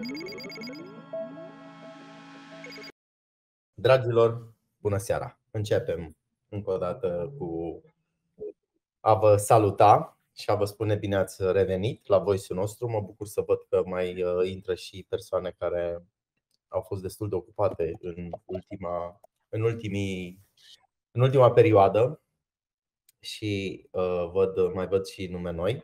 Dragilor, bună seara! Începem încă o dată cu a vă saluta și a vă spune bine ați revenit la voice-ul nostru. Mă bucur să văd că mai intră și persoane care au fost destul de ocupate în ultima perioadă și mai văd și nume noi.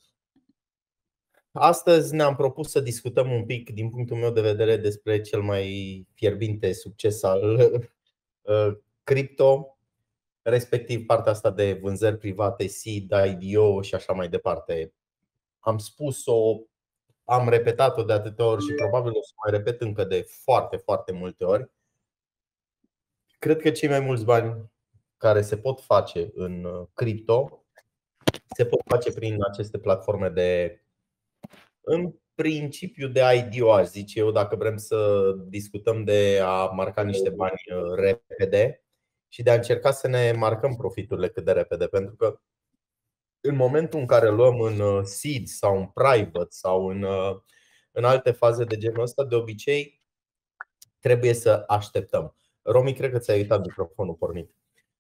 Astăzi ne-am propus să discutăm un pic, din punctul meu de vedere, despre cel mai fierbinte succes al cripto, respectiv partea asta de vânzări private, seed, IDO și așa mai departe. Am spus-o, am repetat-o de atâtea ori și probabil o să mai repet încă de foarte, foarte multe ori. Cred că cei mai mulți bani care se pot face în cripto se pot face prin aceste platforme în principiu de IDO, aș zice eu, dacă vrem să discutăm de a marca niște bani repede și de a încerca să ne marcăm profiturile cât de repede. Pentru că în momentul în care luăm în seed sau în private sau în alte faze de genul ăsta, de obicei trebuie să așteptăm. Romi, cred că ți-ai uitat microfonul pornit.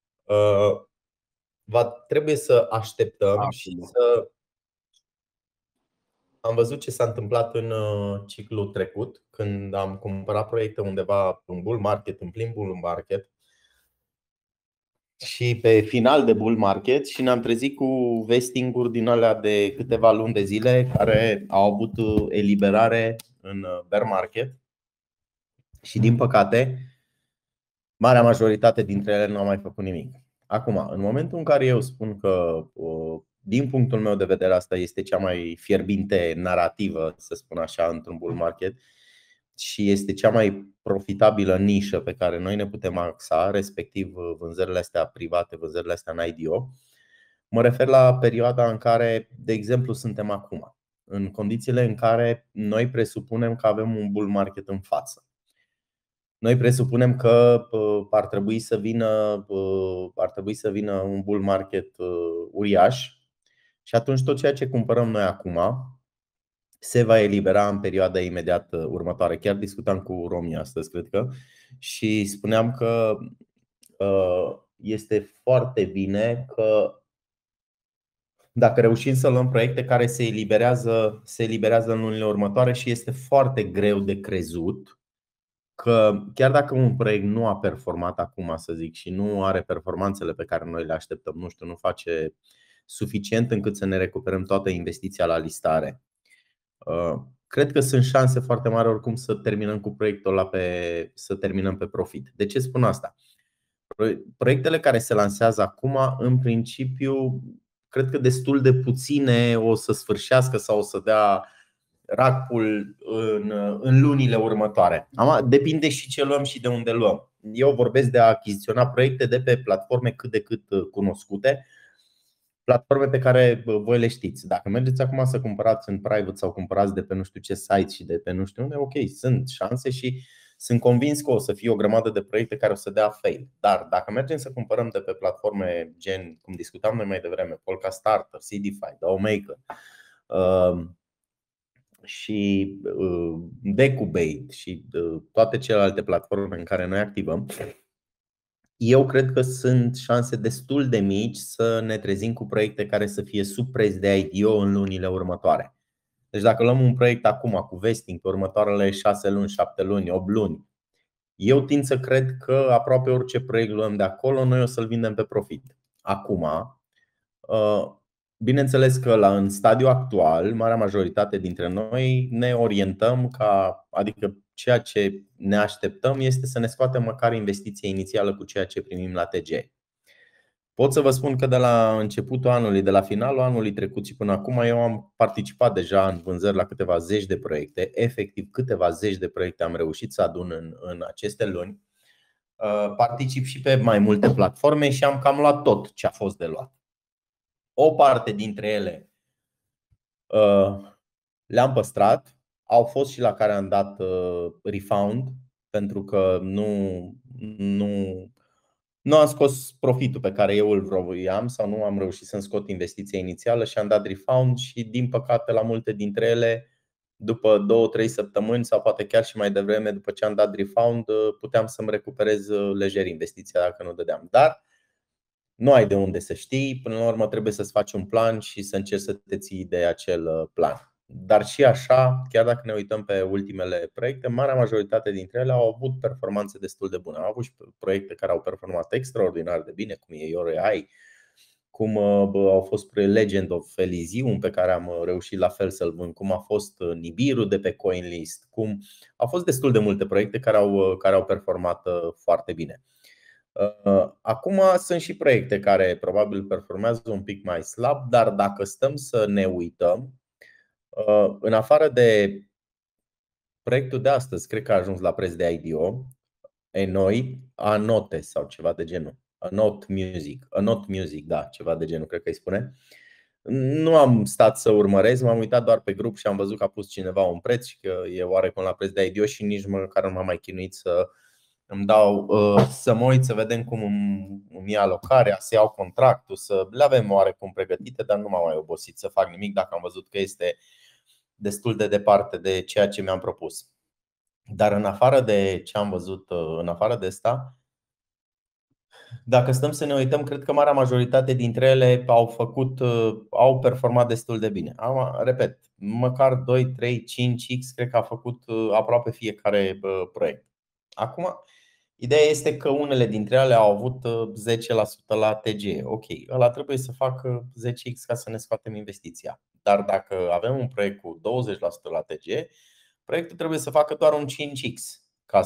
Trebuie să așteptăm și să... Am văzut ce s-a întâmplat în ciclul trecut, când am cumpărat proiecte undeva în bull market, în plin bull market și pe final de bull market și ne-am trezit cu vesting-uri din alea de câteva luni de zile care au avut eliberare în bear market și din păcate marea majoritate dintre ele nu au mai făcut nimic. Acum, în momentul în care eu spun că din punctul meu de vedere asta este cea mai fierbinte narativă, să spun așa, într-un bull market și este cea mai profitabilă nișă pe care noi ne putem axa, respectiv vânzările astea private, vânzările astea în IDO, mă refer la perioada în care, de exemplu, suntem acum, în condițiile în care noi presupunem că avem un bull market în față. Noi presupunem că ar trebui să vină un bull market uriaș și atunci tot ceea ce cumpărăm noi acum se va elibera în perioada imediat următoare. Chiar discutam cu Romi astăzi, cred că, și spuneam că este foarte bine că dacă reușim să luăm proiecte care se eliberează în lunile următoare și este foarte greu de crezut că chiar dacă un proiect nu a performat acum, să zic, și nu are performanțele pe care noi le așteptăm, nu face suficient încât să ne recuperăm toată investiția la listare, cred că sunt șanse foarte mari oricum să terminăm cu proiectul ăla să terminăm pe profit. De ce spun asta? Proiectele care se lansează acum, în principiu, cred că destul de puține o să sfârșească sau o să dea rack-ul în lunile următoare. Depinde și ce luăm și de unde luăm. Eu vorbesc de a achiziționa proiecte de pe platforme cât de cât cunoscute, platforme pe care voi le știți. Dacă mergeți acum să cumpărați în private sau cumpărați de pe nu știu ce site și de pe nu știu unde, ok, sunt șanse și sunt convins că o să fie o grămadă de proiecte care o să dea fail. Dar dacă mergem să cumpărăm de pe platforme gen, cum discutam noi mai devreme, Polkastarter, Seedify, DAOmaker și Decubate și toate celelalte platforme în care noi activăm, eu cred că sunt șanse destul de mici să ne trezim cu proiecte care să fie sub preț de IDO în lunile următoare. Deci dacă luăm un proiect acum cu vesting pe următoarele 6 luni, 7 luni, 8 luni, eu tind să cred că aproape orice proiect luăm de acolo, noi o să-l vindem pe profit. Acum, bineînțeles că în stadiul actual, marea majoritate dintre noi ne orientăm adică ceea ce ne așteptăm este să ne scoatem măcar investiția inițială cu ceea ce primim la TG. Pot să vă spun că de la începutul anului, de la finalul anului trecut și până acum, eu am participat deja în vânzări la câteva zeci de proiecte. Efectiv, câteva zeci de proiecte am reușit să adun în aceste luni. Particip și pe mai multe platforme și am cam luat tot ce a fost de luat. O parte dintre ele le-am păstrat. Au fost și la care am dat refund pentru că nu am scos profitul pe care eu îl vroiam sau nu am reușit să-mi scot investiția inițială și am dat refund și din păcate la multe dintre ele după 2-3 săptămâni sau poate chiar și mai devreme, după ce am dat refund, puteam să-mi recuperez lejer investiția dacă nu dădeam. Dar nu ai de unde să știi, până la urmă trebuie să-ți faci un plan și să încerci să te ții de acel plan. Dar și așa, chiar dacă ne uităm pe ultimele proiecte, marea majoritate dintre ele au avut performanțe destul de bune. Au avut și proiecte care au performat extraordinar de bine, cum e Your AI, cum au fost Legend of Elysium, pe care am reușit la fel să-l vând, cum a fost Nibiru de pe CoinList, cum au fost destul de multe proiecte care au performat foarte bine. Acum sunt și proiecte care probabil performează un pic mai slab, dar dacă stăm să ne uităm, în afară de proiectul de astăzi, cred că a ajuns la preț de IDO, Enoi, Anote sau ceva de genul. Anot Music, da, ceva de genul, cred că îi spune. Nu am stat să urmăresc, m-am uitat doar pe grup și am văzut că a pus cineva un preț și că e oarecum la preț de IDO și nici măcar nu m-am mai chinuit să mă uit să vedem cum îmi ia alocarea, să iau contractul, să le avem oarecum pregătite, dar nu m-am mai obosit să fac nimic dacă am văzut că este destul de departe de ceea ce mi-am propus. Dar în afară de ce am văzut, în afară de asta, dacă stăm să ne uităm, cred că marea majoritate dintre ele au performat destul de bine. Repet, măcar 2, 3, 5x cred că a făcut aproape fiecare proiect. Acum, ideea este că unele dintre ele au avut 10% la TG. Ok, ăla trebuie să facă 10x ca să ne scoatem investiția. Dar dacă avem un proiect cu 20% la TG, proiectul trebuie să facă doar un 5x ca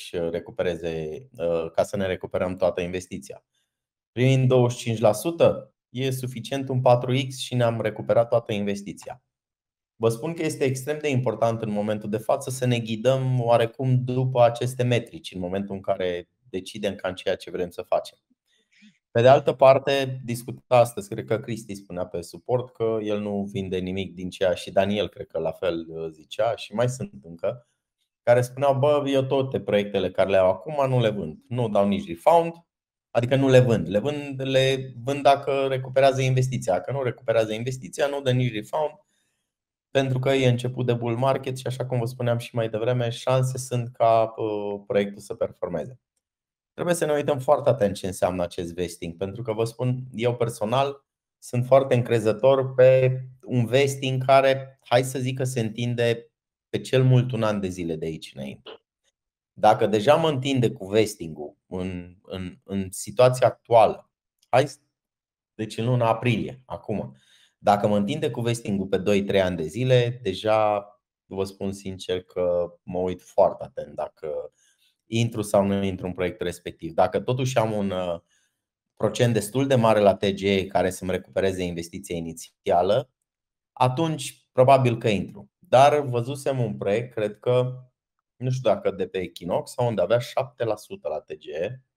ca să ne recuperăm toată investiția. Prin 25% e suficient un 4x și ne-am recuperat toată investiția. Vă spun că este extrem de important în momentul de față să ne ghidăm oarecum după aceste metrici în momentul în care decidem cam ceea ce vrem să facem. Pe de altă parte, discuta astăzi, cred că Cristi spunea pe suport că el nu vinde nimic din ceea și Daniel cred că la fel zicea și mai sunt încă care spuneau, eu toate proiectele care le au acum nu le vând. Nu dau nici refund, adică nu le vând. Le vând dacă recuperează investiția. Dacă nu recuperează investiția, nu dă nici refund, pentru că e început de bull market și așa cum vă spuneam și mai devreme, șanse sunt ca proiectul să performeze. Trebuie să ne uităm foarte atent ce înseamnă acest vesting, pentru că vă spun, eu personal sunt foarte încrezător pe un vesting care, hai să zic că se întinde pe cel mult un an de zile de aici înainte. Dacă deja mă întinde cu vesting-ul în situația actuală, deci în luna aprilie, acum, dacă mă întinde cu vesting-ul pe 2-3 ani de zile, deja vă spun sincer că mă uit foarte atent dacă intru sau nu intru în proiectul respectiv. Dacă totuși am un procent destul de mare la TG care să-mi recupereze investiția inițială, atunci probabil că intru. Dar văzusem un proiect, cred că, nu știu dacă de pe Equinox sau unde avea 7% la TG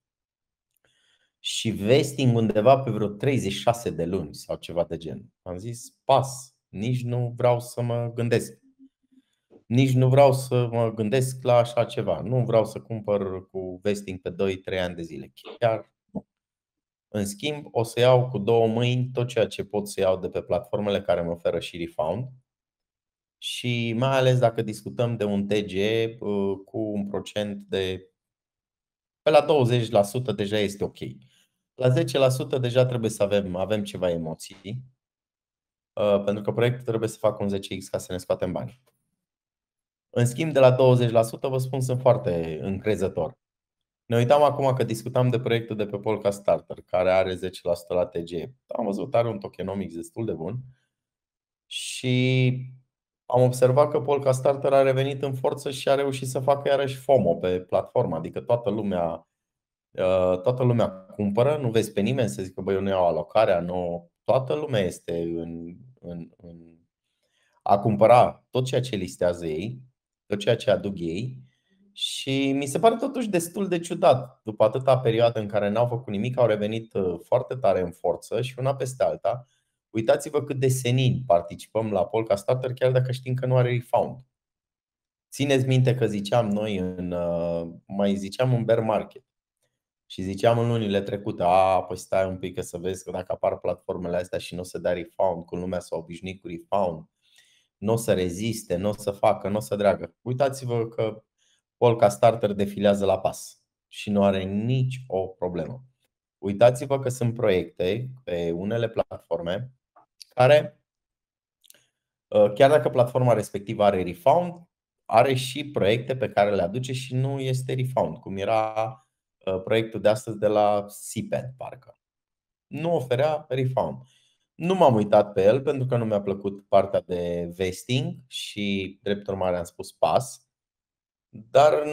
și vesting undeva pe vreo 36 de luni sau ceva de gen. Am zis, pas, nici nu vreau să mă gândesc. Nici nu vreau să mă gândesc la așa ceva. Nu vreau să cumpăr cu vesting pe 2-3 ani de zile. Chiar nu. În schimb, o să iau cu două mâini tot ceea ce pot să iau de pe platformele care mă oferă și refund. Și mai ales dacă discutăm de un TG cu un procent de pe la 20% deja este ok. La 10% deja trebuie să avem ceva emoții, pentru că proiectul trebuie să facă un 10x ca să ne scoatem bani. În schimb, de la 20% vă spun, sunt foarte încrezător. Ne uitam acum că discutam de proiectul de pe Polka Starter, care are 10% la TG. Am văzut, are un tokenomics destul de bun. Și am observat că Polka Starter a revenit în forță și a reușit să facă iarăși FOMO pe platformă. Adică toată lumea cumpără, nu vezi pe nimeni să zică eu nu iau alocarea, nu. Toată lumea este în a cumpăra tot ceea ce listează ei, tot ceea ce aduc ei. Și mi se pare totuși destul de ciudat. După atâta perioadă în care n-au făcut nimic, au revenit foarte tare în forță și una peste alta. Uitați-vă cât de senin participăm la Polka Starter, chiar dacă știm că nu are refund. Țineți minte că ziceam noi mai ziceam în bear market. Și ziceam în lunile trecute, păi stai un pic că să vezi că dacă apar platformele astea și nu se dea refund, cum lumea s-a obișnuit cu refund, nu o să reziste, nu o să facă, nu o să dreagă. Uitați-vă că Polka Starter defilează la pas și nu are nici o problemă. Uitați-vă că sunt proiecte pe unele platforme care, chiar dacă platforma respectivă are refound, are și proiecte pe care le aduce și nu este refound, cum era proiectul de astăzi de la CPAD, parcă. Nu oferea refound. Nu m-am uitat pe el pentru că nu mi-a plăcut partea de vesting și, drept urmare, am spus pas. Dar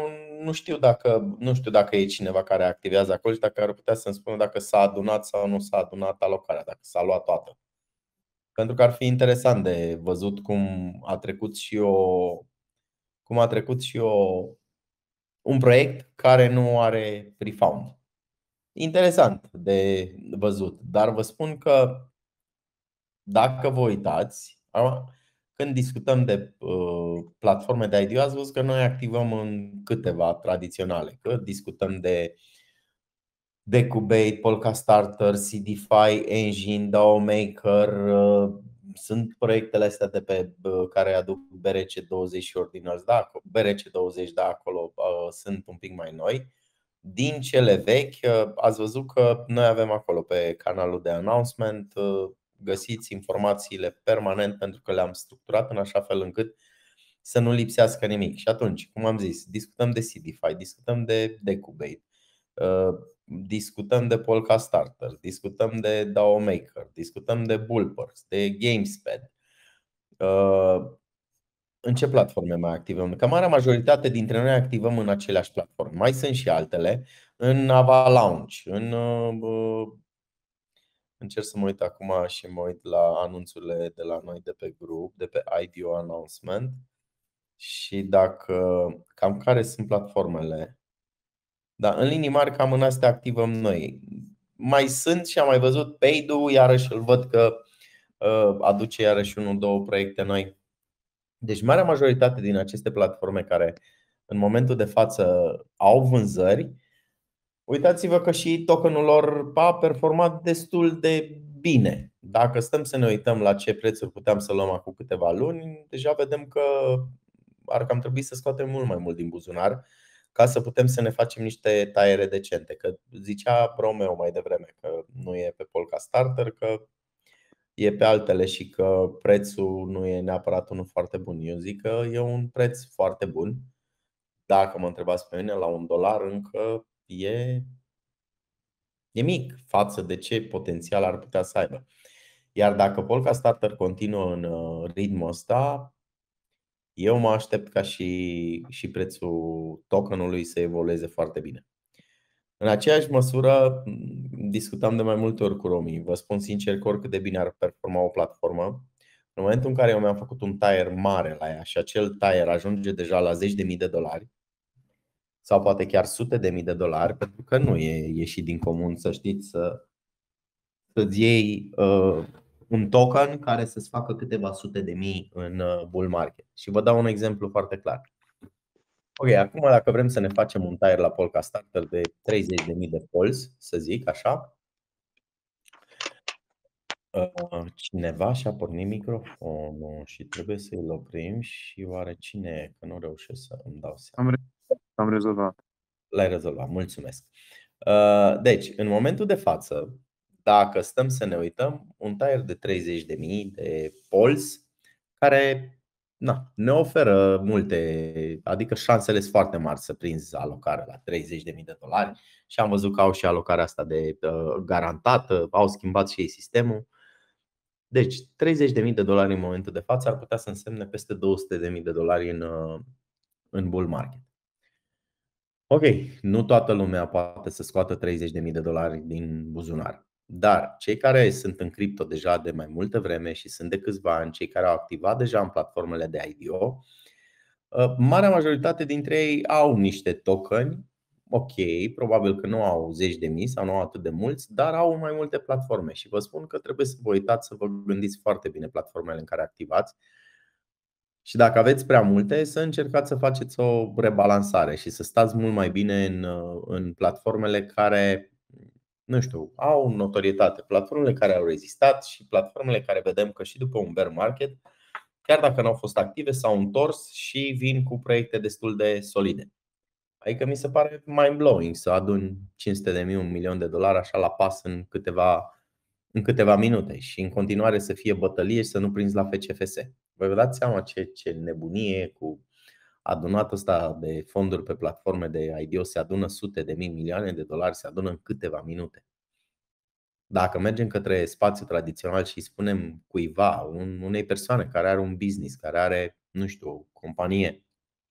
nu știu dacă e cineva care activează acolo și dacă ar putea să-mi spună dacă s-a adunat sau nu s-a adunat alocarea, dacă s-a luat toată. Pentru că ar fi interesant de văzut cum a trecut și un proiect care nu are refound. Interesant de văzut, dar vă spun că dacă vă uitați, când discutăm de platforme de IDO, ați văzut că noi activăm în câteva tradiționale. Că discutăm de Decubate, Polka Starter, Seedify, Engine, DAO Maker. Sunt proiectele astea de pe care aduc BRC20 și Ordinals, da, BRC20, da, acolo sunt un pic mai noi. Din cele vechi, ați văzut că noi avem acolo pe canalul de announcement, găsiți informațiile permanent pentru că le-am structurat în așa fel încât să nu lipsească nimic. Și atunci, cum am zis, discutăm de Seedify, discutăm de Decubate, discutăm de Polka Starter, discutăm de DAO Maker, discutăm de Bullpers, de Gamespad. În ce platforme mai activăm? Că marea majoritate dintre noi activăm în aceleași platforme. Mai sunt și altele. În Avalanche, încerc să mă uit acum și mă uit la anunțurile de la noi de pe grup, de pe IDO Announcement. Și dacă cam care sunt platformele. Da, în linii mari cam în astea activăm noi. Mai sunt și am mai văzut Paydu, iarăși îl văd că aduce iarăși unul, două proiecte noi. Deci marea majoritate din aceste platforme care în momentul de față au vânzări, uitați-vă că și tokenul lor a performat destul de bine. Dacă stăm să ne uităm la ce prețuri puteam să luăm acum câteva luni, deja vedem că ar cam trebui să scoatem mult mai mult din buzunar ca să putem să ne facem niște taiere decente. Că zicea Romeo mai devreme că nu e pe Polka Starter, că e pe altele și că prețul nu e neapărat unul foarte bun. Eu zic că e un preț foarte bun. Dacă mă întrebați pe mine, la $1 încă e mic față de ce potențial ar putea să aibă. Iar dacă Polka Starter continuă în ritmul ăsta, eu mă aștept ca și prețul tokenului să evolueze foarte bine. În aceeași măsură, discutam de mai multe ori cu Romi. Vă spun sincer că oricât de bine ar performa o platformă, în momentul în care eu mi-am făcut un tire mare la ea și acel tire ajunge deja la $10.000 sau poate chiar $100.000, pentru că nu e ieșit din comun, să știți, să-ți iei un token care să-ți facă câteva sute de mii în bull market. Și vă dau un exemplu foarte clar. Ok, acum dacă vrem să ne facem un tire la Polka Starter de 30.000 de pols, să zic așa, cineva și-a pornit microfonul și trebuie să-l oprim și oare cine e? Că nu reușesc să îmi dau seama. Am rezolvat. L-ai rezolvat, mulțumesc. Deci, în momentul de față, dacă stăm să ne uităm, un tire de 30.000 de pols care ne oferă multe, adică șansele sunt foarte mari să prinzi alocarea la $30.000 și am văzut că au și alocarea asta de garantată, au schimbat și ei sistemul. Deci $30.000 în momentul de față ar putea să însemne peste $200.000 în bull market. Ok, nu toată lumea poate să scoată $30.000 din buzunar. Dar cei care sunt în cripto deja de mai multă vreme și sunt de câțiva ani, cei care au activat deja în platformele de IDO, marea majoritate dintre ei au niște tokeni. Ok, probabil că nu au zeci de mii sau nu au atât de mulți, dar au mai multe platforme. Și vă spun că trebuie să vă uitați, să vă gândiți foarte bine platformele în care activați. Și dacă aveți prea multe, să încercați să faceți o rebalansare și să stați mult mai bine în platformele care, nu știu, au notorietate, platformele care au rezistat și platformele care vedem că și după un bear market chiar dacă n-au fost active, s-au întors și vin cu proiecte destul de solide. Adică mi se pare mind-blowing să aduni 500.000, $1.000.000 așa la pas în câteva minute și în continuare să fie bătălie și să nu prinzi la FCFS. Vă dați seama ce nebunie cu adunat ăsta de fonduri pe platforme de IDO, se adună sute de mii, milioane de dolari, se adună în câteva minute. Dacă mergem către spațiu tradițional și îi spunem cuiva, unei persoane care are un business, care are, nu știu, o companie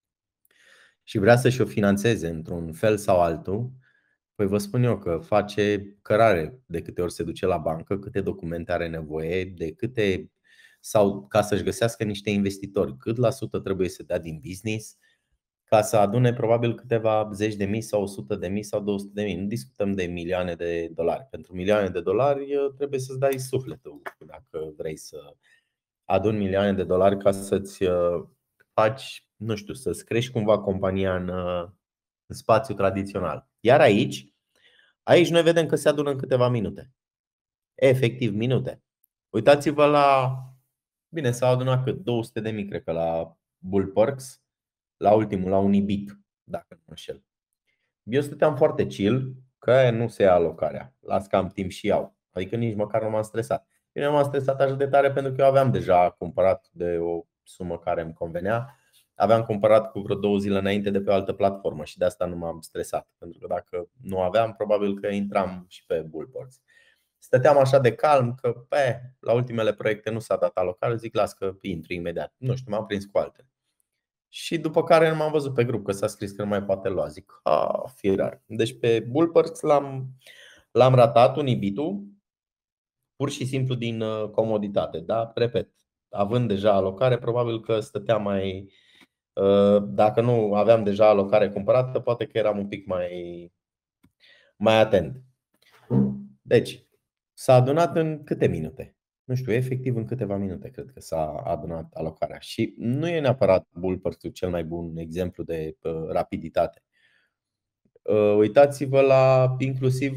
și vrea să-și o finanțeze într-un fel sau altul, păi vă spun eu că face cărare de câte ori se duce la bancă, câte documente are nevoie, de câte, sau ca să-și găsească niște investitori, cât la sută trebuie să dea din business ca să adune probabil câteva zeci de mii sau 100.000 sau 200.000. Nu discutăm de milioane de dolari. Pentru milioane de dolari trebuie să-ți dai sufletul dacă vrei să aduni milioane de dolari ca să-ți faci, nu știu, să-ți crești cumva compania în spațiu tradițional. Iar aici noi vedem că se adună în câteva minute. Efectiv, minute. Uitați-vă la, bine, s-au adunat cât? 200.000, cred că la Bullparks, la ultimul, la Unibit, dacă nu mă înșel. Eu stăteam foarte chill, că nu se ia alocarea. Las că am timp și iau. Adică nici măcar nu m-am stresat. Eu nu m-am stresat așa de tare pentru că eu aveam deja cumpărat de o sumă care îmi convenea. Aveam cumpărat cu vreo 2 zile înainte de pe o altă platformă și de asta nu m-am stresat. Pentru că dacă nu aveam, probabil că intram și pe Bullboards. Stăteam așa de calm că la ultimele proiecte nu s-a dat alocare. Zic, las că intru imediat. Nu știu, m-am prins cu altele. Și după care nu m-am văzut pe grup că s-a scris că nu mai poate lua. Zic, firar. Deci pe Bullparks l-am ratat Unibitul pur și simplu din comoditate. Da, repet, având deja alocare, probabil că stăteam mai. Dacă nu aveam deja alocare cumpărată, poate că eram un pic mai atent. Deci, s-a adunat în câte minute? Nu știu, efectiv în câteva minute cred că s-a adunat alocarea. Și nu e neapărat Bullparks cel mai bun exemplu de rapiditate. Uitați-vă la inclusiv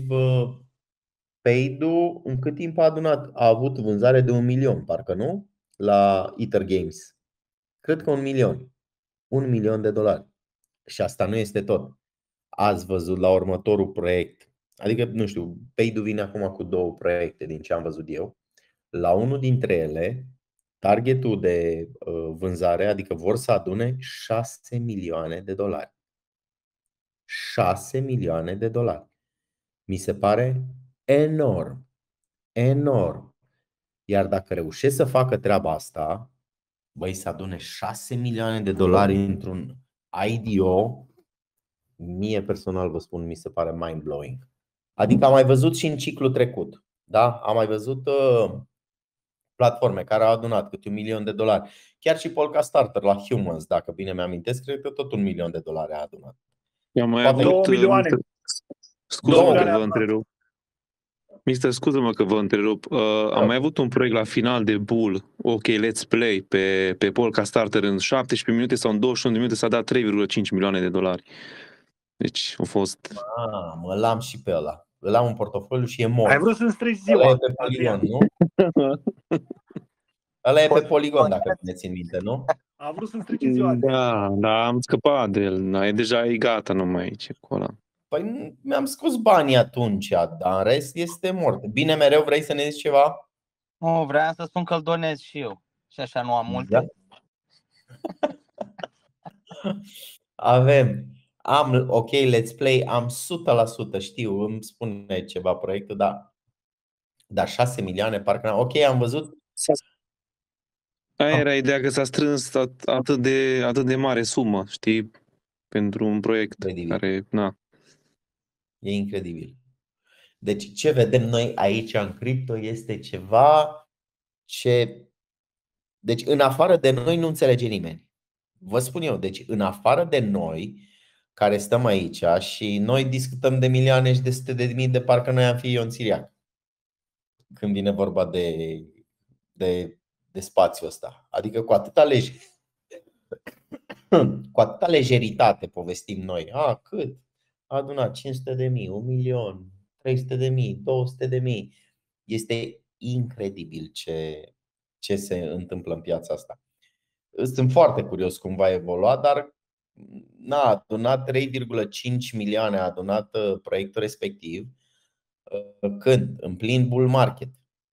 Paid-ul, în cât timp a adunat? A avut vânzare de 1.000.000, parcă nu? La Ether Games. Cred că 1.000.000. $1.000.000. Și asta nu este tot. Ați văzut la următorul proiect. Adică, nu știu, Paid-ul vine acum cu 2 proiecte din ce am văzut eu. La unul dintre ele, targetul de vânzare, adică vor să adune $6 milioane. $6 milioane. Mi se pare enorm. Enorm. Iar dacă reușesc să facă treaba asta, băi, să adune $6 milioane într-un IDO, mie personal vă spun, mi se pare mind-blowing. Adică am mai văzut și în ciclul trecut. Da? Am mai văzut platforme care au adunat câte $1.000.000. Chiar și Polka Starter la Humans, dacă bine mi-amintesc, cred că tot $1.000.000 a adunat. Eu mai Poate avut 2 milioane. Scuză-mă că vă întrerup. Mister, scuză-mă că vă întrerup. Am mai avut un proiect la final de Bull, OK, Let's Play, pe Polka Starter în 17 minute sau în 21 de minute s-a dat $3,5 milioane. Deci a fost... Mă l-am și pe ăla. Îl am în portofoliu și e mort. Ai vrut să-mi strici Ăla ziua, e pe Polygon, nu? Ăla e pe Polygon, dacă ne țin minte, nu? a vrut să-mi strici ziua. Da, am scăpat de el. Da, deja e gata numai aici, acolo. Păi mi-am scos banii atunci, dar în rest este mort. Bine, mereu vrei să ne zici ceva? Nu, vreau să spun că îl donez și eu. Și așa nu am multe. Da. Am OK, Let's Play, am 100%, știu, îmi spune ceva proiectul, dar 6 milioane parcă n-am. OK, am văzut. Aia era ideea, că s-a strâns atât de mare sumă, știi, pentru un proiect care, na. E incredibil. Deci ce vedem noi aici în cripto este ceva ce... Deci în afară de noi nu înțelege nimeni. Vă spun eu, deci în afară de noi care stăm aici și noi discutăm de milioane și de sute de mii, de parcă noi am fi Ion Țiriac când vine vorba de spațiul ăsta. Adică cu atâta lejeritate povestim noi. Cât? A adunat 500.000, 1.000.000, 300.000, 200.000. Este incredibil ce se întâmplă în piața asta. Sunt foarte curios cum va evolua, dar a adunat 3,5 milioane, a adunat proiectul respectiv. Când? În plin bull market.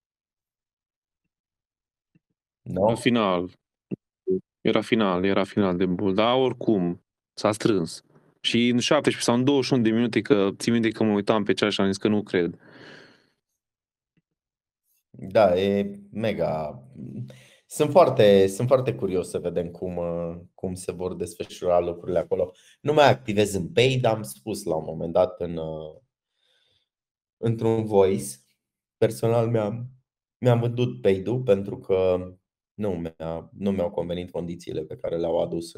La final. Era final de bull, dar oricum s-a strâns. Și în 17 sau în 21 de minute, că țin minte că mă uitam pe cea și am zis că nu cred. Da, e mega. Sunt foarte curios să vedem cum se vor desfășura lucrurile acolo. Nu mai activez în paid, am spus la un moment dat într-un voice. Personal mi-am vândut paid-ul pentru că nu mi-au convenit condițiile pe care le-au adus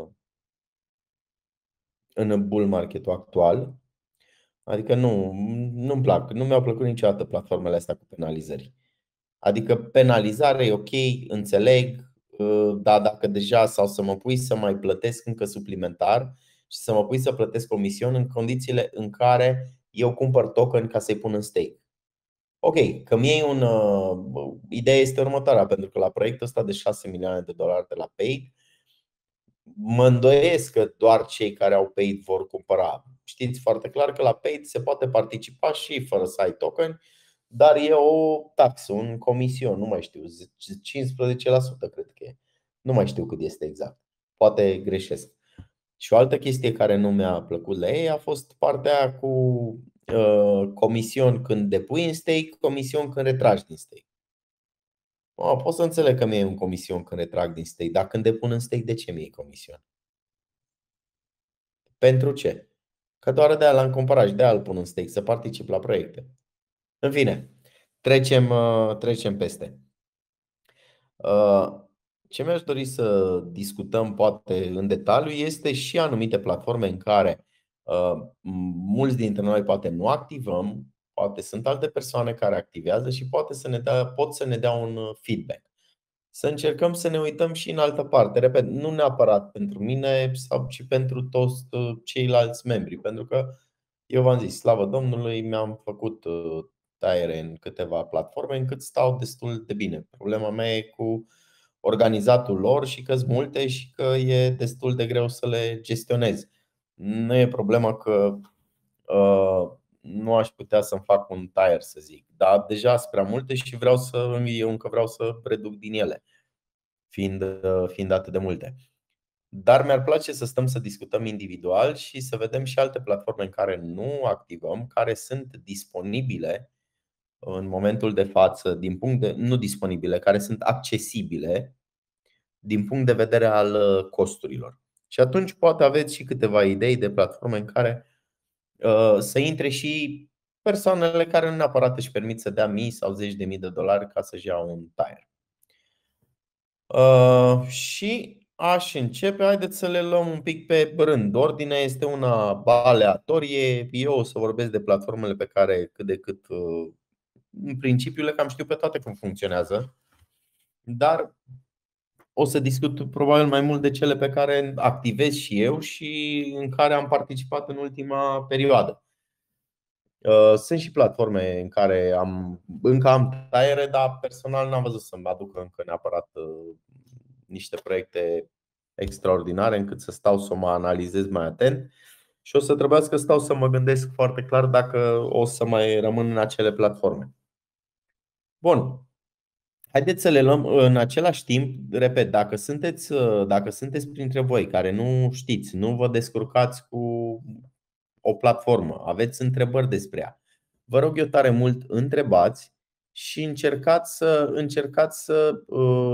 în bull marketul actual. Adică nu-mi plac, nu mi-au plăcut niciodată platformele astea cu penalizări. Adică penalizare e ok, înțeleg, dar dacă deja sau să mă pui să mai plătesc încă suplimentar și să mă pui să plătesc comision în condițiile în care eu cumpăr token ca să-i pun în stake. Ok, că mie ideea este următoarea, pentru că la proiectul ăsta de 6 milioane de dolari de la Paid, mă îndoiesc că doar cei care au Paid vor cumpăra. Știți foarte clar că la Paid se poate participa și fără să ai token, dar e o taxă, un comision, nu mai știu, 15% cred că e. Nu mai știu cât este exact. Poate greșesc. Și o altă chestie care nu mi-a plăcut la ei a fost partea aia cu comision când depui în stake, comision când retragi din stake. Pot să înțeleg că mi-e un comision când retrag din stake, dar când depun în stake, de ce mi-e comision? Pentru ce? Că doar de aia l-am cumpărat și de aia îl pun în stake, să particip la proiecte. În fine, trecem peste. Ce mi-aș dori să discutăm poate în detaliu este și anumite platforme în care mulți dintre noi poate nu activăm, poate sunt alte persoane care activează și pot să ne dea un feedback. Să încercăm să ne uităm și în altă parte. Repet, nu neapărat pentru mine, ci pentru toți ceilalți membri. Pentru că eu v-am zis, slavă Domnului, mi-am făcut taiere în câteva platforme încât stau destul de bine. Problema mea e cu organizatul lor și că sunt multe și că e destul de greu să le gestionez. Nu e problema că nu aș putea să-mi fac un tire, să zic. Dar deja sunt prea multe și eu încă vreau să reduc din ele, fiind atât de multe. Dar mi-ar place să stăm să discutăm individual și să vedem și alte platforme în care nu activăm, care sunt disponibile în momentul de față, nu disponibile, care sunt accesibile din punct de vedere al costurilor. Și atunci poate aveți și câteva idei de platforme în care să intre și persoanele care nu neapărat își permit să dea mii sau zeci de mii de dolari ca să-și ia un tire. Și aș începe, haideți să le luăm un pic pe rând. Ordinea este una aleatorie. Eu o să vorbesc de platformele pe care cât de cât în principiu le cam știu pe toate cum funcționează. Dar o să discut probabil mai mult de cele pe care activez și eu și în care am participat în ultima perioadă. Sunt și platforme în care încă am taiere, dar personal n-am văzut să-mi aducă încă neapărat niște proiecte extraordinare încât să stau să mă analizez mai atent. Și o să trebuiască să stau să mă gândesc foarte clar dacă o să mai rămân în acele platforme. Bun. Haideți să le luăm în același timp. Repet, dacă sunteți printre voi care nu știți, nu vă descurcați cu o platformă, aveți întrebări despre ea, vă rog eu tare mult, întrebați și încercați să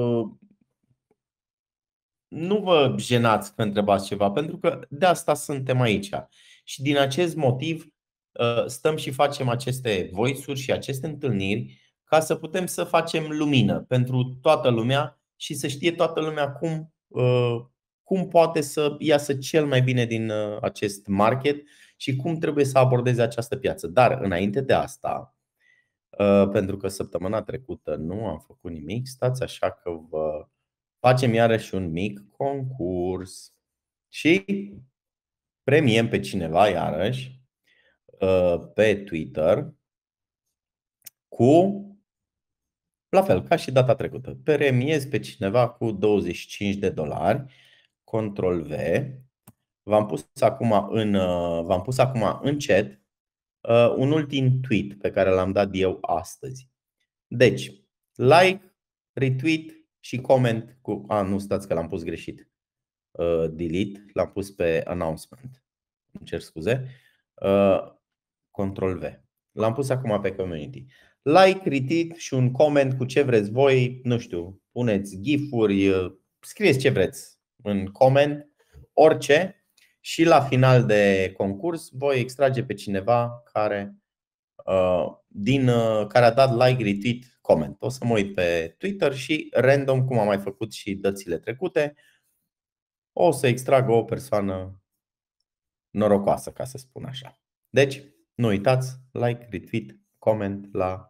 nu vă jenați că întrebați ceva, pentru că de asta suntem aici. Și din acest motiv stăm și facem aceste voice-uri și aceste întâlniri ca să putem să facem lumină pentru toată lumea și să știe toată lumea cum poate să iasă cel mai bine din acest market și cum trebuie să abordeze această piață. Dar înainte de asta, pentru că săptămâna trecută nu am făcut nimic, stați așa că vă facem iarăși un mic concurs și premiem pe cineva iarăși pe Twitter cu La fel, ca și data trecută. Premiez pe cineva cu $25. Ctrl-V. V-am pus acum în chat un ultim tweet pe care l-am dat eu astăzi. Deci, like, retweet și comment cu... nu, stați că l-am pus greșit. Delete, l-am pus pe announcement. Îmi cer scuze. Ctrl-V. L-am pus acum pe community. Like, retweet și un comment cu ce vreți voi. Nu știu, puneți gif-uri, scrieți ce vreți în comment, orice. Și la final de concurs voi extrage pe cineva care a dat like, retweet, comment. O să mă uit pe Twitter și random, cum am mai făcut și dățile trecute, o să extrag o persoană norocoasă, ca să spun așa. Deci, nu uitați, like, retweet, comment la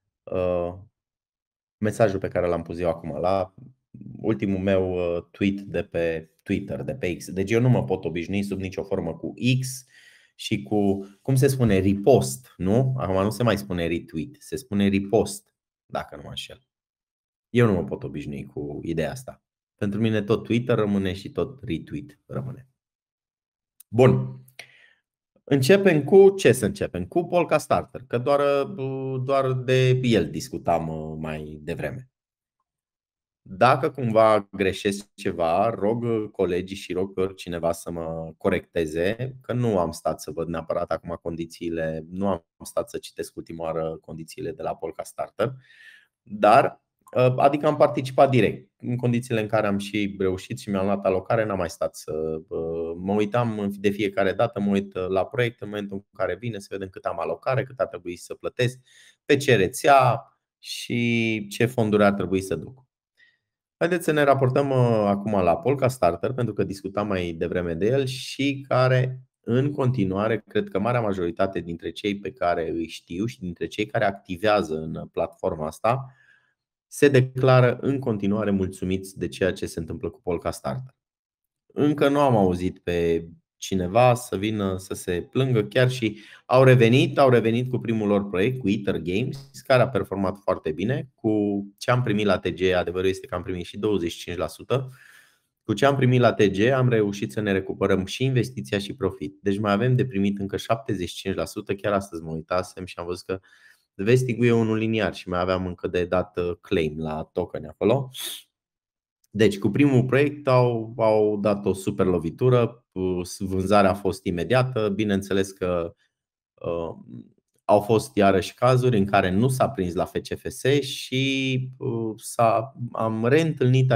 mesajul pe care l-am pus eu acum, la ultimul meu tweet de pe Twitter, de pe X. Deci eu nu mă pot obișnui sub nicio formă cu X și cu, cum se spune, repost, nu? Acum nu se mai spune retweet, se spune repost, dacă nu mă înșel. Eu nu mă pot obișnui cu ideea asta. Pentru mine tot Twitter rămâne și tot retweet rămâne. Bun. Începem cu ce să începem? Cu Polka Starter, că doar de el discutam mai devreme. Dacă cumva greșesc ceva, rog colegii și rog pe oricine să mă corecteze, că nu am stat să văd neapărat acum condițiile, nu am stat să citesc ultima oară condițiile de la Polka Starter, dar adică am participat direct. În condițiile în care am și reușit și mi-am luat alocare, n-am mai stat să mă uitam de fiecare dată, mă uit la proiect în momentul în care vine să vedem cât am alocare, cât ar trebui să plătesc, pe ce rețea și ce fonduri ar trebui să duc. Haideți să ne raportăm acum la Polka Starter, pentru că discutam mai devreme de el și care în continuare, cred că marea majoritate dintre cei pe care îi știu și dintre cei care activează în platforma asta se declară în continuare mulțumiți de ceea ce se întâmplă cu Polka Starter. Încă nu am auzit pe cineva să vină să se plângă, chiar și au revenit cu primul lor proiect, cu Ether Games, care a performat foarte bine. Cu ce am primit la TG, adevărul este că am primit și 25%. Cu ce am primit la TG am reușit să ne recuperăm și investiția și profit. Deci mai avem de primit încă 75%. Chiar astăzi mă uitasem și am văzut că vesting-ul e unul liniar și mai aveam încă de dat claim la token acolo. Deci cu primul proiect au dat o super lovitură, vânzarea a fost imediată. Bineînțeles că au fost iarăși cazuri în care nu s-a prins la FCFS și am reîntâlnit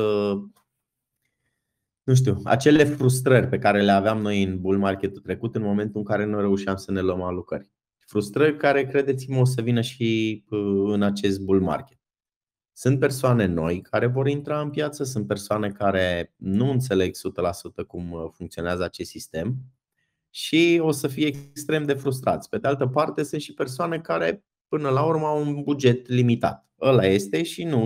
acele frustrări pe care le aveam noi în bull market-ul trecut, în momentul în care nu reușeam să ne luăm alocări. Frustrări care, credeți-mă, o să vină și în acest bull market. Sunt persoane noi care vor intra în piață, sunt persoane care nu înțeleg 100% cum funcționează acest sistem și o să fie extrem de frustrați. Pe de altă parte, sunt și persoane care până la urmă au un buget limitat. Ăla este și nu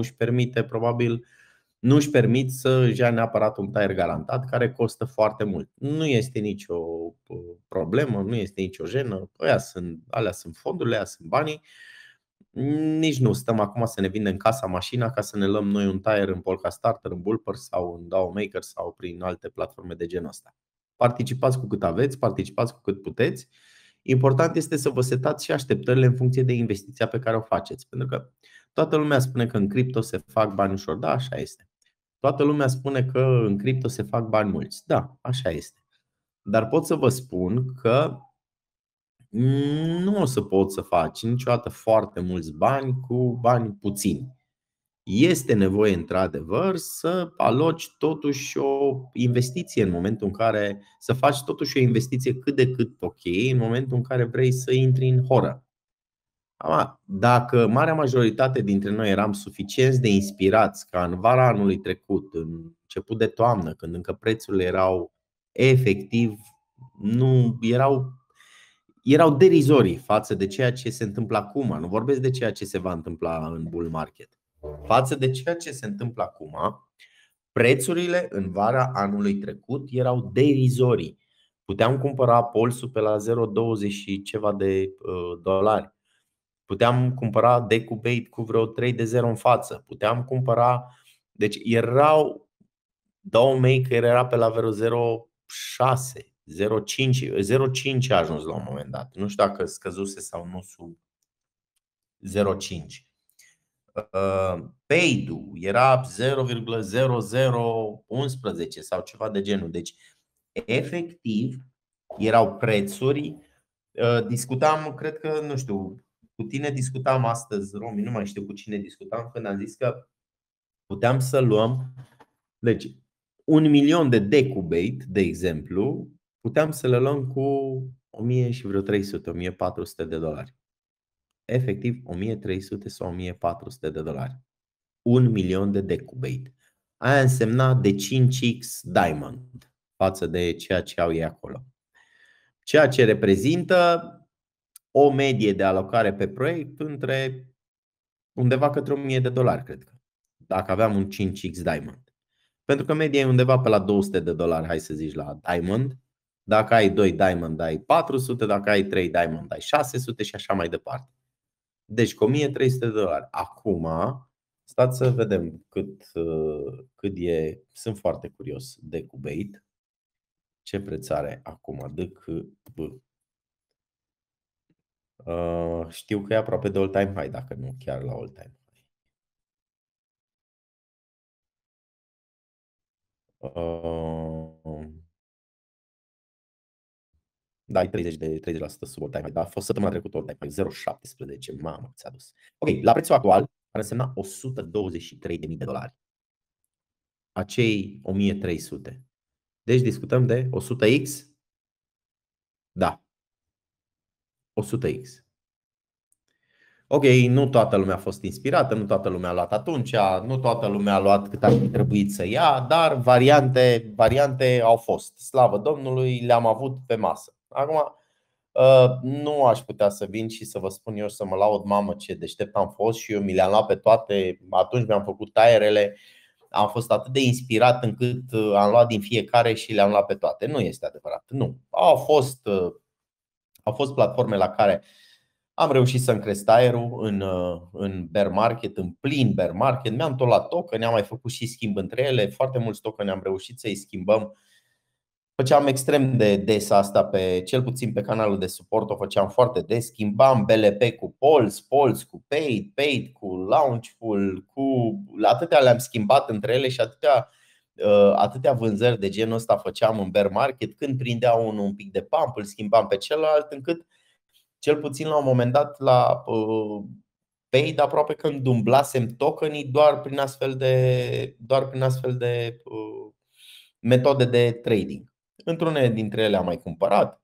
își permit să își ia neapărat un tire garantat care costă foarte mult. Nu este nicio problemă, nu este nicio jenă. Alea sunt fondurile, alea sunt banii. Nici nu stăm acum să ne vindem casa, mașina ca să ne luăm noi un tire în Polka Starter, în Bullper sau în DAO Maker sau prin alte platforme de genul ăsta. Participați cu cât aveți, participați cu cât puteți. Important este să vă setați și așteptările în funcție de investiția pe care o faceți. Pentru că toată lumea spune că în cripto se fac bani ușor. Da, așa este. Toată lumea spune că în cripto se fac bani mulți. Da, așa este. Dar pot să vă spun că nu o să poți să faci niciodată foarte mulți bani cu bani puțini. Este nevoie într-adevăr să aloci totuși o investiție în momentul în care să faci totuși o investiție cât de cât ok în momentul în care vrei să intri în horă. Dacă marea majoritate dintre noi eram suficienți de inspirați ca în vara anului trecut, în început de toamnă, când încă prețurile erau efectiv, erau derizorii față de ceea ce se întâmplă acum. Nu vorbesc de ceea ce se va întâmpla în bull market. Față de ceea ce se întâmplă acum, prețurile în vara anului trecut erau derizorii. Puteam cumpăra Pulse-ul pe la 0,20 și ceva de dolari. Puteam cumpăra Decubate cu vreo 3-0 în față. Puteam cumpăra. Deci erau două maker, era pe la vreo 0,6, 0,5, 0,5 a ajuns la un moment dat. Nu știu dacă scăzuse sau nu sub 0,5. Paid-ul era 0,0011 sau ceva de genul. Deci efectiv erau prețuri. Discutam, cred că, nu știu, cu tine discutam astăzi, Romi, nu mai știu cu cine discutam, când am zis că puteam să luăm, deci 1 milion de Decubate, de exemplu, puteam să le luăm cu 1000 și vreo 300, 1400 de dolari. Efectiv 1300 sau 1400 de dolari. 1 milion de Decubate. Aia însemna de 5x Diamond față de ceea ce au ei acolo. Ceea ce reprezintă o medie de alocare pe proiect între undeva către 1000 de dolari, cred că, dacă aveam un 5x Diamond. Pentru că media e undeva pe la 200 de dolari, hai să zici, la Diamond. Dacă ai 2 Diamond ai 400, dacă ai 3 Diamond ai 600 și așa mai departe. Deci cu 1300 de dolari. Acum, stați să vedem cât e. Sunt foarte curios. Decubate. Ce preț are acum? Știu că e aproape de all-time high, dacă nu chiar la all-time high. Da, e 30% sub all-time high, dar a fost săptămâna trecută all-time high, 0,17. Mamă, ți-a dus. Ok, la prețul actual ar însemna 123.000 de dolari. Acei 1300. Deci discutăm de 100x? Da. 100x. Ok, nu toată lumea a fost inspirată, nu toată lumea a luat atunci, nu toată lumea a luat cât ar fi trebuit să ia, dar variante au fost. Slavă Domnului, le-am avut pe masă. Acum, nu aș putea să vin și să vă spun eu să mă laud, mamă, ce deștept am fost și eu mi le-am luat pe toate. Atunci mi-am făcut taierele, am fost atât de inspirat încât am luat din fiecare și le-am luat pe toate. Nu este adevărat, nu. Au fost platforme la care am reușit să-mi cresc taierul în bear market, în plin bear market. Mi-am tot luat token, am mai făcut și schimb între ele. Foarte mulți token am reușit să-i schimbăm. Făceam extrem de des asta, cel puțin pe canalul de suport o făceam foarte des. Schimbam BLP cu Pulse cu Paid cu Launchful, atâtea le-am schimbat între ele și atâtea vânzări de genul ăsta făceam în bear market. Când prindea unul un pic de pump, îl schimbam pe celălalt, încât cel puțin la un moment dat la Paid aproape că îmi dumblasem tokenii doar prin astfel de metode de trading. Într-unele dintre ele am mai cumpărat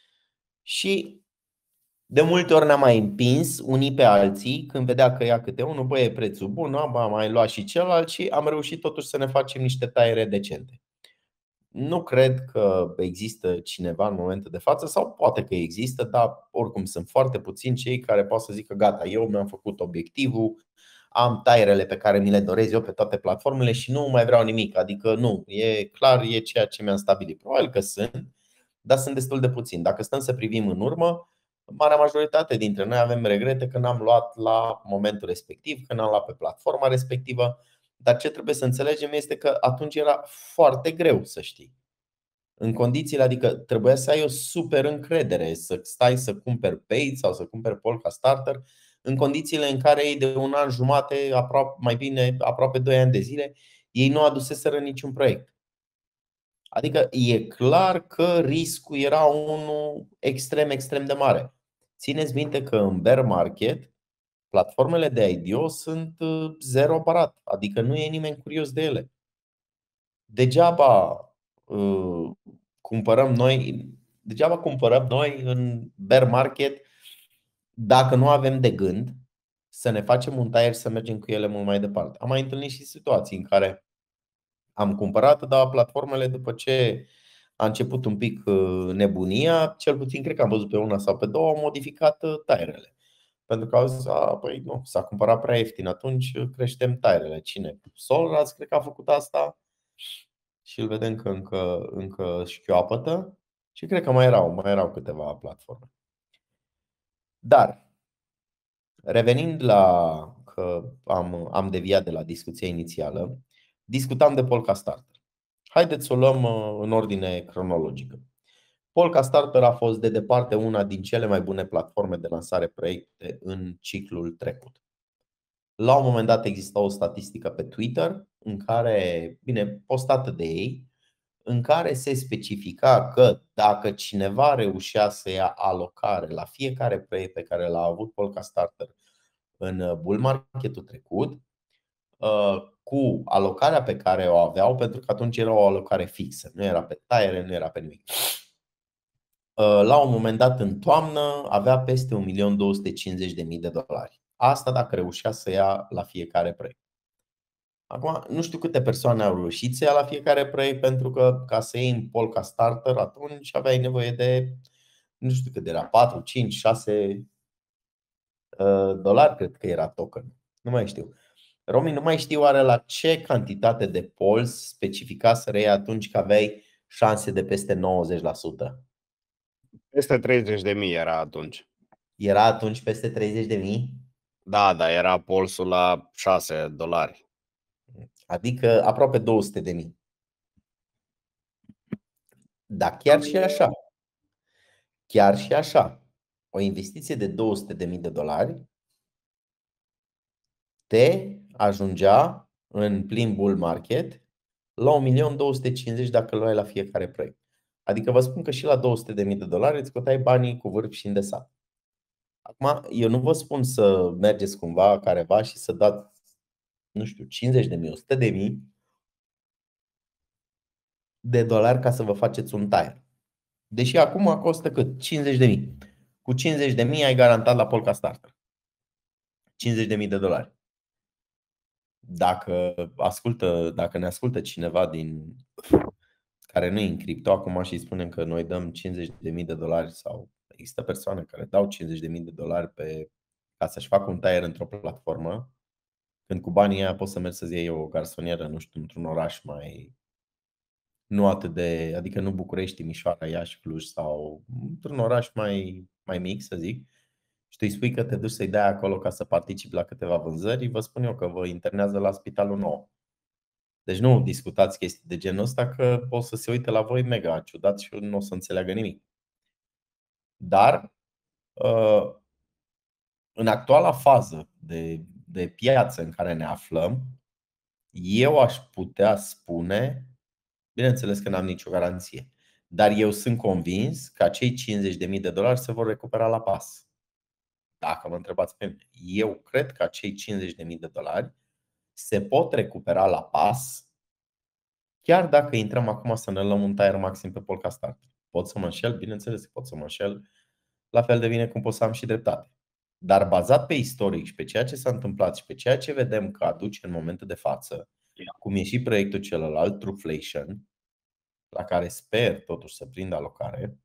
și de multe ori ne-am mai împins unii pe alții. Când vedea că ia câte unul, băi, e prețul bun, am mai luat și celălalt și am reușit totuși să ne facem niște taiere decente. Nu cred că există cineva în momentul de față, sau poate că există, dar oricum sunt foarte puțini cei care pot să zică gata, eu mi-am făcut obiectivul, am taierele pe care mi le doresc eu pe toate platformele și nu mai vreau nimic. Adică nu, e clar, e ceea ce mi-am stabilit. Probabil că sunt, dar sunt destul de puțini. Dacă stăm să privim în urmă, marea majoritate dintre noi avem regrete că n-am luat la momentul respectiv, că n-am luat pe platforma respectivă. Dar ce trebuie să înțelegem este că atunci era foarte greu să știi. În condițiile, adică trebuia să ai o super încredere, să stai să cumperi Paid sau să cumperi Polka Starter în condițiile în care ei de un an jumate, aproape 2 ani de zile, ei nu aduseseră niciun proiect. Adică e clar că riscul era unul extrem de mare. Țineți minte că în bear market platformele de IDO sunt zero barat, adică nu e nimeni curios de ele. Degeaba cumpărăm noi în bear market dacă nu avem de gând să ne facem un taier să mergem cu ele mult mai departe. Am mai întâlnit și situații în care am cumpărat, dar platformele, după ce a început un pic nebunia, cel puțin cred că am văzut pe una sau pe două, au modificat taierele. Pentru că au zis, păi nu, s-a cumpărat prea ieftin, atunci creștem taierele. Cine? Solras cred că a făcut asta și îl vedem că încă șchioapătă. Și cred că mai erau câteva platforme. Dar Revenind la că am deviat de la discuția inițială, discutam de Polkastarter. Haideți să o luăm în ordine cronologică. Polkastarter a fost de departe una din cele mai bune platforme de lansare proiecte în ciclul trecut. La un moment dat exista o statistică pe Twitter în care, postată de ei, în care se specifica că dacă cineva reușea să ia alocare la fiecare proiect pe care l-a avut Polkastarter în bull marketul trecut, cu alocarea pe care o aveau, pentru că atunci era o alocare fixă, nu era pe taiere, nu era pe nimic. La un moment dat, în toamnă, avea peste $1.250.000. Asta dacă reușea să ia la fiecare proiect. Acum, nu știu câte persoane au reușit să ia la fiecare proiect, pentru că ca să iei în Polkastarter, atunci aveai nevoie de, nu știu cât era, 4, 5, 6 dolari, cred că era token. Nu mai știu. Romi, nu mai știu oare la ce cantitate de polls specifica să reiei atunci că aveai șanse de peste 90%. Peste 30.000 era atunci. Era atunci peste 30.000? Da, era polsul la 6 dolari. Adică aproape 200.000. Dar chiar și așa, o investiție de $200.000 te ajungea în plin bull market la 1.250.000 dacă îl ai la fiecare proiect. Adică vă spun că și la $200.000 îți scoteai banii cu vârf și îndesat. Acum, eu nu vă spun să mergeți cumva careva și să dați, nu știu, 50.000, 100.000 de dolari ca să vă faceți un tire. Deși acum costă cât? 50.000. Cu 50.000 ai garantat la Polkastarter $50.000. Dacă ne ascultă cineva care nu e în cripto acum și spunem că noi dăm $50.000 sau există persoane care dau $50.000 ca să-și facă un tire într-o platformă, când cu banii aia poți să mergi să-ți iei o garsonieră, nu știu, într-un oraș mai nu atât de, adică nu București, Timișoara, Iași, Cluj, sau într-un oraș mai mic, să zic, și tu îi spui că te duci să-i dai acolo ca să participi la câteva vânzări, vă spun eu că vă internează la Spitalul Nou. Deci nu discutați chestii de genul ăsta, că o să se uite la voi mega ciudat și nu o să înțeleagă nimic. Dar în actuala fază de piață în care ne aflăm, eu aș putea spune, bineînțeles că n-am nicio garanție, dar eu sunt convins că acei $50.000 se vor recupera la pas. Dacă mă întrebați pe mine, eu cred că acei $50.000 se pot recupera la pas, chiar dacă intrăm acum să ne luăm un tire maxim pe Polkastarter. Pot să mă înșel? Bineînțeles că pot să mă înșel. La fel de bine cum pot să am și dreptate. Dar bazat pe istoric și pe ceea ce s-a întâmplat și pe ceea ce vedem că aduce în momentul de față, cum e și proiectul celălalt, Trueflation, la care sper totuși să prindă alocare,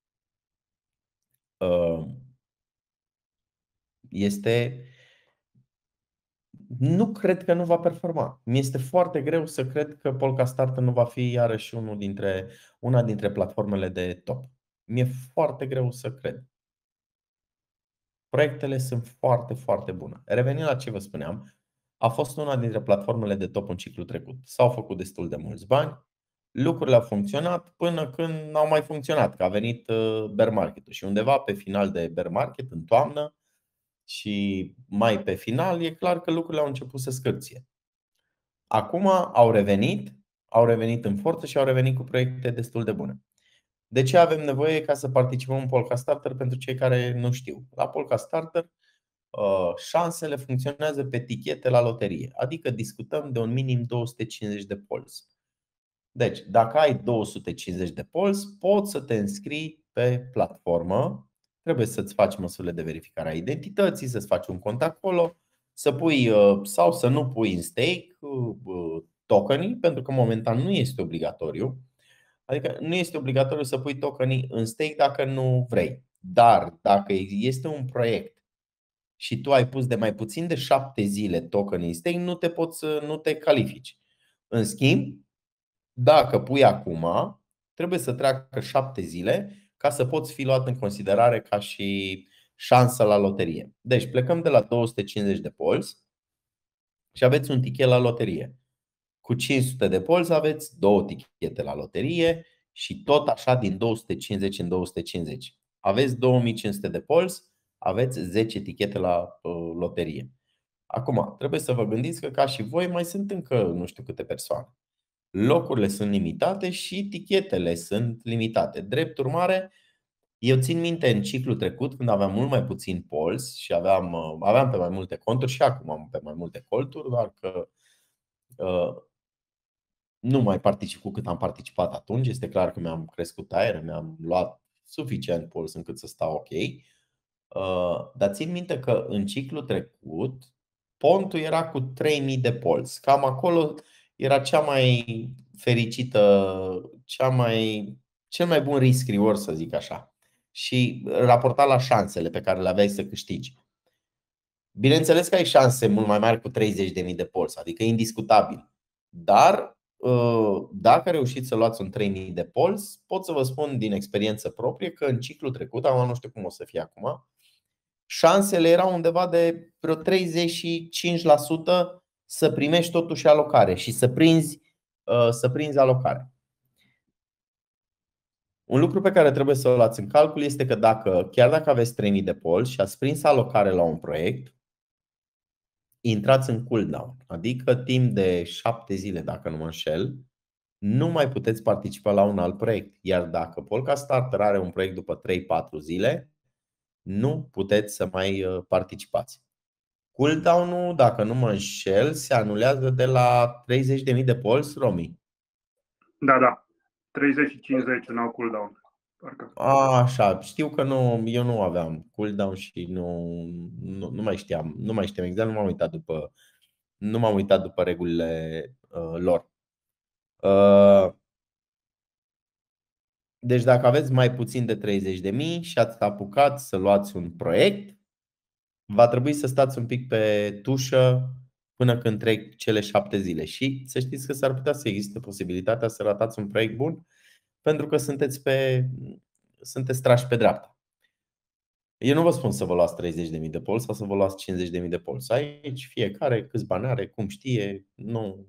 nu cred că nu va performa. Mi-este foarte greu să cred că Polkastarter nu va fi iarăși una dintre platformele de top. Mi-e foarte greu să cred. Proiectele sunt foarte, foarte bune. Revenind la ce vă spuneam, a fost una dintre platformele de top în ciclul trecut. S-au făcut destul de mulți bani, lucrurile au funcționat până când n-au mai funcționat, că a venit bear market-ul. Și undeva pe final de bear market, în toamnă și mai pe final, e clar că lucrurile au început să scârție. Acum au revenit în forță și au revenit cu proiecte destul de bune. De ce avem nevoie ca să participăm în Polkastarter pentru cei care nu știu? La Polkastarter șansele funcționează pe tichete la loterie, adică discutăm de un minim 250 de polls. Deci, dacă ai 250 de polls, poți să te înscrii pe platformă. Trebuie să-ți faci măsurile de verificare a identității, să-ți faci un cont acolo, să pui sau să nu pui în stake tokenii, pentru că momentan nu este obligatoriu. Adică nu este obligatoriu să pui tokenii în stake dacă nu vrei. Dar dacă este un proiect și tu ai pus de mai puțin de 7 zile tokenii în stake, nu te califici. În schimb, dacă pui acum, trebuie să treacă 7 zile ca să poți fi luat în considerare ca și șansă la loterie. Deci plecăm de la 250 de polți și aveți un tichet la loterie. Cu 500 de polți aveți 2 tichete la loterie și tot așa din 250 în 250. Aveți 2500 de polți, aveți 10 tichete la loterie. Acum, trebuie să vă gândiți că ca și voi mai sunt încă nu știu câte persoane. Locurile sunt limitate și tichetele sunt limitate. Drept urmare, eu țin minte în ciclul trecut, când aveam mult mai puțin polți și aveam pe mai multe conturi și acum am pe mai multe conturi, doar că nu mai particip cu cât am participat atunci. Este clar că mi-am crescut aer, mi-am luat suficient pols încât să stau ok. Dar țin minte că în ciclul trecut pontul era cu 3000 de polți. Cam acolo era cea mai fericită, cel mai bun risk reward, să zic așa. Și raportat la șansele pe care le aveai să câștigi. Bineînțeles că ai șanse mult mai mari cu 30.000 de polți, adică indiscutabil. Dar dacă reușiți să luați un 3000 de polți, pot să vă spun din experiență proprie că în ciclul trecut, nu știu cum o să fie acum, șansele erau undeva de vreo 35% să primești totuși alocare și să prinzi alocare. Un lucru pe care trebuie să o luați în calcul este că chiar dacă aveți 3000 de polți și ați prins alocare la un proiect, intrați în cooldown, adică timp de 7 zile, dacă nu mă înșel, nu mai puteți participa la un alt proiect. Iar dacă Polka Starter are un proiect după 3-4 zile, nu puteți să mai participați. Cooldown-ul, dacă nu mă înșel, se anulează de la 30.000 de polți, Romi. Da. 30 și 50 n-au cooldown. Așa, știu că eu nu aveam cooldown și nu mai știam. Nu mai știam exact, nu m-am uitat după regulile lor. Deci dacă aveți mai puțin de 30.000 și ați apucat să luați un proiect, va trebui să stați un pic pe tușă până când trec cele 7 zile. Și să știți că s-ar putea să existe posibilitatea să ratați un proiect bun, pentru că sunteți trași pe dreapta. Eu nu vă spun să vă luați 30.000 de polți sau să vă luați 50.000 de polți. Aici fiecare câți bani are, cum știe, nu.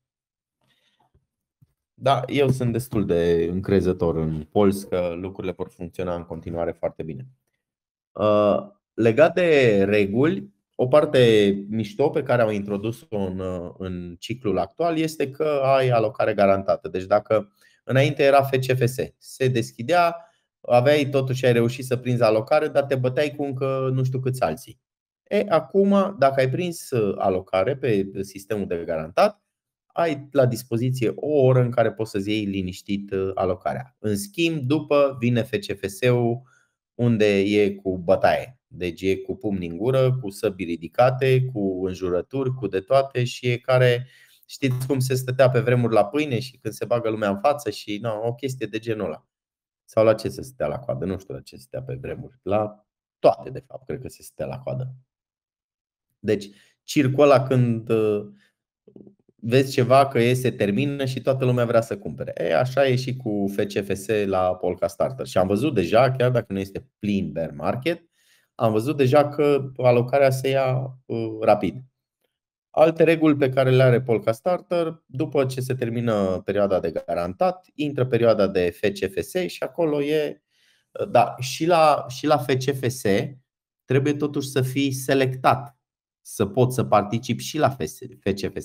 Da, eu sunt destul de încrezător în polți că lucrurile vor funcționa în continuare foarte bine. Legat de reguli, o parte mișto pe care au introdus-o în ciclul actual este că ai alocare garantată. Deci dacă înainte era FCFS, se deschidea, ai reușit să prinzi alocare, dar te băteai cu încă nu știu câți alții. Acum, dacă ai prins alocare pe sistemul de garantat, ai la dispoziție o oră în care poți să-ți iei liniștit alocarea. În schimb, după vine FCFS-ul, unde e cu bătaie. Deci e cu pumni în gură, cu săbi ridicate, cu înjurături, cu de toate și e care, știți cum se stătea pe vremuri la pâine și când se bagă lumea în față și o chestie de genul ăla. Sau la ce se stătea la coadă? Nu știu la ce se stătea pe vremuri. La toate, de fapt, cred că se stătea la coadă. Deci circul ăla când vezi ceva că se termină și toată lumea vrea să cumpere. Așa e și cu FCFS la Polka Starter. Și am văzut deja, chiar dacă nu este plin bear market, am văzut deja că alocarea se ia rapid. Alte reguli pe care le are Polka Starter: după ce se termină perioada de garantat, intră perioada de FCFS și acolo e. Da, și la FCFS trebuie totuși să fii selectat să poți să participi și la FCFS.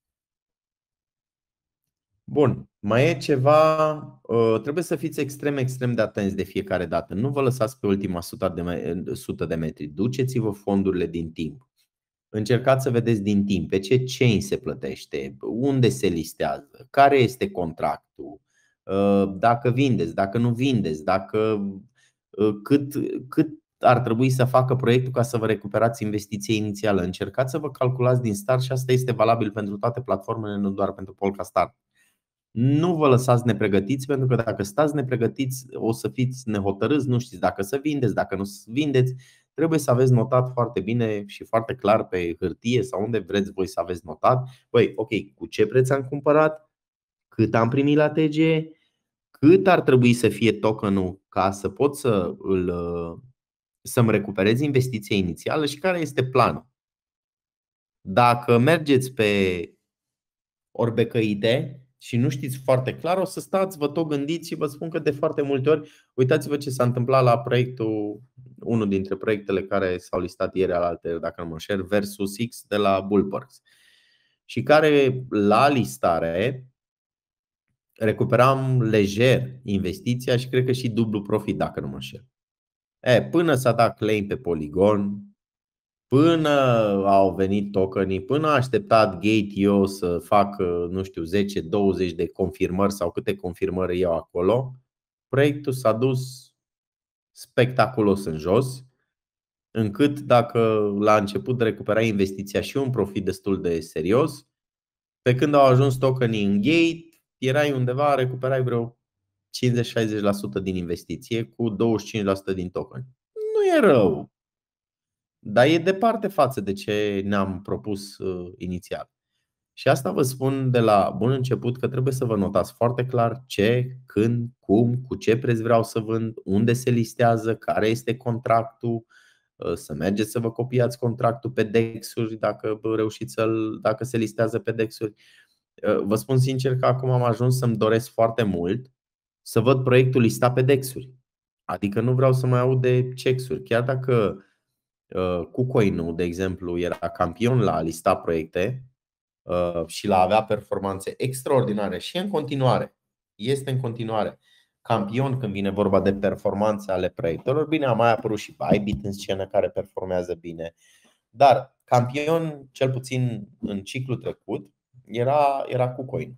Bun, mai e ceva, trebuie să fiți extrem de atenți de fiecare dată. Nu vă lăsați pe ultima 100 de metri. Duceți-vă fondurile din timp. Încercați să vedeți din timp pe ce chain se plătește, unde se listează, care este contractul, dacă vindeți, dacă nu vindeți, cât ar trebui să facă proiectul ca să vă recuperați investiția inițială. Încercați să vă calculați din start și asta este valabil pentru toate platformele, nu doar pentru Polka Start. Nu vă lăsați nepregătiți, pentru că dacă stați nepregătiți o să fiți nehotărâți, nu știți dacă să vindeți, dacă nu vindeți. Trebuie să aveți notat foarte bine și foarte clar pe hârtie sau unde vreți voi să aveți notat. Băi, ok, cu ce preț am cumpărat, cât am primit la TG, cât ar trebui să fie tokenul ca să pot să-mi recuperez investiția inițială și care este planul. Dacă mergeți pe orbecăite și nu știți foarte clar, o să stați, vă tot gândiți și vă spun că de foarte multe ori, uitați-vă ce s-a întâmplat la proiectul, unul dintre proiectele care s-au listat ieri alaltă, dacă nu mă înșel, Versus X de la Bullparks, și care la listare recuperam lejer investiția și cred că și dublu profit, dacă nu mă înșel. Până s-a dat claim pe Polygon, până au venit tokenii, până a așteptat Gate.io să facă, nu știu, 10-20 de confirmări sau câte confirmări iau acolo, proiectul s-a dus spectaculos în jos, încât dacă la început recupera investiția și un profit destul de serios, pe când au ajuns tokenii în Gate, erai undeva, recuperai vreo 50-60% din investiție cu 25% din token. Nu e rău, dar e departe față de ce ne-am propus inițial. Și asta vă spun de la bun început, că trebuie să vă notați foarte clar ce, când, cum, cu ce preț vreau să vând, unde se listează, care este contractul, să mergeți să vă copiați contractul pe DEX-uri dacă reușiți dacă se listează pe DEX-uri. Vă spun sincer că acum am ajuns să-mi doresc foarte mult să văd proiectul listat pe DEX-uri. Adică nu vreau să mai aud de checks-uri. Chiar dacă KuCoin-ul, de exemplu, era campion la a lista proiecte și la a avea performanțe extraordinare și în continuare, este în continuare campion când vine vorba de performanțe ale proiectelor. Bine, a mai apărut și Bybit în scenă care performează bine, dar campion, cel puțin în ciclul trecut, era KuCoin.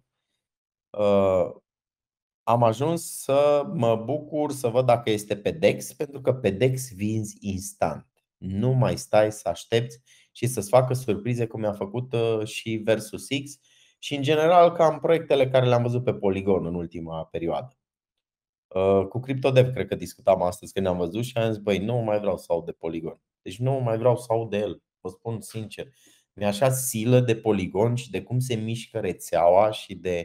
Am ajuns să mă bucur să văd dacă este pe DEX, pentru că pe DEX vinzi instant. Nu mai stai să aștepți și să-ți facă surprize cum mi-a făcut și Versus X și în general cam proiectele care le-am văzut pe Polygon în ultima perioadă. Cu CryptoDev cred că discutam astăzi când ne-am văzut și am zis, băi, nu mai vreau să aud de Polygon. Deci nu mai vreau să aud de el, vă spun sincer. Mi-e așa silă de Polygon și de cum se mișcă rețeaua și de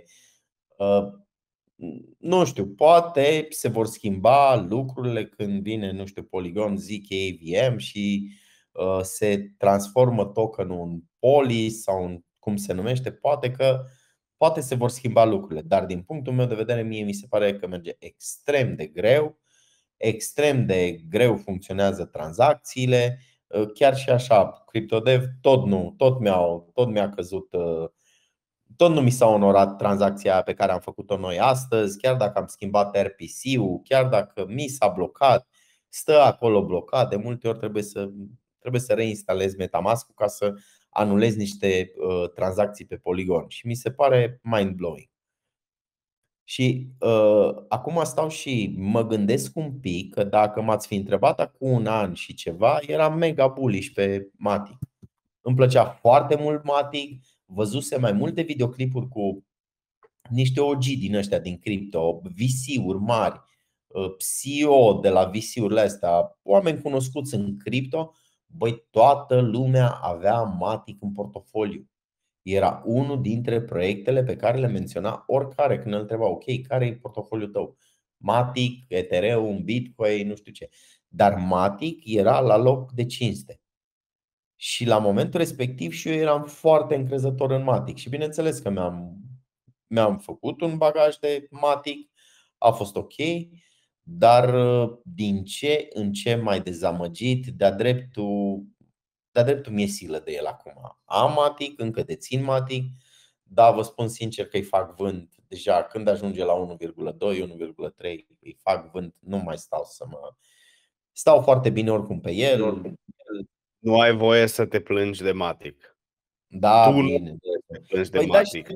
nu știu, poate se vor schimba lucrurile când vine, nu știu, Polygon ZK-AVM și se transformă tokenul în Polis sau în cum se numește. Poate se vor schimba lucrurile, dar din punctul meu de vedere mie mi se pare că merge extrem de greu. Extrem de greu funcționează tranzacțiile. Chiar și așa, CryptoDev tot mi-a căzut. Tot nu mi s-a onorat tranzacția pe care am făcut-o noi astăzi. Chiar dacă am schimbat RPC-ul, chiar dacă mi s-a blocat, stă acolo blocat. De multe ori trebuie să reinstalez MetaMask-ul ca să anulez niște tranzacții pe Polygon. Și mi se pare mind-blowing. Și acum stau și mă gândesc un pic că dacă m-ați fi întrebat acum un an și ceva, eram mega bullish pe Matic. Îmi plăcea foarte mult Matic. Văzuse mai multe videoclipuri cu niște OG din ăștia din cripto, VC-uri mari, CEO de la VC-urile astea, oameni cunoscuți în cripto. Băi, toată lumea avea Matic în portofoliu. Era unul dintre proiectele pe care le menționa oricare când îl întreba, ok, care e portofoliul tău? Matic, Ethereum, Bitcoin, nu știu ce. Dar Matic era la loc de cinste. Și la momentul respectiv și eu eram foarte încrezător în Matic. Și bineînțeles că mi-am făcut un bagaj de Matic, a fost ok. Dar din ce în ce mai dezamăgit, de-a dreptul mi-e silă de el acum. Am Matic, încă dețin Matic, dar vă spun sincer că îi fac vânt. Deja când ajunge la 1,2, 1,3 îi fac vânt. Nu mai stau foarte bine oricum pe el. Nu ai voie să te plângi de Matic. Da, tu bine. Nu te plângi de Păi Matic.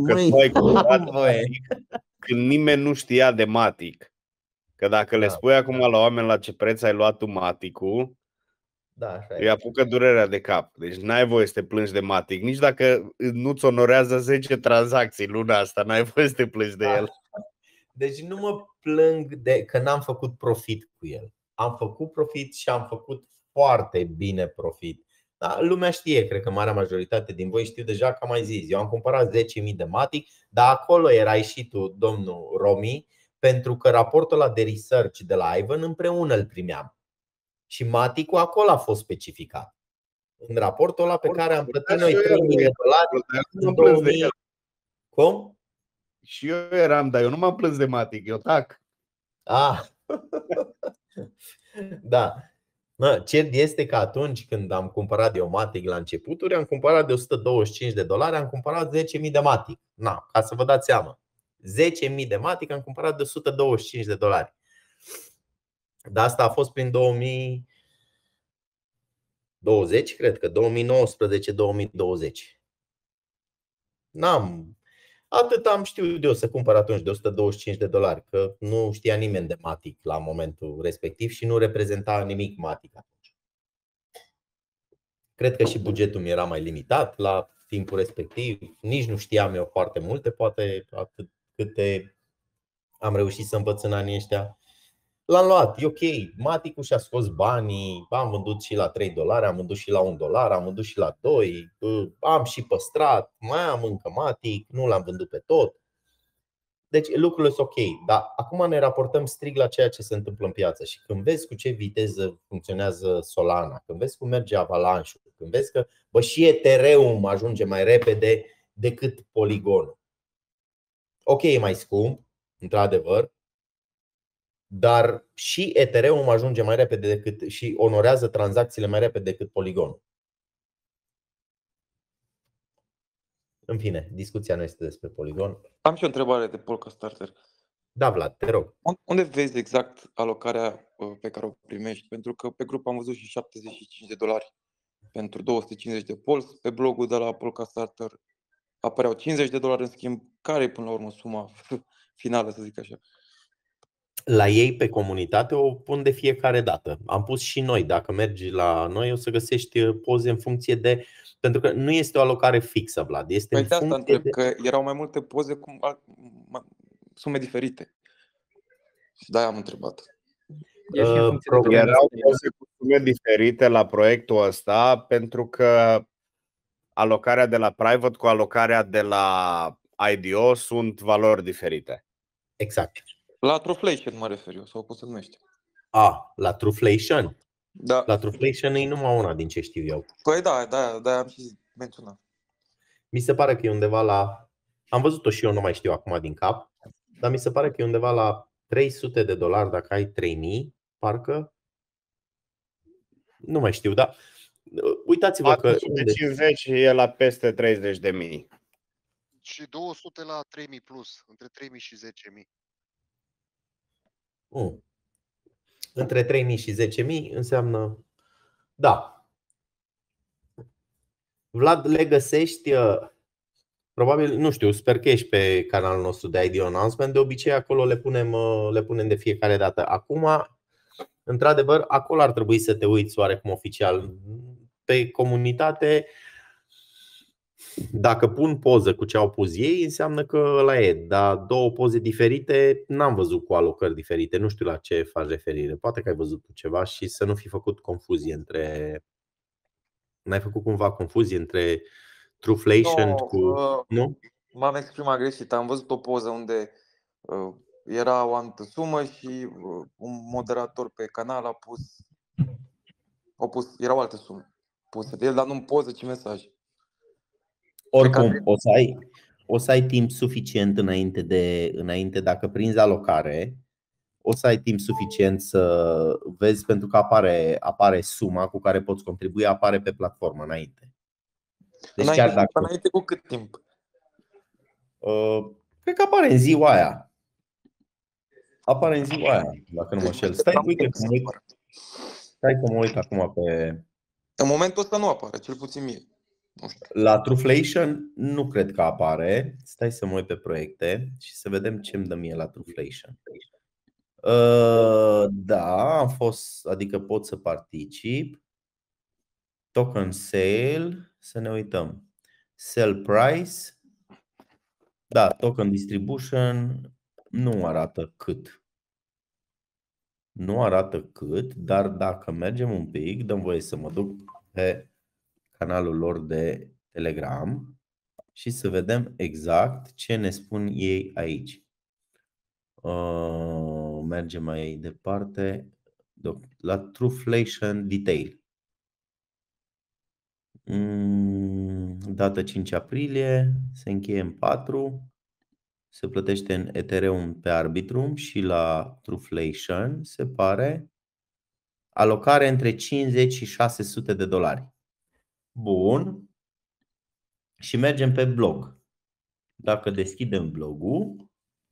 Când nimeni nu știa de Matic. Că dacă le spui acum la oameni la ce preț ai luat tu Matic-ul, îi apucă durerea de cap. Deci n-ai voie să te plângi de Matic. Nici dacă nu-ți onorează 10 tranzacții luna asta, n-ai voie să te plângi de el. Deci nu mă plâng că n-am făcut profit cu el. Am făcut profit și am făcut foarte bine profit. Da, lumea știe, cred că marea majoritate din voi știu deja că am mai zis. Eu am cumpărat 10.000 de Matic, dar acolo erai și tu, domnul Romi, pentru că raportul ăla de research de la Ivan împreună îl primeam. Și Matic-ul acolo a fost specificat. În raportul ăla pe care am plătit noi $3.000 în 2000. Cum? Și eu eram, dar eu nu m-am plâns de Matic, eu tac. Da. Cert este că atunci când am cumpărat eu Matic la începuturi, am cumpărat de $125, am cumpărat 10.000 de Matic. Ca să vă dați seama. 10.000 de Matic am cumpărat de $125. Dar asta a fost prin 2020, cred că 2019-2020. Atât am știut eu să cumpăr atunci de $125, că nu știa nimeni de Matic la momentul respectiv și nu reprezenta nimic Matic atunci. Cred că și bugetul mi era mai limitat la timpul respectiv. Nici nu știam eu foarte multe, poate atât câte am reușit să învăț în anii ăștia. L-am luat, e ok, Matic-ul și-a scos banii, am vândut și la $3, am vândut și la $1, am vândut și la 2, am și păstrat, mai am încă Matic, nu l-am vândut pe tot. Deci lucrurile sunt ok, dar acum ne raportăm strict la ceea ce se întâmplă în piață. Și când vezi cu ce viteză funcționează Solana, când vezi cum merge Avalanche-ul, când vezi că și Ethereum ajunge mai repede decât Polygon. Ok, e mai scump, într-adevăr, dar și Ethereum ajunge mai repede decât și onorează tranzacțiile mai repede decât Polygon. În fine, discuția nu este despre Polygon. Am și o întrebare de Polkastarter. Da, Vlad, te rog. Unde vezi exact alocarea pe care o primești? Pentru că pe grup am văzut și $75 pentru 250 de pols. Pe blogul de la Polkastarter apăreau $50 în schimb. Care e până la urmă suma finală, să zic așa? La ei pe comunitate o pun de fiecare dată. Am pus și noi. Dacă mergi la noi o să găsești poze în funcție de... Pentru că nu este o alocare fixă, Vlad. Este Păi în de asta funcție întreb, că erau mai multe poze cu sume diferite. Și de-aia am întrebat. Erau poze cu sume diferite la proiectul ăsta, pentru că alocarea de la private cu alocarea de la IDO sunt valori diferite. Exact. La Truflation mă refer eu, sau cum se numește? La Truflation? Da. La Truflation e numai una din ce știu eu. Păi da, am și menționat. Mi se pare că e undeva la... Am văzut-o și eu, nu mai știu acum din cap, dar mi se pare că e undeva la $300 dacă ai 3000, parcă. Nu mai știu, dar uitați-vă că 450 e la peste 30.000. Și 200 la 3000 plus, între 3000 și 10.000. Între 3000 și 10.000 înseamnă... Da. Vlad, le găsești, probabil, nu știu, sper că ești pe canalul nostru de IDO Announcement. De obicei acolo le punem de fiecare dată. Acum, într-adevăr, acolo ar trebui să te uiți oarecum oficial. Pe comunitate, dacă pun poză cu ce au pus ei, înseamnă că ăla e. Dar două poze diferite, n-am văzut cu alocări diferite. Nu știu la ce faci referire. Poate că ai văzut ceva și să nu fi făcut confuzie între... N-ai făcut cumva confuzie între Truflation cu... Nu? M-am exprimat greșit. Am văzut o poză unde era o altă sumă și un moderator pe canal a pus era o altă sumă pusă de el, dar nu în poză, ci mesaj. Oricum, o să ai timp suficient înainte, dacă prinzi alocare, o să ai timp suficient să vezi, pentru că apare suma cu care poți contribui, apare pe platformă înainte. Deci înainte cu cât timp? Cred că apare în ziua aia. Dacă nu mă înșel. Stai că mă uit acum pe... În momentul ăsta nu apare, cel puțin mie. La Truflation nu cred că apare. Stai să mă uit pe proiecte și să vedem ce îmi dă mie la Truflation. Da, am fost, adică pot să particip. Token sale, să ne uităm. Sell price. Da, token distribution nu arată cât. Dar dacă mergem un pic, dăm voie să mă duc pe canalul lor de Telegram și să vedem exact ce ne spun ei aici. Mergem mai departe. La Trueflation Detail. Data 5 aprilie, se încheie în 4, se plătește în Ethereum pe Arbitrum și la Trueflation se pare alocare între 50 și 600 de dolari. Bun. Și mergem pe blog. Dacă deschidem blogul,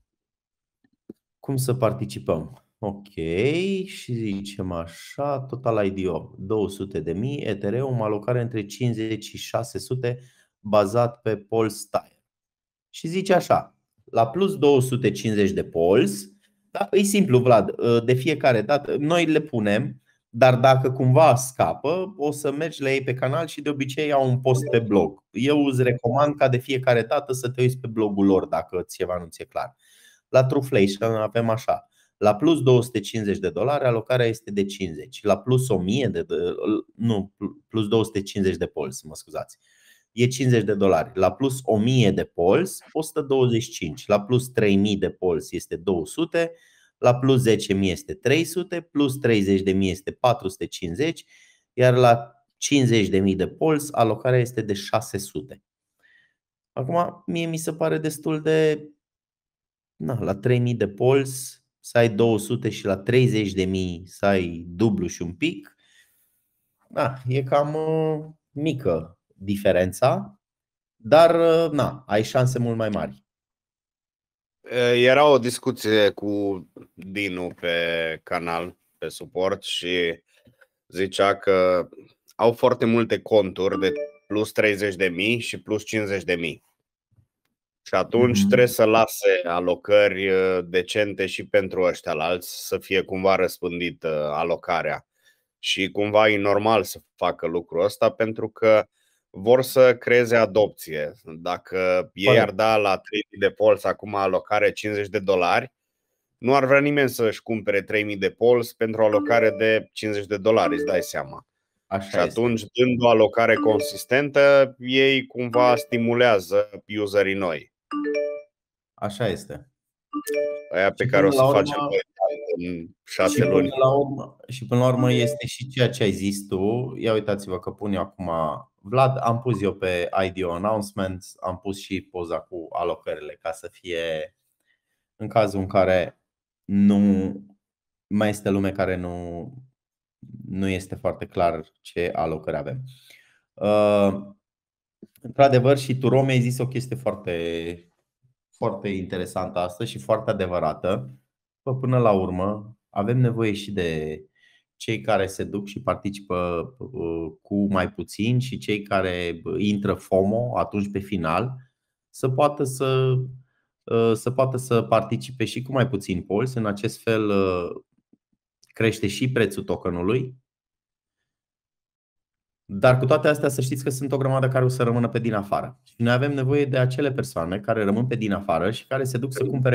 cum să participăm? Ok, și zicem așa, total IDO 200.000, Ethereum, alocare între 50 și 600 bazat pe Polestar. Și zice așa, la plus 250 de pols, da, e simplu, Vlad, de fiecare dată noi le punem, dar dacă cumva scapă, o să mergi la ei pe canal și de obicei au un post pe blog. Eu îți recomand ca de fiecare dată să te uiți pe blogul lor dacă ceva nu ți-e clar. La Trueflation avem așa, la plus 250 de dolari alocarea este de 50, la plus 1000 de plus 250 de pols, mă scuzați. E 50 de dolari. La plus 1000 de pols, 125. La plus 3000 de pols este 200. La plus 10.000 este 300. Plus 30.000 este 450. Iar la 50.000 de pols, alocarea este de 600. Acum, mie mi se pare destul de... la 3.000 de pols să ai 200 și la 30.000 să ai dublu și un pic. E cam mică diferența, dar ai șanse mult mai mari. Era o discuție cu Dinu pe canal, pe suport, și zicea că au foarte multe conturi de plus 30.000 și plus 50.000. Și atunci trebuie să lase alocări decente și pentru ăștia alți, să fie cumva răspândită alocarea. Și cumva e normal să facă lucrul ăsta pentru că vor să creeze adopție. Dacă ei ar da la 3.000 de pols acum alocare 50 de dolari, nu ar vrea nimeni să-și cumpere 3.000 de pols pentru o alocare de 50 de dolari, îți dai seama. Și atunci, dând o alocare consistentă, ei cumva stimulează userii noi. Așa este. Aia pe care o să facem în 6 luni. Și până la urmă este și ceea ce ai zis tu. Ia uitați-vă că pun eu acum, Vlad, am pus eu pe IDO Announcements, am pus și poza cu alocările ca să fie, în cazul în care nu mai este lume care nu este foarte clar ce alocări avem. Într-adevăr, și tu, Rome, ai zis o chestie foarte interesantă astăzi și foarte adevărată. Până la urmă avem nevoie și de cei care se duc și participă cu mai puțin și cei care intră FOMO atunci pe final să poată să participe și cu mai puțin pols. În acest fel crește și prețul tokenului. Dar cu toate astea să știți că sunt o grămadă care o să rămână pe din afară. Și noi avem nevoie de acele persoane care rămân pe din afară și care se duc să cumpere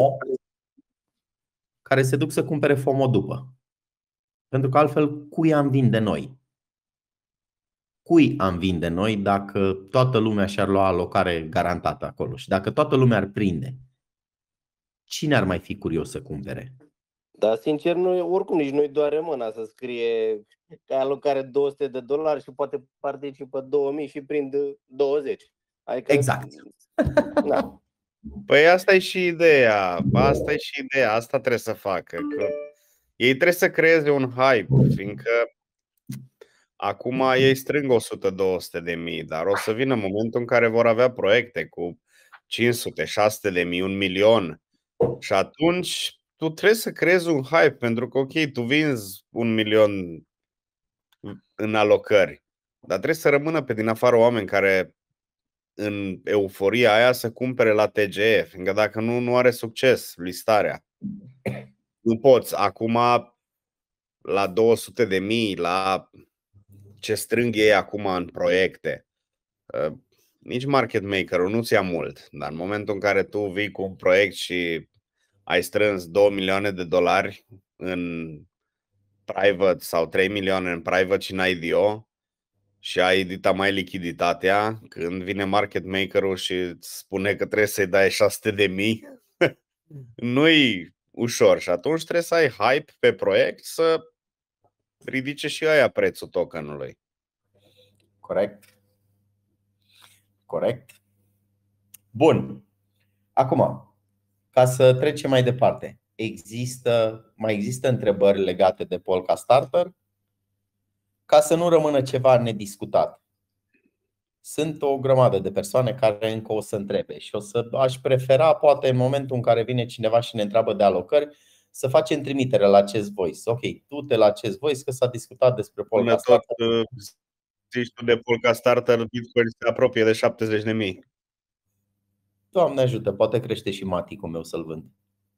FOMO, după. Pentru că altfel cui am vinde noi? Cui am vinde noi dacă toată lumea și-ar lua alocare garantată acolo? Și dacă toată lumea ar prinde, cine ar mai fi curios să cumpere? Da, sincer, oricum nici nu-i doare mâna să scrie că alocare 200 de dolari și poate participă 2000 și prind 20. Adică, exact. Da. Păi asta e și ideea. Asta trebuie să facă. Că ei trebuie să creeze un hype, fiindcă acum ei strâng 100-200 de mii, dar o să vină momentul în care vor avea proiecte cu 500, 600 de mii, 1 milion. Și atunci tu trebuie să creezi un hype, pentru că, ok, tu vinzi 1 milion în alocări, dar trebuie să rămână pe din afară oameni care în euforia aia să cumpere la TGE, fiindcă dacă nu are succes listarea. Nu poți. Acum la 200 de mii, la ce strâng ei acum în proiecte, nici market maker-ul nu-ți ia mult, dar în momentul în care tu vii cu un proiect și ai strâns 2 milioane de dolari în private sau 3 milioane în private și în IDO și ai edita mai lichiditatea, când vine market maker-ul și îți spune că trebuie să-i dai 600 de mii, nu-i ușor și atunci trebuie să ai hype pe proiect, să ridice și aia prețul tokenului. Corect. Bun. Acum, ca să trecem mai departe, mai există întrebări legate de Polka Starter? Ca să nu rămână ceva nediscutat. Sunt o grămadă de persoane care încă o să întrebe și aș prefera, poate în momentul în care vine cineva și ne întreabă de alocări, să facem trimitere la Chess Voice. Ok, tu te la Chess Voice că s-a discutat despre Polka Starter. Zici tu de Polka Starter, Bitcoin se apropie de 70.000. Doamne ajută, poate crește și maticul meu să-l vând.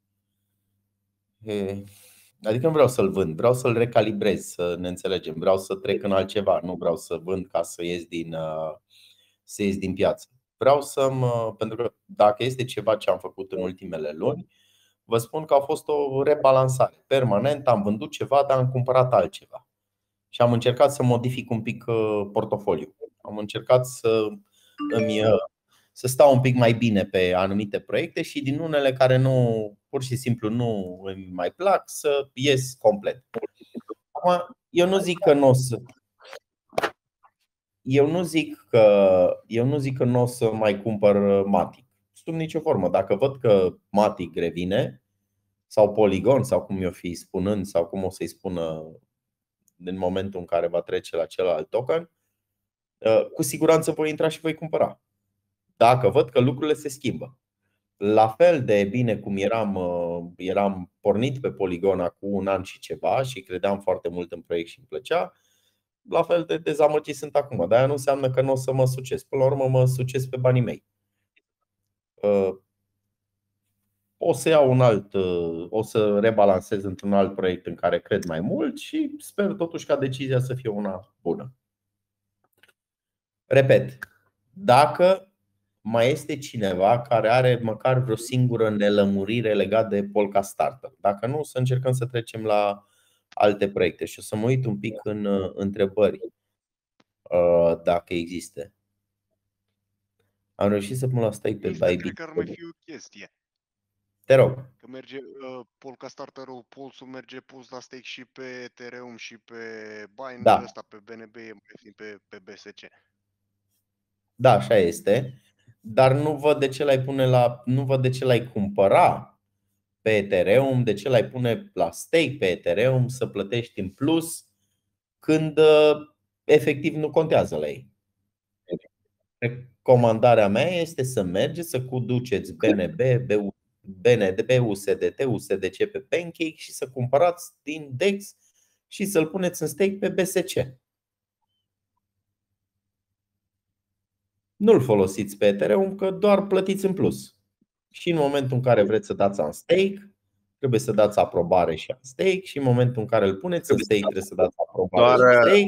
Adică nu vreau să-l vând, vreau să-l recalibrez, să ne înțelegem. Vreau să trec în altceva, nu vreau să vând ca să ies din piață. Vreau pentru că dacă este ceva ce am făcut în ultimele luni, vă spun că a fost o rebalansare. Permanent am vândut ceva, dar am cumpărat altceva. Și am încercat să modific un pic portofoliul. Am încercat să stau un pic mai bine pe anumite proiecte și din unele care pur și simplu nu îmi mai plac să ies complet. Acum, eu nu zic că nu o să mai cumpăr Matic. Sub nicio formă. Dacă văd că Matic revine sau Polygon sau cum o fi spunând sau cum o să-i spună în momentul în care va trece la celălalt token, cu siguranță voi intra și voi cumpăra. Dacă văd că lucrurile se schimbă. La fel de bine cum eram pornit pe Polygon acum un an și ceva și credeam foarte mult în proiect și îmi plăcea, la fel de dezamăgit sunt acum. Dar aia nu înseamnă că nu o să mă succes. Până la urmă mă succes pe banii mei. O să iau o să rebalansez într-un alt proiect în care cred mai mult și sper totuși ca decizia să fie una bună. Repet, dacă mai este cineva care are măcar vreo singură nelămurire legată de Polka Starter. Dacă nu, să încercăm să trecem la alte proiecte și o să mă uit un pic în întrebări dacă există. Am reușit să pun la stake pe Bybit. Cred că ar mai fi o chestie. Te rog. Că merge Polka Starter-ul, Pulse-ul merge pus la stake și pe Ethereum și pe Binance, Da. ăsta pe BNB e mai fi pe BSC. Da, așa este. Dar nu văd de ce l-ai cumpăra pe Ethereum, de ce l-ai pune la stake pe Ethereum să plătești în plus când efectiv nu contează la ei. Recomandarea mea este să mergeți să duceți BNB, USDT, USDC pe Pancake și să cumpărați din DEX și să-l puneți în stake pe BSC. Nu-l folosiți pe Ethereum, că doar plătiți în plus. Și în momentul în care vreți să dați în stake, trebuie să dați aprobare și în stake. Și în momentul în care îl puneți în stake, trebuie să dați aprobare și în stake.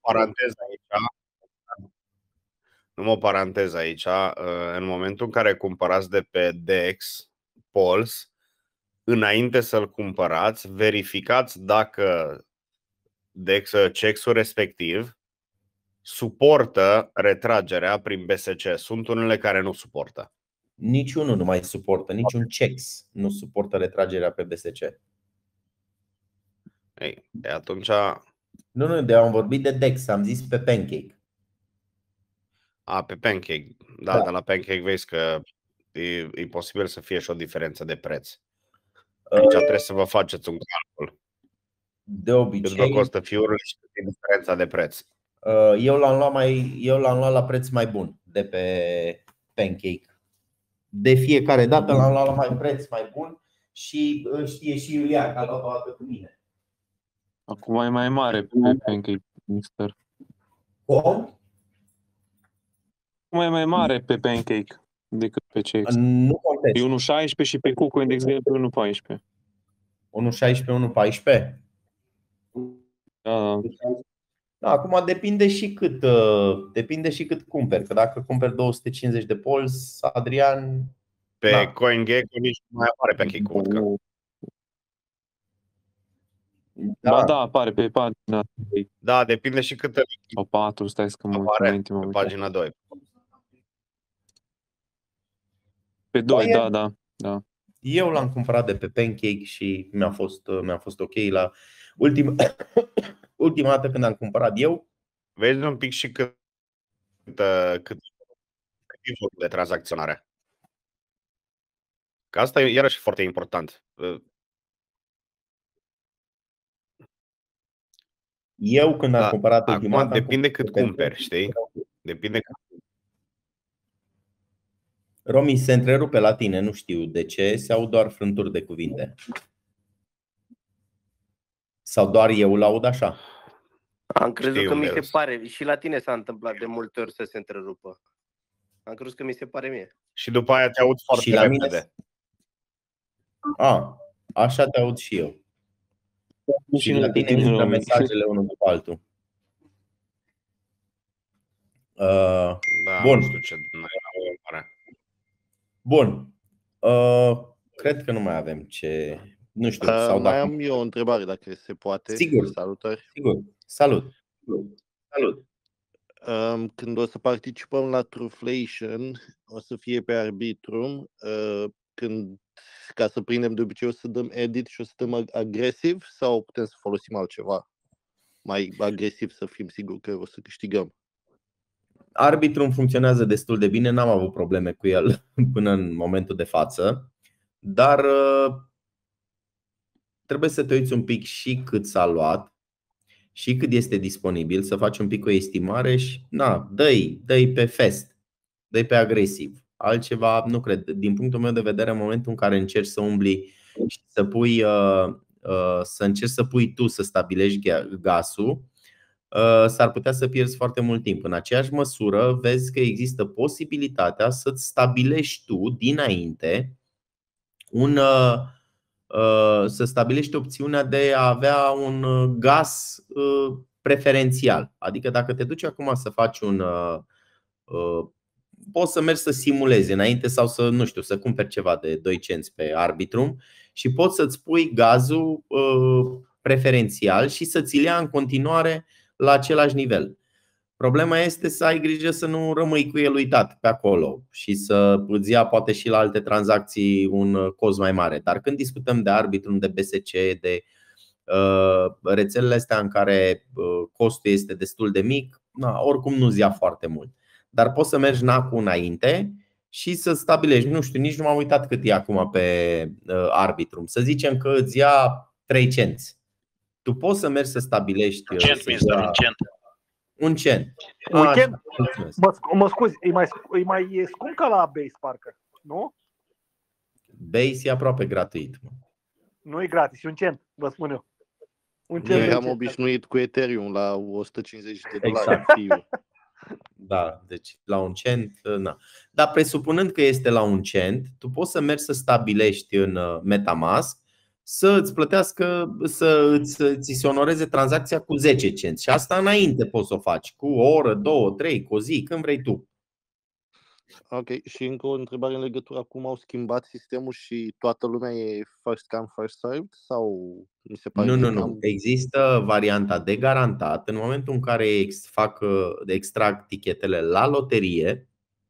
O paranteză aici. În momentul în care cumpărați de pe DEX, Pulse, înainte să-l cumpărați, verificați dacă DEX, CEX-ul respectiv suportă retragerea prin BSC. Sunt unele care nu suportă. Niciunul nu mai suportă, niciun CEX nu suportă retragerea pe BSC. Ei, atunci... Nu, am vorbit de DEX, am zis pe Pancake. Pe Pancake. Da, dar la Pancake vezi că e posibil să fie și o diferență de preț. Aici trebuie să vă faceți un calcul. De obicei. Cât vă costă fiurile și cât e diferența de preț. Eu l-am luat la preț mai bun de pe Pancake. De fiecare dată l-am luat la preț mai bun și știe și Iulian că a luat o dată cu mine. Acum e mai mare pe Pancake, mister. Cum? Acum e mai mare pe Pancake decât pe CEX. Nu contest. E 1.16 și pe KuCoin, de exemplu, 1.14. 1.16, 1.14? Da. Acum depinde și cât cumperi. Că dacă cumperi 250 de Pulse, Adrian... Pe CoinGecko nici nu mai apare Pancake-ul. Ba da, apare pe pagina 2. Da, depinde și cât... Sau 4, stai să mă apare pe pagina 2. Pe 2, da. Eu l-am cumpărat de pe Pancake și mi-a fost ok la ultima dată când am cumpărat eu. Vezi un pic și cât e volumul de tranzacționare. Că asta e iarăși foarte important. Eu când am cumpărat ultima dată, depinde cât cumperi, știi? Depinde cât. Romi, se întrerupe la tine, nu știu de ce, se aud doar frânturi de cuvinte. Sau doar eu l-aud așa? Am crezut că mi se pare, și la tine s-a întâmplat de multe ori să se întrerupă. Am crezut că mi se pare mie. Și după aia te aud foarte repede. Așa te aud și eu. Și la tine intră mesajele unul după altul. Da, bun. Nu știu ce. Bun. Cred că nu mai avem ce. Nu știu. Sau mai am eu o întrebare, dacă se poate. Sigur. Salutări. Sigur. Salut. Când o să participăm la Truflation, o să fie pe Arbitrum. Ca să prindem, de obicei o să dăm edit și o să dăm agresiv, sau putem să folosim altceva mai agresiv, să fim siguri că o să câștigăm? Arbitrum funcționează destul de bine, n-am avut probleme cu el până în momentul de față, dar trebuie să te uiți un pic și cât s-a luat și cât este disponibil, să faci un pic o estimare și dă-i pe fest, dă-i pe agresiv. Altceva nu cred. Din punctul meu de vedere, în momentul în care încerci să umbli și să pui, să încerci să pui tu să stabilești gasul, s-ar putea să pierzi foarte mult timp. În aceeași măsură, vezi că există posibilitatea să-ți stabilești tu dinainte să stabilești opțiunea de a avea un gas preferențial. Adică dacă te duci acum să faci poți să mergi să simulezi înainte sau să cumperi ceva de 2 cenți pe Arbitrum și poți să-ți pui gazul preferențial și să ți-l ia în continuare la același nivel. Problema este să ai grijă să nu rămâi cu el uitat pe acolo și să îți ia poate și la alte tranzacții un cost mai mare. Dar când discutăm de Arbitrum, de BSC, de rețelele astea în care costul este destul de mic, oricum nu-ți ia foarte mult. Dar poți să mergi NAC-ul înainte și să stabilești, nu știu, nici nu m-am uitat cât e acum pe Arbitrum. Să zicem că îți ia 3 cenți. Tu poți să mergi să stabilești un cent. Mă scuzi, e mai scump ca la Base, parcă, nu? Base e aproape gratuit. Nu e gratis, e un cent, vă spun eu. Eu am obișnuit cu Ethereum la $150. Exact. Da, deci la un cent, Dar presupunând că este la un cent, tu poți să mergi să stabilești în MetaMask să îți plătească, ți se onoreze tranzacția cu 10 cenți. Și asta înainte poți să o faci, cu o oră, 2, 3, cu o zi, când vrei tu. Ok, și încă o întrebare în legătură cum au schimbat sistemul și toată lumea e first come, first served? Sau mi se pare Nu. Există varianta de garantat. În momentul în care extrag tichetele la loterie,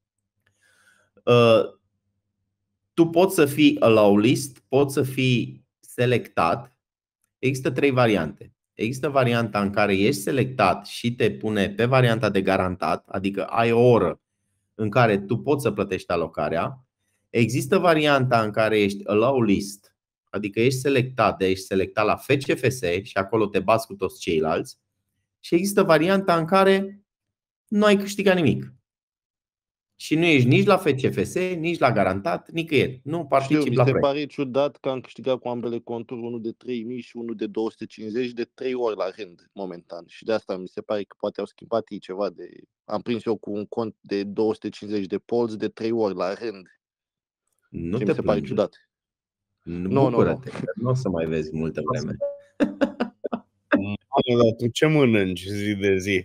tu poți să fii allow list, poți să fii selectat. Există 3 variante. Există varianta în care ești selectat și te pune pe varianta de garantat, adică ai o oră în care tu poți să plătești alocarea. Există varianta în care ești allow list, adică ești selectat la FCFS și acolo te bați cu toți ceilalți. Și există varianta în care nu ai câștigat nimic. Și nu ești nici la FCFS, nici la garantat, nicăieri. Nu participi la proiect. Mi se pare ciudat că am câștigat cu ambele conturi, unul de 3.000 și unul de 250 de 3 ori la rând momentan. Și de asta mi se pare că poate au schimbat ei ceva de... Am prins eu cu un cont de 250 de polți de 3 ori la rând. Nu și te mi se pare ciudat. Bucură-te, nu o să mai vezi multă vreme. Dar tu ce mănânci zi de zi?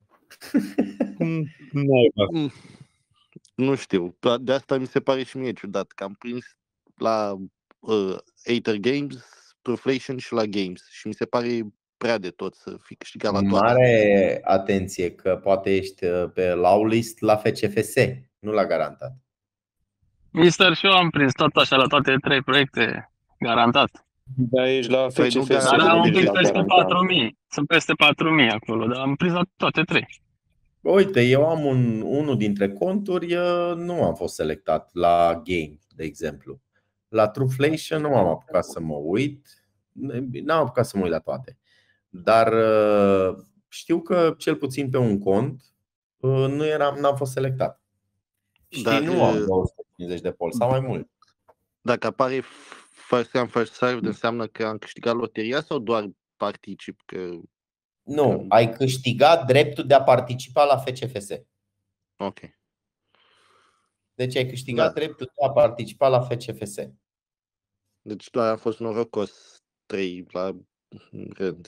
Nu știu, de asta mi se pare și mie ciudat că am prins la Aether Games, Truflation și la Games și mi se pare prea de tot să fi câștigat la toate. Mare atenție că poate ești pe low list la FCFS, nu la garantat. Mister, și eu am prins tot așa la toate 3 proiecte, garantat. Da, ești la Păi nu FCFS, Dar garantat, am un ești pic la peste garantat. 4.000. Sunt peste 4.000 acolo, dar am prins la toate 3. Uite, eu am unul dintre conturi, nu am fost selectat la game, de exemplu. La Trueflation nu am apucat să mă uit. N-am apucat să mă uit la toate. Dar știu că cel puțin pe un cont n-am fost selectat. Și Dar, nu am 250 de pol, sau mai mult. Dacă apare first come, first served, înseamnă că am câștigat loteria sau doar particip? Nu, ai câștigat dreptul de a participa la FCFS. Ok. Deci ai câștigat dreptul de a participa la FCFS. Deci doar am fost norocos 3 la rând.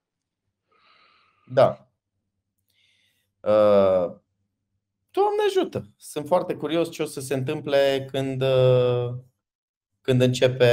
Da. Doamne ajută! Sunt foarte curios ce o să se întâmple când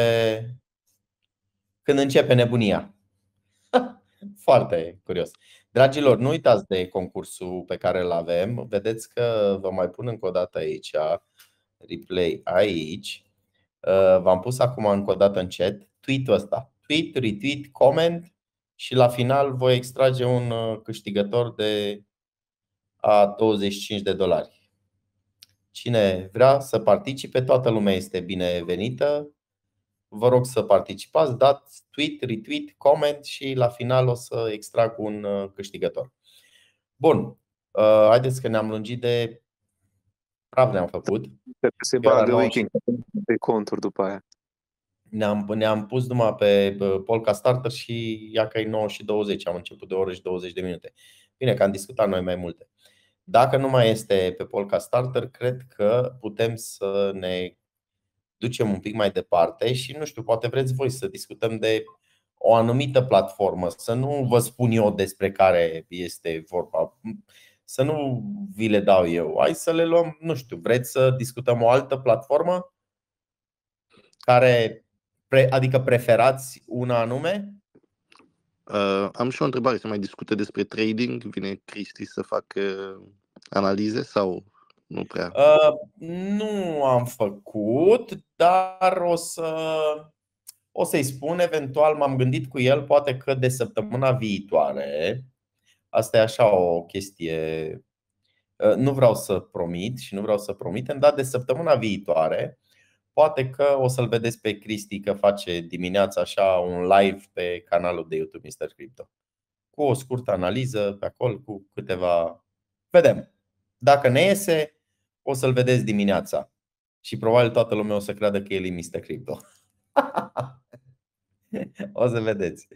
începe nebunia. Foarte curios. Dragilor, nu uitați de concursul pe care îl avem. Vedeți că vă mai pun încă o dată aici, replay aici. V-am pus acum încă o dată în chat tweet-ul ăsta. Tweet, retweet, comment și la final voi extrage un câștigător de a $25. Cine vrea să participe, toată lumea este binevenită. Vă rog să participați, dați tweet, retweet, comment și la final o să extrag un câștigător. Bun, haideți că ne-am lungit de praf ne-am făcut. Se bagă weekend pe conturi după aia. Ne-am pus numai pe Polka Starter și ia că e 9:20, am început de o oră și 20 de minute. Bine că am discutat noi mai multe. Dacă nu mai este pe Polka Starter, cred că putem să ne ducem un pic mai departe și nu știu, poate vreți voi să discutăm de o anumită platformă, să nu vă spun eu despre care este vorba, să nu vi le dau eu. Hai să le luăm, nu știu, vreți să discutăm o altă platformă care, adică preferați una anume? Am și o întrebare, se mai discută despre trading? Vine Cristi să facă analize sau nu prea? Nu am făcut, dar o să-i spun, eventual m-am gândit cu el, poate că de săptămâna viitoare. Asta e așa o chestie. Nu vreau să promit și nu vreau să promitem, dar de săptămâna viitoare poate că o să-l vedeți pe Cristi că face dimineața așa un live pe canalul de YouTube Mr. Crypto, cu o scurtă analiză pe acolo, cu câteva. Vedem. Dacă ne iese, o să-l vedeți dimineața. Și probabil toată lumea o să creadă că el e Mr. Crypto. O să vedeți.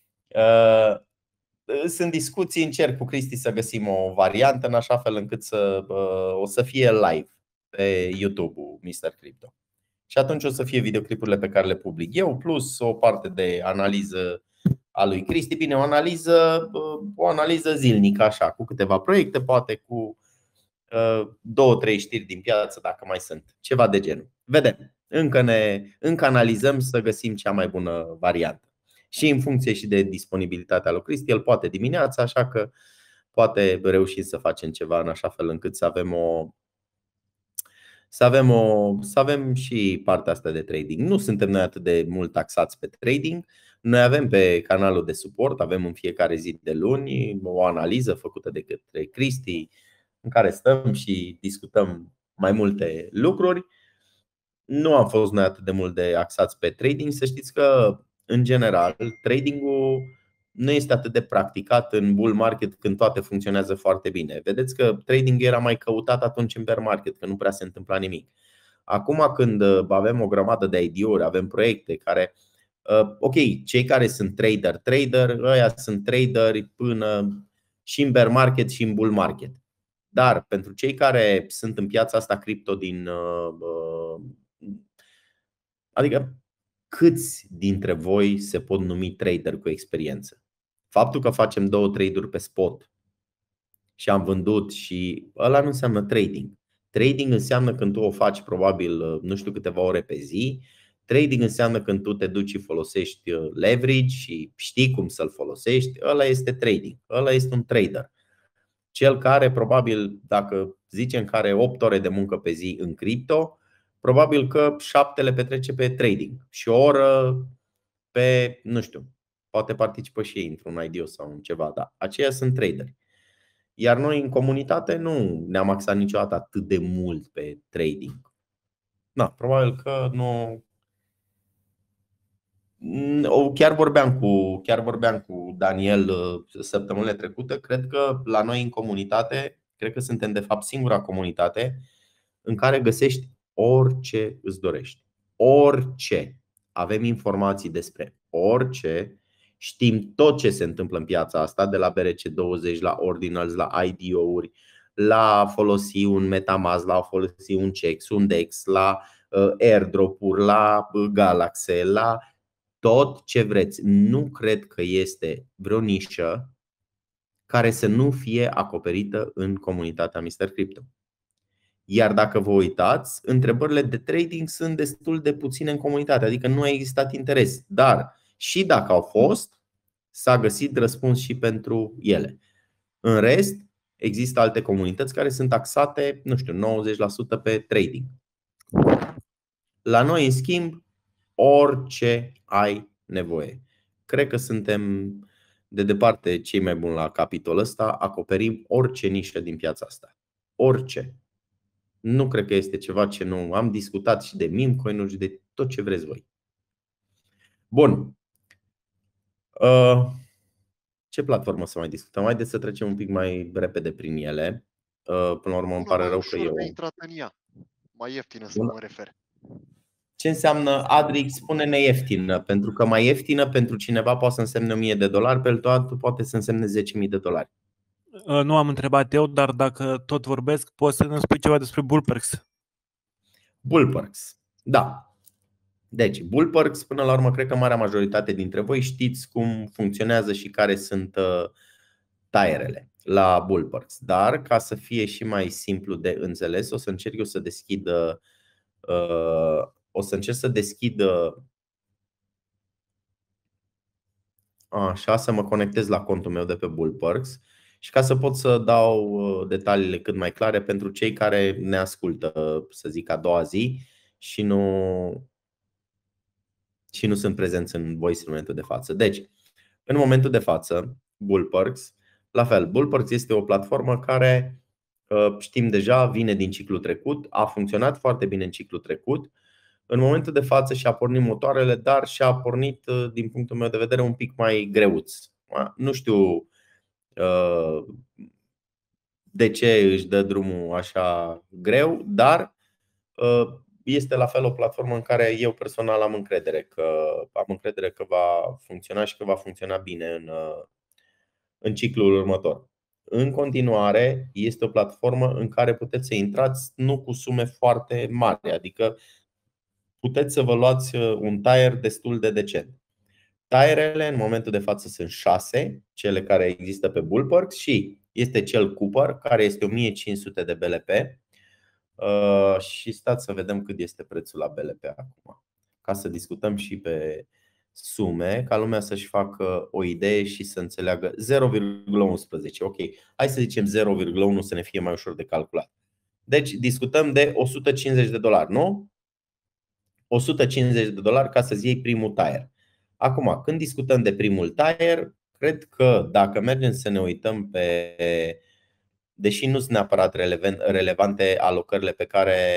Sunt discuții, încerc cu Cristi să găsim o variantă în așa fel încât o să fie live pe YouTube-ul Mr. Crypto. Și atunci o să fie videoclipurile pe care le public eu, plus o parte de analiză a lui Cristi. Bine, o analiză zilnică, așa, cu câteva proiecte, poate cu 2-3 știri din piață, dacă mai sunt. Ceva de genul. Vedem. Încă analizăm să găsim cea mai bună variantă. Și în funcție și de disponibilitatea lui Cristi, el poate dimineața, așa că poate reuși să facem ceva în așa fel încât să avem și partea asta de trading. Nu suntem noi atât de mult taxați pe trading. Noi avem pe canalul de suport, avem în fiecare zi de luni o analiză făcută de către Cristi, în care stăm și discutăm mai multe lucruri. Nu am fost noi atât de mult de axați pe trading. Să știți că, în general, tradingul nu este atât de practicat în bull market când toate funcționează foarte bine. Vedeți că trading era mai căutat atunci în bear market, când nu prea se întâmpla nimic. Acum, când avem o grămadă de ID-uri, avem proiecte care, ok, cei care sunt trader, ăia sunt traderi până și în bear market și în bull market. Dar pentru cei care sunt în piața asta cripto adică câți dintre voi se pot numi trader cu experiență? Faptul că facem 2 trade-uri pe spot și am vândut și ăla nu înseamnă trading. Trading înseamnă când tu o faci probabil nu știu câteva ore pe zi. Trading înseamnă când tu te duci și folosești leverage și știi cum să-l folosești. Ăla este trading. Ăla este un trader. Cel care probabil, dacă zicem că are 8 ore de muncă pe zi în cripto, probabil că 7 le petrece pe trading și o oră pe, nu știu, poate participă și ei într-un IDO sau în ceva, dar aceia sunt traderi. Iar noi în comunitate nu ne-am axat niciodată atât de mult pe trading. Da, probabil că nu. Chiar vorbeam cu Daniel săptămânile trecute. Cred că la noi în comunitate, cred că suntem de fapt singura comunitate în care găsești orice îți dorești. Orice. Avem informații despre orice. Știm tot ce se întâmplă în piața asta, de la BRC20, la Ordinals, la IDO-uri, la a folosi un MetaMask, la a folosi un CEX, un DEX, la airdrop-uri, la Galaxy, la tot ce vreți. Nu cred că este vreo nișă care să nu fie acoperită în comunitatea Mr. Crypto. Iar dacă vă uitați, întrebările de trading sunt destul de puține în comunitate, adică nu a existat interes. Dar și dacă au fost, s-a găsit răspuns și pentru ele. În rest, există alte comunități care sunt taxate, nu știu, 90% pe trading. La noi, în schimb, orice ai nevoie. Cred că suntem de departe cei mai buni la capitolul ăsta. Acoperim orice nișă din piața asta. Orice. Nu cred că este ceva ce nu am discutat, și de meme coin-uri și de tot ce vreți voi. Bun. Ce platformă să mai discutăm? Haideți să trecem un pic mai repede prin ele. Până la urmă îmi pare rău că eu... Mai ieftină să mă refer. Ce înseamnă, Adric, spune-ne ieftină? Pentru că mai ieftină pentru cineva poate să însemne $1000, pentru altul poate să însemne $10.000. Nu am întrebat eu, dar dacă tot vorbesc, poți să ne spui ceva despre Bullperks? Bullperks, da. Deci, Bullperks, până la urmă, cred că marea majoritate dintre voi știți cum funcționează și care sunt tierele la Bullperks. Dar, ca să fie și mai simplu de înțeles, o să încerc eu să deschid așa, să mă conectez la contul meu de pe Bullperks și ca să pot să dau detaliile cât mai clare pentru cei care ne ascultă, să zic, a doua zi și nu sunt prezenți în voice în momentul de față. Deci, în momentul de față, Bullperks, la fel, Bullperks este o platformă care știm deja, vine din ciclul trecut, a funcționat foarte bine în ciclul trecut. În momentul de față și-a pornit motoarele, dar și-a pornit, din punctul meu de vedere, un pic mai greuț. Nu știu de ce își dă drumul așa greu, dar este la fel o platformă în care eu personal am încredere că va funcționa și că va funcționa bine în ciclul următor. În continuare, este o platformă în care puteți să intrați nu cu sume foarte mari, adică puteți să vă luați un tier destul de decent. Tierele în momentul de față sunt 6, cele care există pe Bullperks, și este cel Cooper, care este 1500 de BLP. Și stați să vedem cât este prețul la BLP acum, ca să discutăm și pe sume, ca lumea să-și facă o idee și să înțeleagă. 0,11, ok. Hai să zicem 0,1 să ne fie mai ușor de calculat. Deci discutăm de $150, nu? $150 ca să-ți iei primul tier. Acum, când discutăm de primul tier, cred că dacă mergem să ne uităm pe, deși nu sunt neapărat relevante alocările pe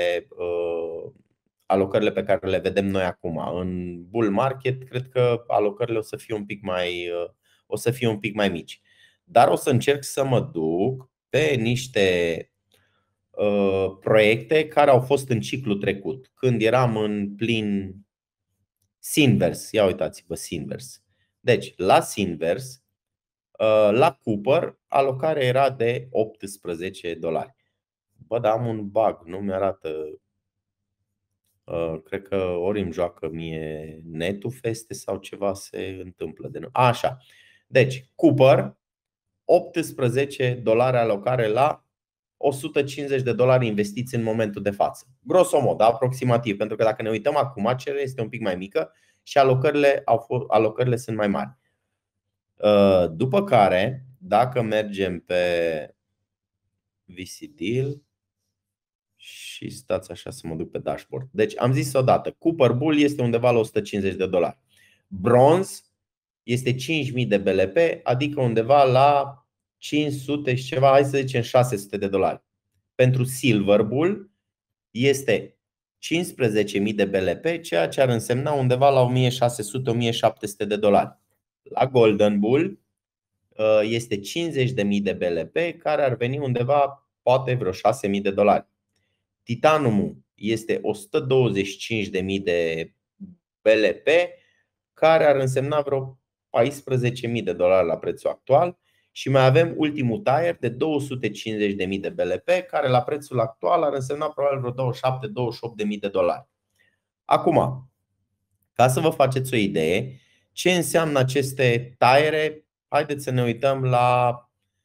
care le vedem noi acum în bull market, cred că alocările o să fie un pic mai mici. Dar o să încerc să mă duc pe niște proiecte care au fost în ciclul trecut, când eram în plin Synverse. Ia uitați-vă Synverse. Deci, la Synverse, la Cooper, alocarea era de $18. Bă, dar am un bug, nu mi-arată. Cred că ori îmi joacă mie netul feste sau ceva se întâmplă de nou. Așa. Deci, Cooper, $18 alocare la $150 investiți în momentul de față. Grosomod, aproximativ, pentru că dacă ne uităm acum, cererea este un pic mai mică și alocările sunt mai mari. După care, dacă mergem pe VC Deal Și stați așa să mă duc pe dashboard. Deci am zis odată, Cooper Bull este undeva la $150. Bronze este 5.000 de BLP, adică undeva la 500 și ceva, hai să zicem $600. Pentru Silver Bull este 15.000 de BLP, ceea ce ar însemna undeva la $1.600-1.700. La Golden Bull este 50.000 de BLP, care ar veni undeva poate vreo $6.000. Titaniumul este 125.000 de BLP, care ar însemna vreo $14.000 la prețul actual. Și mai avem ultimul tire de 250.000 de BLP, care la prețul actual ar însemna probabil vreo $27.000-28.000. Acum, ca să vă faceți o idee ce înseamnă aceste tire, haideți să ne uităm la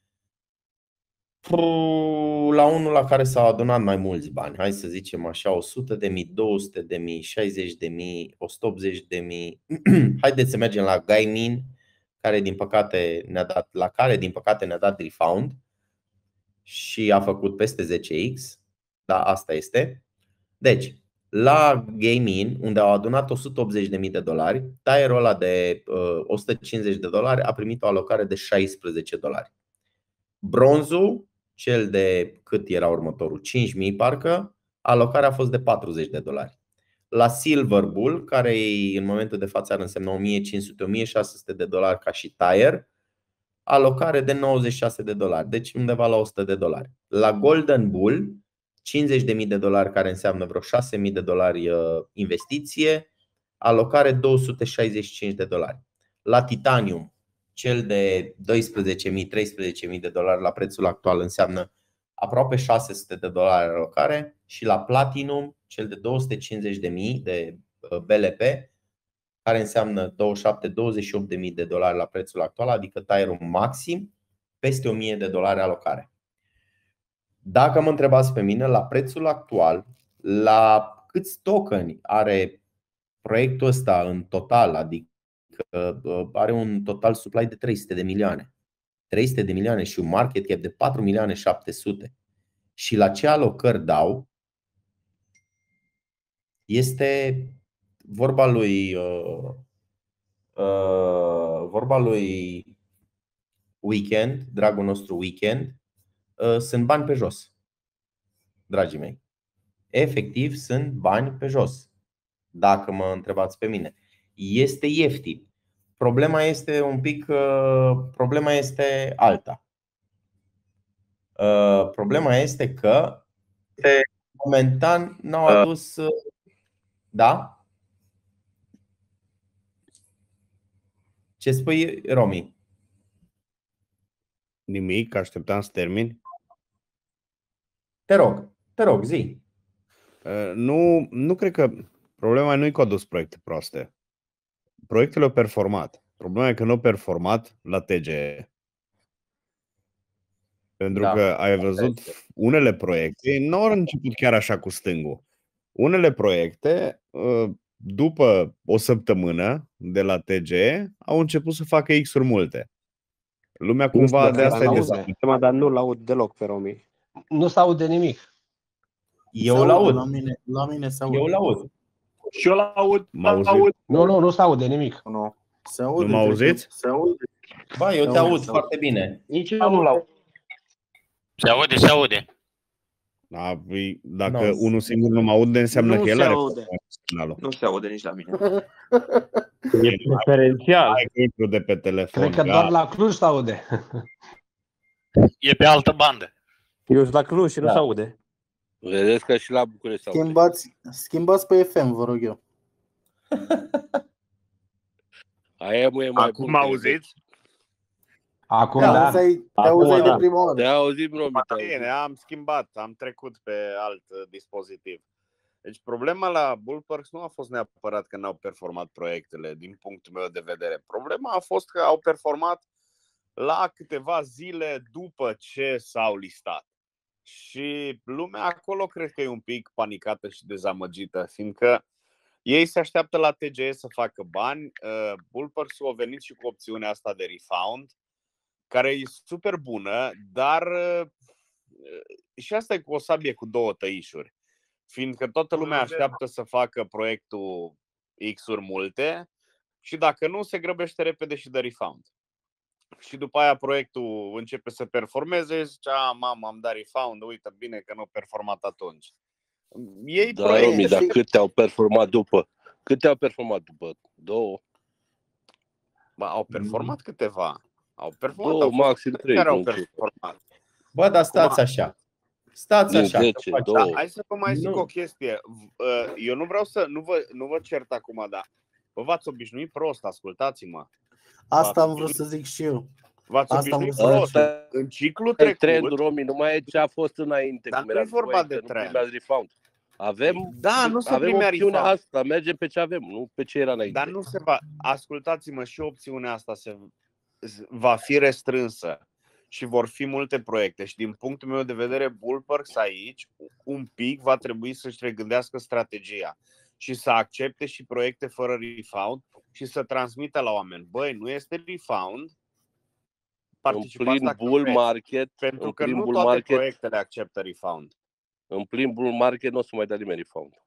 unul la care s-au adunat mai mulți bani. Hai să zicem așa, 100.000, 200.000, 60.000, 180.000. Haideți să mergem la Gaimin, care din păcate ne-a dat refund și a făcut peste 10x. Da, asta este. Deci, la Gaimin, unde au adunat $180.000, tire-ul ăla de $150 a primit o alocare de $16. Bronzul, cel de cât era următorul? 5.000 parcă, alocarea a fost de $40. La Silver Bull, care în momentul de față ar însemna $1.500-1.600 ca și tire, alocare de $96, deci undeva la $100. La Golden Bull, $50.000, care înseamnă vreo $6.000 investiție, alocare $265. La Titanium, cel de $12.000-13.000 la prețul actual înseamnă aproape $600 alocare. Și la Platinum, cel de 250.000 de BLP, care înseamnă $27-28.000 la prețul actual, adică tire-ul maxim, peste $1.000 alocare. Dacă mă întrebați pe mine, la prețul actual, la câți tokeni are proiectul ăsta în total, adică are un total supply de 300 de milioane. 300 de milioane și un market cap de 4.700.000. Și la ce alocări dau? Este vorba lui Weekend, dragul nostru Weekend. Sunt bani pe jos, dragii mei. Efectiv sunt bani pe jos. Dacă mă întrebați pe mine, este ieftin. Problema este problema este alta. Problema este că momentan n-au adus. Da? Ce spui, Romi? Nimic, așteptam să termin. Te rog, zi. Nu cred că problema nu e că au adus proiecte proaste. Proiectele au performat. Problema e că nu au performat la TGE. Pentru că ai văzut unele proiecte nu au început chiar așa cu stângul. Unele proiecte, după o săptămână de la TGE, au început să facă X-uri multe. Lumea cumva de asta e dezamăgită. Dar nu l-aud deloc pe Romi. Nu se-aude nimic. Eu l-aud. La mine se aude. Eu l-aud. Și eu l-aud. Nu se aude nimic. Nu. Nu mă auziți? Se aude. Ba, eu te aud foarte bine. Nici eu nu l-aud. Se aude. Da, dacă unul singur nu mă aude, înseamnă că el are semnalul. Nu se aude nici la mine. E preferențial. Hai că intru de pe telefon. Cred că doar la Cluj se aude. E pe altă bandă. Eu sunt la Cluj și nu se aude. Vedeți că și la București se aude. Schimbați pe FM, vă rog eu. Aia e mai acum mă auziți? Acum da. Te auzi de prima oară. Te auzim, Romi. Bine, am schimbat, am trecut pe alt dispozitiv. Deci problema la Bullparks nu a fost neapărat că n-au performat proiectele, din punctul meu de vedere. Problema a fost că au performat la câteva zile după ce s-au listat. Și lumea acolo cred că e un pic panicată și dezamăgită, fiindcă ei se așteaptă la TGE să facă bani. Bullparks-ul a venit și cu opțiunea asta de refund, care e super bună, dar și asta e cu o sabie cu două tăișuri. Fiindcă toată lumea așteaptă să facă proiectul X-uri multe și dacă nu, se grăbește repede și de refund. Și după aia proiectul începe să performeze și zice, mamă, am dat refund, uite bine că nu a performat atunci. Ei da, Romi, dar câte au performat după? Câte au performat după? 2? Ba, au performat câteva. Au performat, 2, maxim 3. Care au performat. Bă, dar stați așa. Stați așa. 10, 2. Hai să vă mai zic o chestie. Eu nu vreau să... Nu vă cert acum, dar vă v-ați obișnuit prost, ascultați-mă. Asta am vrut să zic și eu. V-ați obișnuit prost. În ciclu trecut... Trendul, Romi, nu mai e ce a fost înainte. Dar nu e vorba de trend. Avem, nu se avem primea opțiunea refund. asta, mergem pe ce avem, nu pe ce era înainte. Dar nu se va... Ascultați-mă, și opțiunea asta va fi restrânsă și vor fi multe proiecte. Și din punctul meu de vedere, Bullperks aici un pic va trebui să-și regândească strategia și să accepte și proiecte fără refund și să transmită la oameni. Băi, nu este refund, participați la bull market, pentru că nu toate proiectele acceptă refund. În plin bull market nu o să mai dea nimeni refund.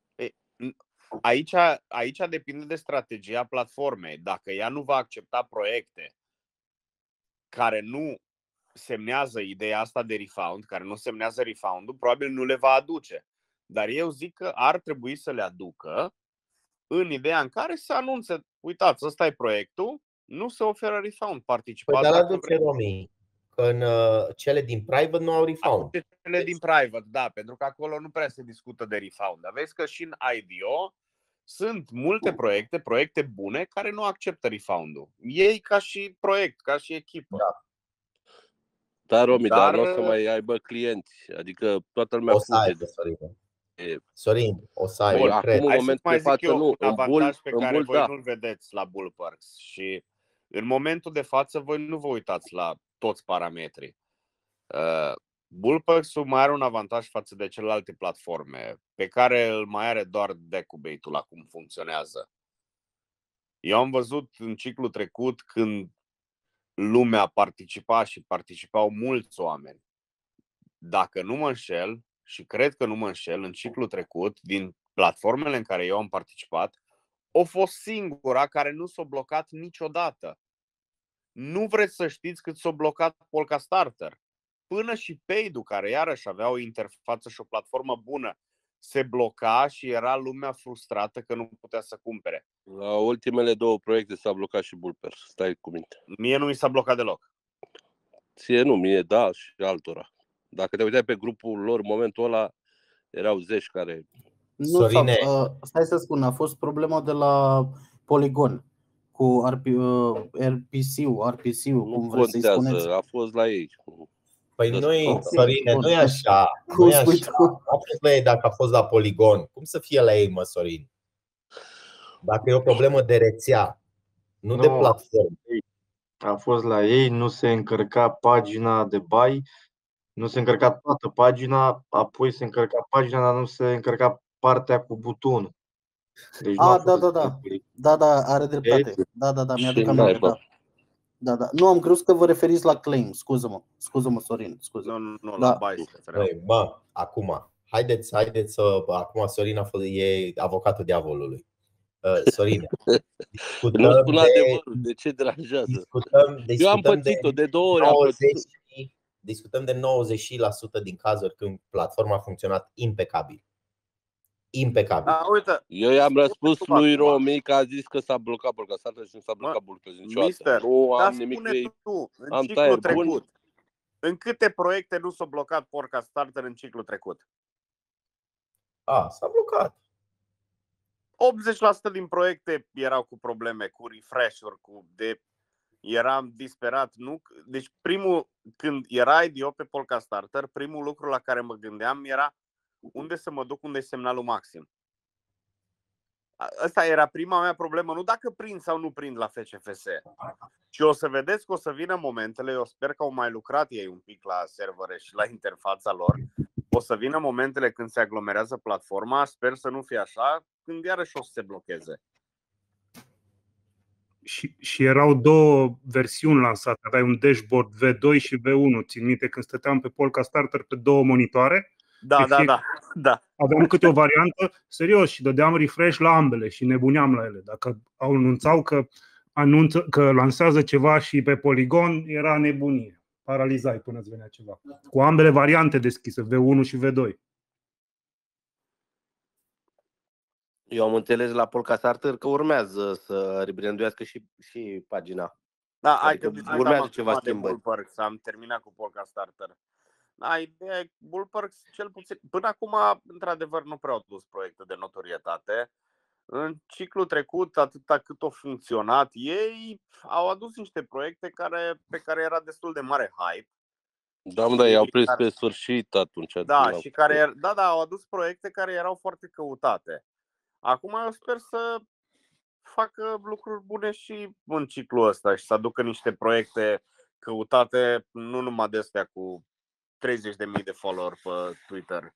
Aici depinde de strategia platformei. Dacă ea nu va accepta proiecte care nu semnează ideea asta de refund, care nu semnează refund-ul, probabil nu le va aduce. Dar eu zic că ar trebui să le aducă în ideea în care să anunțe, uitați, ăsta e proiectul, nu se oferă refund, participați. Păi, dar aduce, Romi, că în cele din private nu au refund. Cele din private, da, pentru că acolo nu prea se discută de refund. Dar vezi că și în IDO sunt multe proiecte bune care nu acceptă refund-ul. Ei ca și proiect, ca și echipă. Da. Da, Romi, dar nu o să mai aibă clienți. Adică toată lumea fuge. Sorin, o să ai, bun, cred. Acum, în momentul de față, nu. Un avantaj pe care voi nu-l vedeți la Bullperks. Și în momentul de față, voi nu vă uitați la toți parametrii. Bullperks-ul mai are un avantaj față de celelalte platforme, pe care îl mai are doar Decubate-ul la cum funcționează. Eu am văzut în ciclul trecut când lumea participa și participau mulți oameni. Dacă nu mă înșel, și cred că nu mă înșel, în ciclul trecut, din platformele în care eu am participat, a fost singura care nu s-a blocat niciodată. Nu vreți să știți cât s-a blocat Polka Starter. Până și Paid-ul, care iarăși avea o interfață și o platformă bună, se bloca și era lumea frustrată că nu putea să cumpere. La ultimele 2 proiecte s-a blocat și Bullperks, stai cu minte. Mie nu mi s-a blocat deloc. Ție nu, mie da și altora. Dacă te uitai pe grupul lor, în momentul ăla erau 10 care... Nu, stai să spun, a fost problema de la Polygon cu RPC-ul, cum vreți să-i spuneți. A fost la ei. Păi nu-i, Sorine, nu e așa. Nu e așa. A fost la ei dacă a fost la Polygon. Cum să fie la ei, mă, Sorin? Dacă e o problemă de rețea, nu de platformă. A fost la ei, nu se încărca pagina de buy, nu se încărca toată pagina, apoi se încărca pagina, dar nu se încărca partea cu butonul. Deci da, are dreptate. Da, mi-aduc aminte. Da. Nu, am crezut că vă referiți la claim. Scuză-mă, Sorin. Nu, la buy. Acum, haideți să... Acum Sorin e avocatul diavolului. Sorin, nu spun adevărul, de ce deranjează? Eu am pățit-o de 2 ori. Discutăm de 90% din cazuri când platforma a funcționat impecabil. Uite, eu i-am răspuns lui Romi că a zis că s-a blocat Polka Starter și nu s-a blocat Bullperks niciodată. Nu am nimic de ei. În ciclul trecut, în câte proiecte nu s-a blocat Polka Starter în ciclul trecut? S-a blocat. 80% din proiecte erau cu probleme, cu refresh-uri, eram disperat. Deci când era IDO pe Polka Starter, primul lucru la care mă gândeam era unde să mă duc, unde e semnalul maxim. Asta era prima mea problemă, nu dacă prind sau nu prind la FCFS. Și o să vedeți că o să vină momentele, eu sper că au mai lucrat ei un pic la servere și la interfața lor, o să vină momentele când se aglomerează platforma, sper să nu fie așa, când iarăși o să se blocheze. Și erau două versiuni lansate. Aveai un dashboard V2 și V1. Țin minte când stăteam pe Polka Starter pe două monitoare. Da. Aveam câte o variantă, serios, și dădeam refresh la ambele și nebuneam la ele. Dacă anunțau că lansează ceva și pe Polygon, era nebunie. Paralizai până îți venea ceva. Cu ambele variante deschise, V1 și V2. Eu am înțeles la Polka Starter că urmează să rebranduiască și pagina. Da, adică urmează ceva schimbări. Am terminat cu Polka Starter. Da, ideea e, Bullperks, cel puțin, până acum, într-adevăr, nu prea au dus proiecte de notorietate. În ciclul trecut, atâta cât au funcționat, ei au adus niște proiecte pe care era destul de mare hype. Da, i-au prins pe sfârșit atunci. Da, și au adus proiecte care erau foarte căutate. Acum eu sper să facă lucruri bune și în ciclul ăsta și să aducă niște proiecte căutate, nu numai de astea cu 30.000 de follower pe Twitter.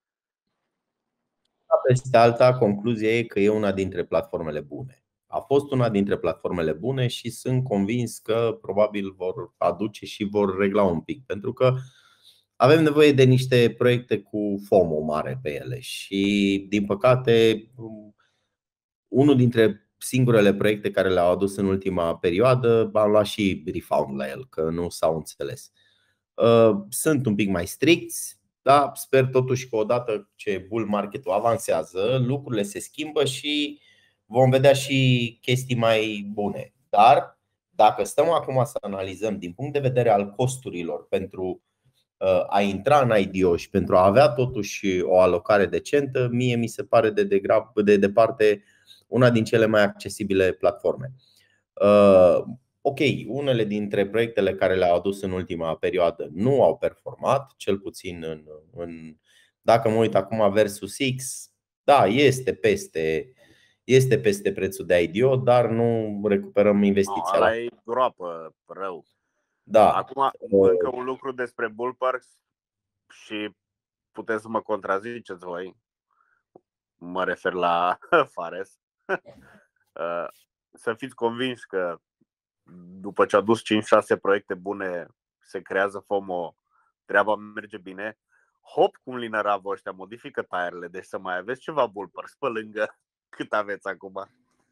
Peste alta, concluzia e că e una dintre platformele bune. A fost una dintre platformele bune și sunt convins că probabil vor aduce și vor regla un pic, pentru că avem nevoie de niște proiecte cu FOMO mare pe ele și, din păcate, unul dintre singurele proiecte care le-au adus în ultima perioadă am luat și refund la el, că nu s-au înțeles. Sunt un pic mai stricți, dar sper totuși că odată ce bull market-ul avansează, lucrurile se schimbă și vom vedea și chestii mai bune. Dar dacă stăm acum să analizăm din punct de vedere al costurilor pentru a intra în IDO și pentru a avea totuși o alocare decentă, mie mi se pare de departe una din cele mai accesibile platforme. Ok, unele dintre proiectele care le-au adus în ultima perioadă nu au performat, cel puțin dacă mă uit acum versus X, da, este peste prețul de IDO, dar nu recuperăm investiția. Ăla e groapă rău. Da. Acum, încă un lucru despre Bullperks și puteți să mă contraziceți voi. Mă refer la Fares. Să fiți convinși că după ce a dus 5-6 proiecte bune, se creează FOMO, treaba merge bine. Hop, cum lineravă ăștia, modifică tire-le, deci să mai aveți ceva Bullperks pe lângă cât aveți acum.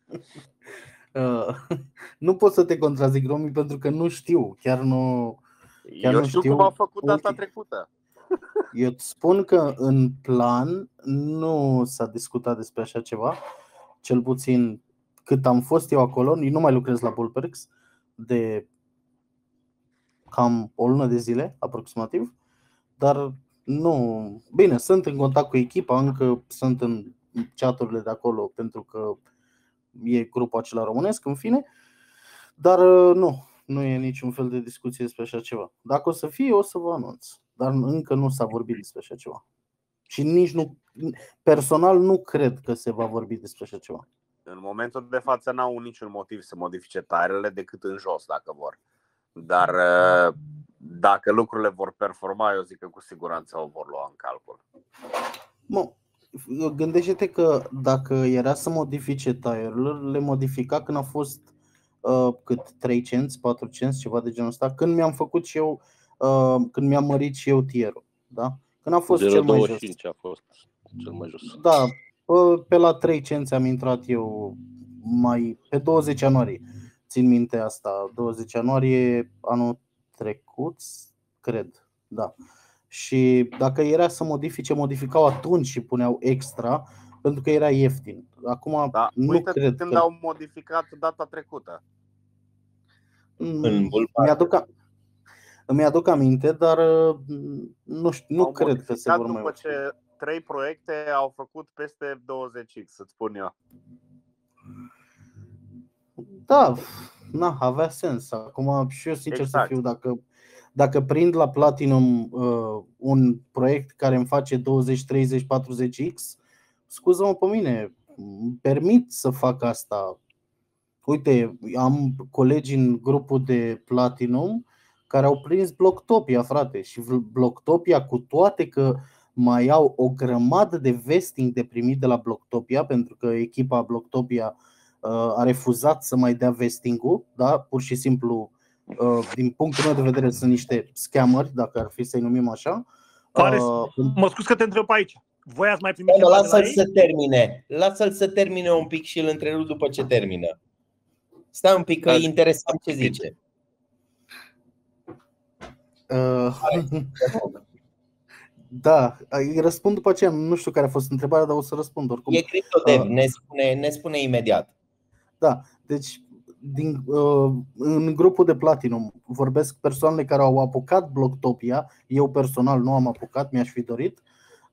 Nu pot să te contrazic, Romi, pentru că nu știu. Eu știu cum au făcut data trecută. Eu îți spun că în plan nu s-a discutat despre așa ceva. Cel puțin cât am fost eu acolo, nu mai lucrez la Bullperks de cam o lună de zile aproximativ. Dar nu, bine, sunt în contact cu echipa, încă sunt în chat-urile de acolo pentru că e grupul acela românesc, în fine. Dar nu e niciun fel de discuție despre așa ceva. Dacă o să fie, o să vă anunț. Dar încă nu s-a vorbit despre așa ceva. Și nici nu, personal nu cred că se va vorbi despre așa ceva. În momentul de față n-au niciun motiv să modifice tire-le decât în jos, dacă vor. Dar dacă lucrurile vor performa, eu zic că cu siguranță o vor lua în calcul. Gândește-te că dacă era să modifice tire-urile, le modifica când a fost cât 3 cenți, 4 cenți, ceva de genul ăsta, când mi-am făcut și eu, când mi-am mărit și eu tierul, da? Când a fost cel mai jos. A fost cel mai jos. Da, pe la 3 cenți am intrat eu pe 20 ianuarie. Țin minte asta, 20 ianuarie anul trecut, cred, da. Și dacă era să modificau atunci și puneau extra, pentru că era ieftin. Acum nu cred când au modificat data trecută. Îmi aduc aminte, dar nu cred că se vor mai după ce 3 proiecte au făcut peste 20x, să-ți spun eu. Da, avea sens. Acum și eu sincer să fiu, dacă prind la Platinum un proiect care îmi face 20, 30, 40x, scuză-mă pe mine, îmi permit să fac asta. Uite, am colegi în grupul de Platinum care au prins Blocktopia, frate. Și Blocktopia, cu toate că mai au o grămadă de vesting de primit de la Blocktopia, pentru că echipa Blocktopia a refuzat să mai dea vesting-ul, da? Pur și simplu, din punctul meu de vedere, sunt niște scammeri, dacă ar fi să-i numim așa. Mă scuz că te întreb aici. Voi ați mai primit ceva de la Lasă-l ei? să termine. Lasă-l să termine un pic și îl întrerup după ce termină. Stai un pic, că e interesant ce zice. Da, îi răspund după aceea. Nu știu care a fost întrebarea, dar o să răspund oricum. E CryptoDev, ne spune imediat. Da, deci în grupul de Platinum vorbesc persoanele care au apucat Blocktopia. Eu personal nu am apucat, mi-aș fi dorit.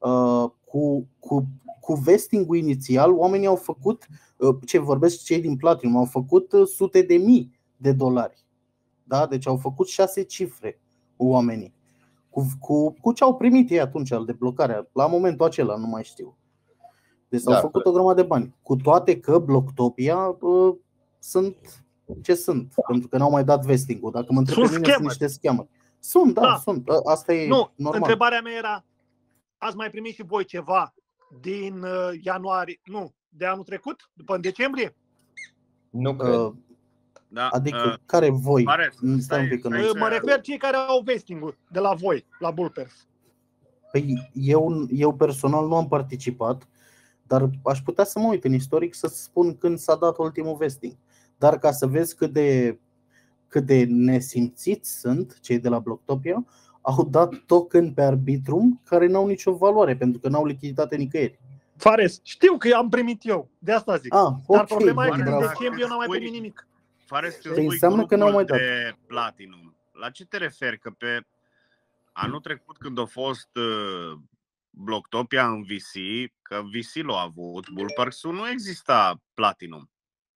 Cu vesting-ul inițial, oamenii au făcut, vorbesc cei din Platinum, au făcut sute de mii de dolari. Da? Deci au făcut 6 cifre oamenii cu ce au primit ei atunci al deblocarea. La momentul acela nu mai știu. Deci au făcut o grămadă de bani. Cu toate că Blocktopia sunt ce sunt, pentru că n-au mai dat vesting-ul. Dacă mă întreb pe mine, sunt niște scamuri. Sunt. Asta e normal. Întrebarea mea era: ați mai primit și voi ceva din ianuarie, de anul trecut, după în decembrie? Nu cred. Da, adică care voi? Stai un pic, mă refer cei care au vesting-ul de la voi, la Bullpers. Păi eu personal nu am participat, dar aș putea să mă uit în istoric să spun când s-a dat ultimul vesting. Dar ca să vezi cât de nesimțiți sunt cei de la Blocktopia, au dat token pe Arbitrum care n-au nicio valoare, pentru că n-au lichiditate nicăieri. Fares, știu că am primit eu, de asta zic. Dar problema e că în decembrie eu n-am mai primit nimic. Fares, Păi înseamnă că n-au mai dat. De Platinum. La ce te referi? Că pe anul trecut, când a fost Blocktopia în VC, că VC l-a avut, Bullpers-ul, nu exista Platinum.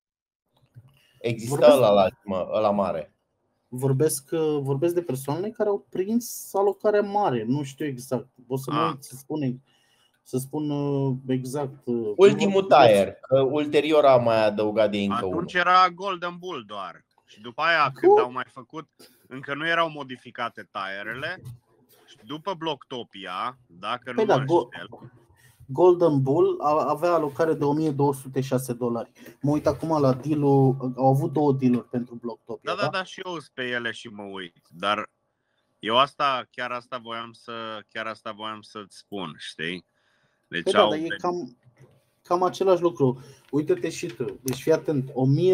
Exista ăla mare. Vorbesc de persoane care au prins alocarea mare. Nu știu exact. O să mă uit să spun exact. Ultimul tire, că ulterior am mai adăugat de încă unul. Atunci era Golden Bull doar. Și după aia, când au mai făcut, încă nu erau modificate tire-ele. Și după Blocktopia, dacă nu mă înșel, Golden Bull avea alocare de $1206. Mă uit acum la deal-ul. Au avut 2 deal-uri pentru Blocktopia. Da, și eu sunt pe ele și mă uit. Dar eu chiar asta voiam să-ți spun, știi? Deci păi dar e cam același lucru. Uite-te și tu. Deci fii atent,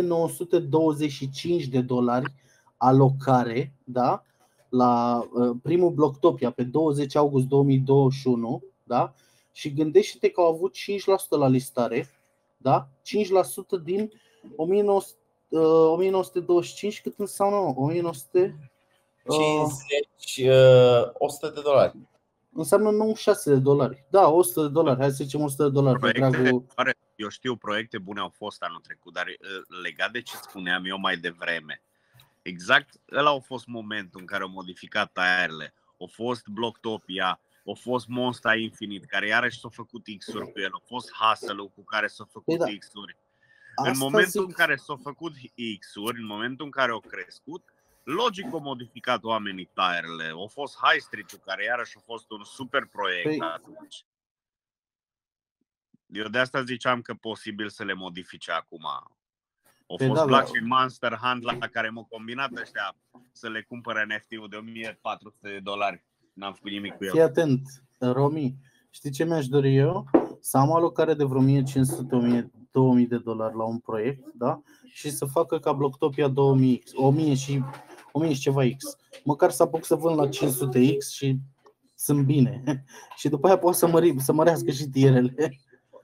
$1925 alocare, da? La primul Blocktopia pe 20 august 2021, da? Și gândește-te că au avut 5% la listare, da? 5% din 1925, cât înseamnă? 1950, $100. Înseamnă $96. Da, $100. Hai să zicem $100. Eu știu, proiecte bune au fost anul trecut, dar legat de ce spuneam eu mai devreme, exact ăla a fost momentul în care au modificat tire-le. A fost Blocktopia, a fost Monster Infinite, care iarăși s-a făcut X-uri cu el, a fost Hustle-ul cu care s-a făcut X-uri. În momentul în care s-au făcut X-uri, în momentul în care au crescut, logic au modificat oamenii tire-le. A fost High Street-ul, care iarăși a fost un super proiect atunci. Eu de asta ziceam că posibil să le modifice acum. Au fost Blockchain Monster Hunt la care m-au combinat ăștia să le cumpere NFT-ul de $1.400. N-am făcut nimic cu el. Fii atent, Romi. Știi ce mi-aș dori eu? Să am alocare de vreo $1.500-2.000 la un proiect, da? Și să facă ca Blocktopia 2000X, 1000 și ceva X. Măcar să apuc să vând la 500X și sunt bine. Și după aia pot să mărească și tierele.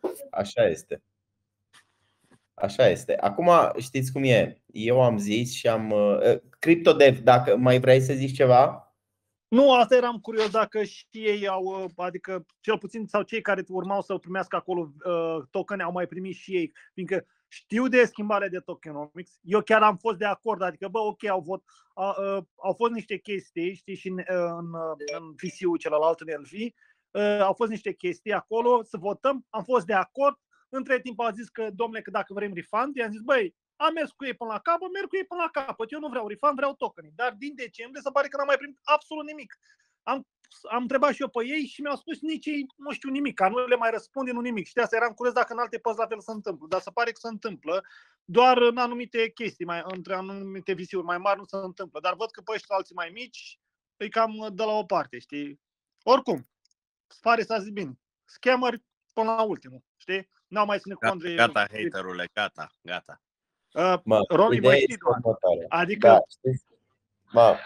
Așa este. Acum știți cum e. Eu am zis și am CryptoDev, dacă mai vrei să zici ceva? Nu, asta eram curios dacă și ei au, adică cel puțin sau cei care urmau să primească acolo tokene au mai primit și ei, fiindcă știu de schimbarea de tokenomics. Eu chiar am fost de acord, adică au fost niște chestii, știi, și în VC-ul celălalt, în LV, au fost niște chestii acolo, să votăm, am fost de acord. Între timp au zis că, domnule, că dacă vrem refund, i-am zis, băi, am mers cu ei până la capăt, merg cu ei până la capăt. Eu nu vreau refund, vreau token. Dar din decembrie se pare că n-am mai primit absolut nimic. Am am întrebat și eu pe ei și mi-au spus nici ei nu știu nimic, că nu le mai răspunde, nu nimic. Și de asta eram curios dacă în alte părți la fel se întâmplă. Dar se pare că se întâmplă, doar în anumite chestii, între anumite visiuni mai mari nu se întâmplă. Dar văd că pe ăștia alții mai mici îi cam de la o parte, știi? Oricum, pare să zic bine. Scammer până la ultimul, știi? N-au mai ținut cont de... Gata, haterule, gata. Romi, mai știi doar. Adică... Da.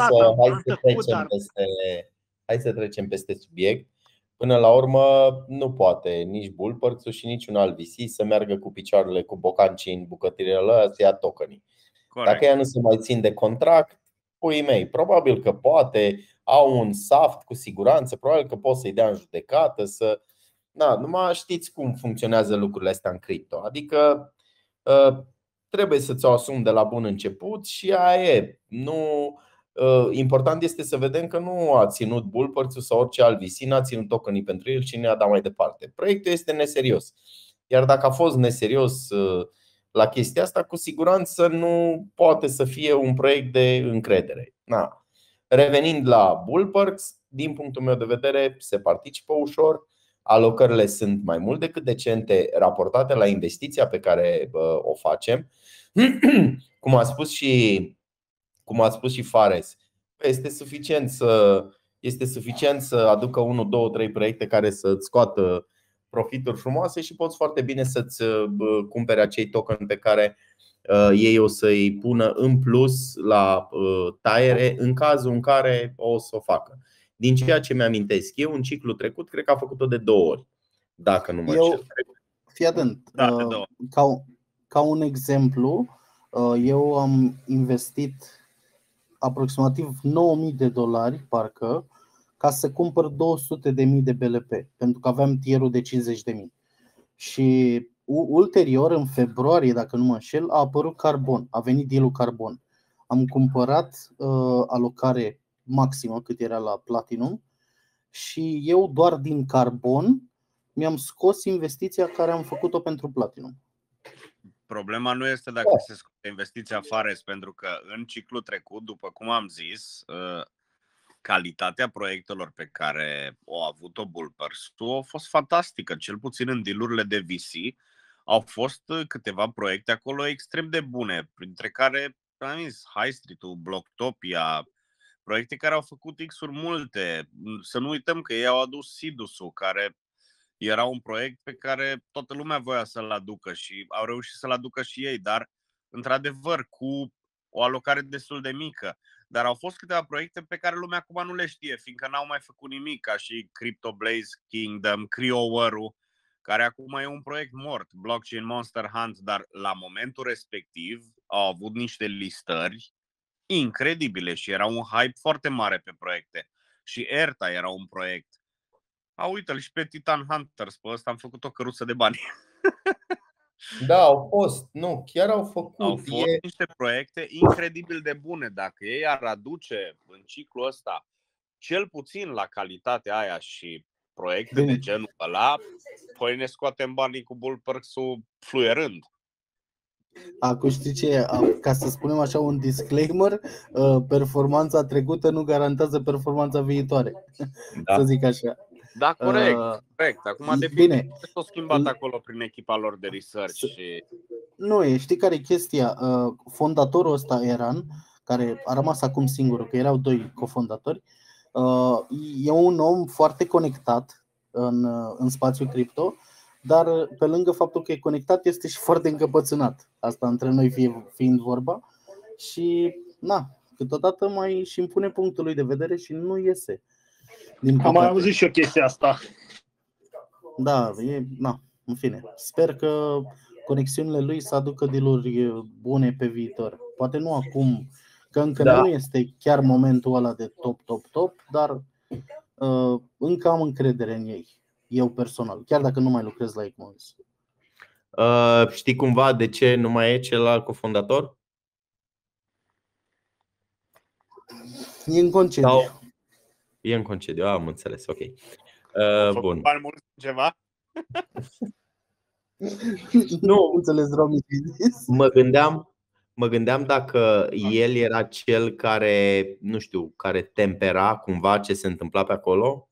Hai să trecem peste subiect. Până la urmă, nu poate nici Bullperks-ul și nici un alt VC să meargă cu picioarele cu bocancii în bucătările alea să ia tokenii. Dacă ea nu se mai țin de contract, puii mei, probabil că poate, au un SAFT cu siguranță, probabil că pot să-i dea în judecată, numai știți cum funcționează lucrurile astea în cripto. Adică trebuie să ți-o asumi de la bun început și aia e. Important este să vedem că nu a ținut Bullperks-ul sau orice alt VC, n-a ținut tokenii pentru el și ne-a dat mai departe. Proiectul este neserios. Iar dacă a fost neserios la chestia asta, cu siguranță nu poate să fie un proiect de încredere. Revenind la Bullperks, din punctul meu de vedere, se participă ușor. Alocările sunt mai mult decât decente raportate la investiția pe care o facem. Cum a spus și Fares, este suficient să aducă 1, 2, 3 proiecte care să-ți scoată profituri frumoase și poți foarte bine să-ți cumpere acei token pe care ei o să-i pună în plus la taiere în cazul în care o să o facă. Din ceea ce mi-amintesc eu, în ciclu trecut, cred că a făcut-o de 2 ori, dacă nu mă înșel. Fii atent, ca un exemplu, eu am investit aproximativ $9.000, parcă, ca să cumpăr 200.000 de BLP, pentru că aveam tierul de 50.000. Și ulterior, în februarie, dacă nu mă înșel, a apărut Carbon, a venit deal-ul Carbon. Am cumpărat alocare maximă cât era la Platinum și eu doar din Carbon mi-am scos investiția care am făcut-o pentru Platinum. Problema nu este dacă se scoate investiția Fares, pentru că în ciclul trecut, după cum am zis, calitatea proiectelor pe care o a avut-o Bullperks-ul a fost fantastică. Cel puțin în deal-urile de VC au fost câteva proiecte acolo extrem de bune, printre care am zis, High Street-ul, Blocktopia, proiecte care au făcut X-uri multe. Să nu uităm că ei au adus Sidus-ul, care era un proiect pe care toată lumea voia să-l aducă și au reușit să-l aducă și ei, dar într-adevăr cu o alocare destul de mică. Dar au fost câteva proiecte pe care lumea acum nu le știe, fiindcă n-au mai făcut nimic, ca și Crypto Blaze Kingdom, Criower-ul, care acum e un proiect mort, Blockchain Monster Hunt, dar la momentul respectiv au avut niște listări incredibile și era un hype foarte mare pe proiecte. Și ERTA era un proiect. Uite-l și pe Titan Hunters, pe ăsta am făcut o căruță de bani. Da, au fost. Nu, chiar au făcut. Au fost niște proiecte incredibil de bune. Dacă ei ar aduce în ciclul ăsta cel puțin la calitatea aia și proiecte de genul ăla, păi ne scoatem banii cu Bullperks-ul fluierând. Acum știi ce? Ca să spunem așa un disclaimer, performanța trecută nu garantează performanța viitoare. Da. Să zic așa. Da, corect. Acum depinde ce s-a schimbat acolo prin echipa lor de research. Și... Nu, știi care e chestia? Fondatorul ăsta, Eran, care a rămas acum singur, că erau 2 cofondatori, e un om foarte conectat în spațiul cripto, dar pe lângă faptul că e conectat, este și foarte încăpățânat. Asta între noi fiind vorba. Și câteodată mai și impune punctul lui de vedere și nu iese. Am mai auzit și eu chestia asta. Da, în fine. Sper că conexiunile lui să aducă deal-uri bune pe viitor. Poate nu acum, că încă nu este chiar momentul ăla de top, dar încă am încredere în ei. Eu personal, chiar dacă nu mai lucrez la Ecmons. Știi cumva de ce nu mai e celălalt cofondator? E în concediu. E în concediu, am înțeles, ok. Bun. Bani mulți ceva? Nu înțeles, Romi. Mă Mă gândeam dacă el era cel care, nu știu, care tempera cumva ce se întâmpla pe acolo.